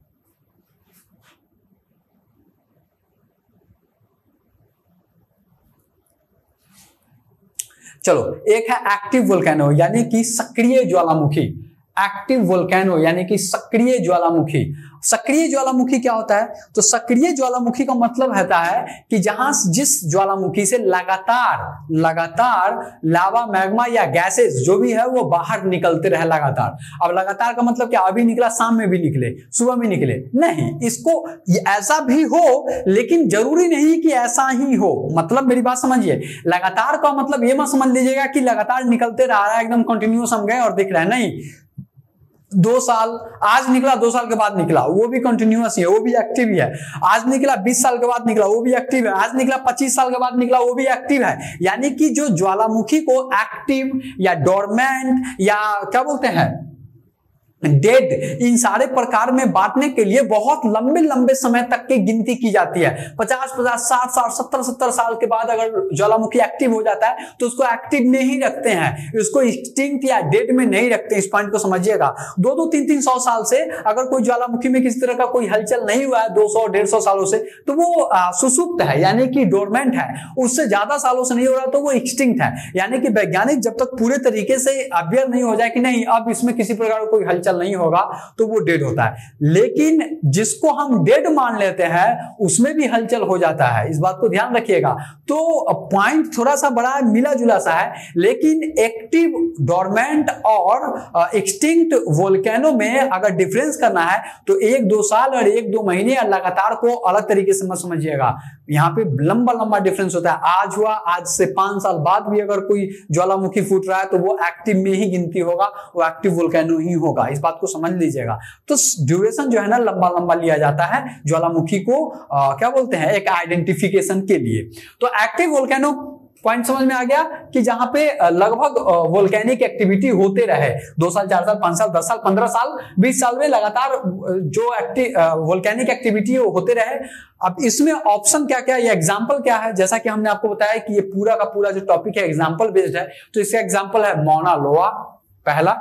चलो, एक है एक्टिव वोल्केनो यानी कि सक्रिय ज्वालामुखी। एक्टिव वोल्केनो यानी कि सक्रिय ज्वालामुखी। सक्रिय ज्वालामुखी क्या होता है? तो सक्रिय ज्वालामुखी का मतलब होता है कि जहां जिस ज्वालामुखी से लगातार लगातार लावा, मैग्मा या गैसेस जो भी है वो बाहर निकलते रहे लगातार। अब लगातार का मतलब क्या? अभी निकला, शाम में भी निकले, सुबह में निकले, नहीं। इसको ऐसा भी हो, लेकिन जरूरी नहीं कि ऐसा ही हो। मतलब मेरी बात समझिए, लगातार का मतलब ये मत समझ लीजिएगा कि लगातार निकलते रह रहा है, एकदम कंटिन्यूस हम गए और दिख रहा है, नहीं। दो साल आज निकला, दो साल के बाद निकला, वो भी कंटिन्यूअस ही है, वो भी एक्टिव ही है। आज निकला, बीस साल के बाद निकला, वो भी एक्टिव है। आज निकला, पच्चीस साल के बाद निकला, वो भी एक्टिव है। यानी कि जो ज्वालामुखी को एक्टिव या डोरमेंट या क्या बोलते हैं, डेड, इन सारे प्रकार में बांटने के लिए बहुत लंबे लंबे समय तक की गिनती की जाती है। पचास पचास साठ साठ सत्तर सत्तर साल के बाद अगर ज्वालामुखी एक्टिव हो जाता है तो उसको एक्टिव नहीं रखते हैं, उसको एक्सटिंक्ट या डेड में नहीं रखते। इस पॉइंट को समझिएगा। दो दो तीन तीन सौ साल से अगर कोई ज्वालामुखी में किसी तरह का कोई हलचल नहीं हुआ है, दो सौ डेढ़ सौ सालों से, तो वो सुसुप्त है, यानी कि डोरमेंट है। उससे ज्यादा सालों से नहीं हो रहा तो वो एक्सटिंक्ट है। यानी कि वैज्ञानिक जब तक पूरे तरीके से अवेयर नहीं हो जाए कि नहीं अब इसमें किसी प्रकार का कोई हलचल नहीं होगा, तो वो डेड होता है। लेकिन जिसको हम डेड मान लेते हैं उसमें भी हलचल हो जाता है, इस बात को ध्यान रखिएगा। तो पॉइंट थोड़ा सा बड़ा मिला जुला सा है, लेकिन एक्टिव, डोरमेंट और एक्सटिंक्ट वोल्केनो में अगर डिफरेंस करना है तो एक दो साल और एक दो महीने लगातार को अलग तरीके से मत समझिएगा। यहाँ पे लंबा लंबा डिफरेंस होता है। आज हुआ, आज से पांच साल बाद भी अगर कोई ज्वालामुखी फूट रहा है तो वो एक्टिव में ही गिनती होगा, वो एक्टिव वोल्केनो ही होगा। इस बात को समझ लीजिएगा। तो ड्यूरेशन जो है ना लंबा लंबा लिया जाता है ज्वालामुखी को आ, क्या बोलते हैं, एक आइडेंटिफिकेशन के लिए। तो एक्टिव वोल्केनो पॉइंट समझ में आ गया कि जहां पे लगभग वोल्केनिक एक्टिविटी होते रहे, दो साल, चार साल, पांच साल, दस साल, पंद्रह साल, बीस साल में लगातार जो एक्टिव वोल्केनिक एक्टिविटी होते रहे। अब इसमें ऑप्शन क्या क्या, ये एग्जांपल क्या है? जैसा कि हमने आपको बताया कि ये पूरा का पूरा जो टॉपिक है एग्जांपल बेस्ड है, तो इसका एग्जांपल है मौना लोआ। पहला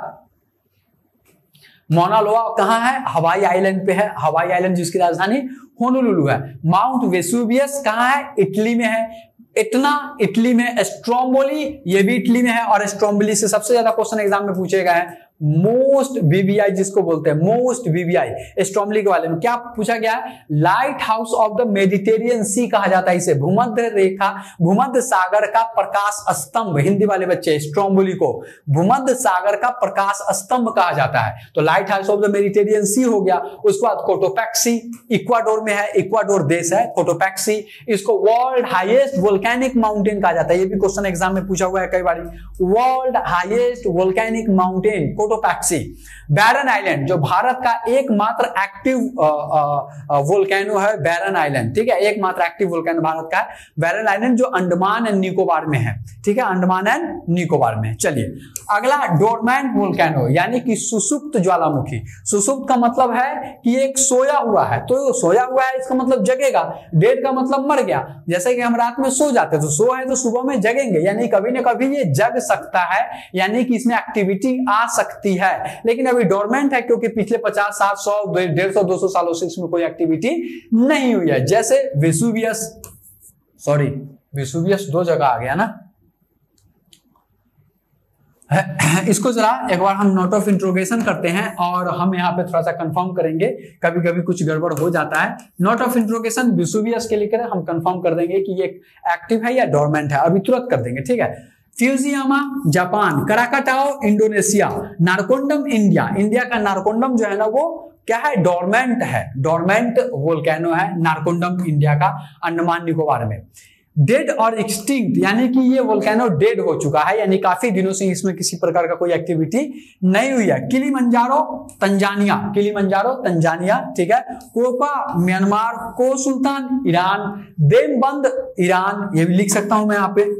मौना लोआ कहां है? हवाई आइलैंड पे है। हवाई आइलैंड जिसकी राजधानी होनोलुलु है। माउंट वेसुवियस कहां है? इटली में है। इतना इटली में। स्ट्रोम्बोली ये भी इटली में है, और स्ट्रोम्बोली से सबसे ज्यादा क्वेश्चन एग्जाम में पूछे गए हैं। मोस्ट वीवीआई जिसको बोलते हैं, मोस्ट वीवीआई स्ट्रोम्बोली के बारे में क्या पूछा गया है? Lighthouse of the Mediterranean sea कहा जाता है इसे। भूमध्य रेखा, भूमध्य सागर का प्रकाश स्तंभ, हिंदी वाले बच्चे स्ट्रोम्बोली को भूमध्य सागर का प्रकाश स्तंभ कहा जाता है। तो lighthouse of the Mediterranean sea हो गया। उसके बाद कोटोपैक्सी इक्वाडोर में है, इक्वाडोर देश है कोटोपैक्सी। इसको वर्ल्ड हाईएस्ट वोल्केनिक माउंटेन कहा जाता है। ये भी क्वेश्चन एग्जाम में पूछा हुआ है कई बार। World highest volcanic mountain Cotopaxi. Barren island जो भारत का एकमात्र एक्टिव वोल्केनो है, बैरन आइलैंड, ठीक है, एकमात्र एक्टिव वोल्केनो भारत का है बैरन आइलैंड, जो अंडमान एंड निकोबार में है, ठीक है, अंडमान एंड निकोबार में। चलिए अगला डोरमेंट वोल्केनो यानी कि सुसुप्त ज्वालामुखी। सुसुप्त का मतलब है कि एक सोया हुआ है, तो सोया हुआ है इसका मतलब जगेगा। डेड का मतलब मर गया। जैसे कि हम रात में सो जाते तो सो है तो सुबह में जगेंगे, यानी कभी ना कभी ये जग सकता है, यानी कि इसमें एक्टिविटी आ सकती है। लेकिन अभी डोरमेंट है क्योंकि पिछले पचास, साठ, सौ, डेढ़ सौ, दो सौ सालों से इसमें कोई एक्टिविटी नहीं हुई है। जैसे वेसुवियस, सॉरी वेसुवियस दो जगह आ गया ना, इसको जरा एक बार हम नोट ऑफ इंट्रोगेशन करते हैं और हम यहाँ पे थोड़ा सा कंफर्म करेंगे, कभी कभी कुछ गड़बड़ हो जाता है। नोट ऑफ इंट्रोगेशन वेसुवियस के लिए हम कंफर्म कर देंगे कि ये एक्टिव है या डोरमेंट है, अभी तुरंत कर देंगे, ठीक है। Fujiyama Japan, Krakatoa Indonesia, Narcondam India, India का नारकोंडम जो है ना वो क्या है, डोरमेंट है, डोरमेंट वोल्केनो है नारकोंडम इंडिया का, अंडमान निकोबार में। डेड और एक्सटिंक्ट यानी कि ये वोल्केनो डेड हो चुका है, यानी काफी दिनों से इसमें किसी प्रकार का कोई एक्टिविटी नहीं हुई है। किलीमंजारो तंजानिया, किलीमंजारो तंजानिया, ठीक है। कोपा म्यांमार, को सुल्तान ईरान, देमबंद ईरान, ये भी लिख सकता हूं मैं यहाँ पे,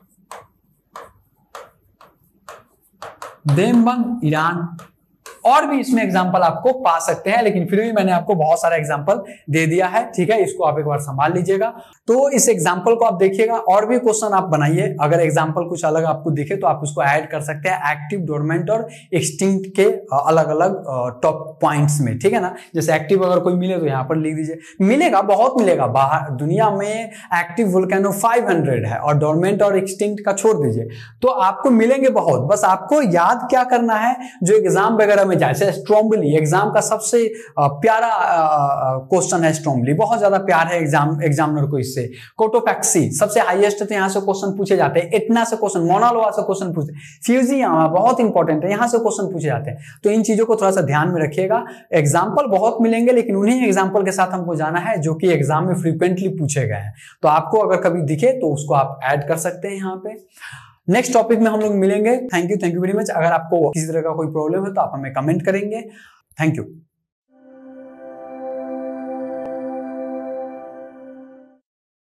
देमबंद ईरान। और भी इसमें एग्जांपल आपको पा सकते हैं, लेकिन फिर भी मैंने आपको बहुत सारा एग्जांपल दे दिया है, ठीक है। इसको आप एक बार संभाल लीजिएगा। तो इस एग्जांपल को आप देखिएगा और भी क्वेश्चन आप बनाइए, अगर एग्जांपल कुछ अलग आपको दिखे तो आप उसको ऐड कर सकते हैं एक्टिव, डोरमेंट और एक्सटिंक्ट के अलग अलग टॉप पॉइंट्स में, ठीक है ना। जैसे एक्टिव अगर कोई मिले तो यहाँ पर लिख दीजिए, मिलेगा, बहुत मिलेगा। बाहर दुनिया में एक्टिव वोल्केनो पाँच सौ है और डोरमेंट और एक्सटिंक्ट का छोड़ दीजिए, तो आपको मिलेंगे बहुत। बस आपको याद क्या करना है, जो एग्जाम वगैरह में जैसे स्ट्रोम्बली, एग्जाम का सबसे प्यारा क्वेश्चन है स्ट्रोम्बली, बहुत ज्यादा प्यार है एग्जाम एग्जामिनर को इससे। कोटोपैक्सी सबसे हाईएस्ट, तो यहां से क्वेश्चन पूछे जाते हैं, इतना से क्वेश्चन, मोनालोआ से क्वेश्चन पूछते हैं, फ्यूजियामा बहुत इंपॉर्टेंट है, यहां से क्वेश्चन पूछे जाते हैं। तो इन चीजों को थोड़ा सा ध्यान में रखिएगा। एग्जाम्पल बहुत मिलेंगे, लेकिन उन्हीं एग्जाम्पल के साथ हमको जाना है जो कि एग्जाम में फ्रीक्वेंटली पूछे गए हैं। तो आपको अगर कभी दिखे तो उसको आप ऐड कर सकते हैं यहाँ पे। नेक्स्ट टॉपिक में हम लोग मिलेंगे। Thank you, thank you very much. अगर आपको किसी तरह का कोई प्रॉब्लम है तो आप हमें कमेंट करेंगे। Thank you.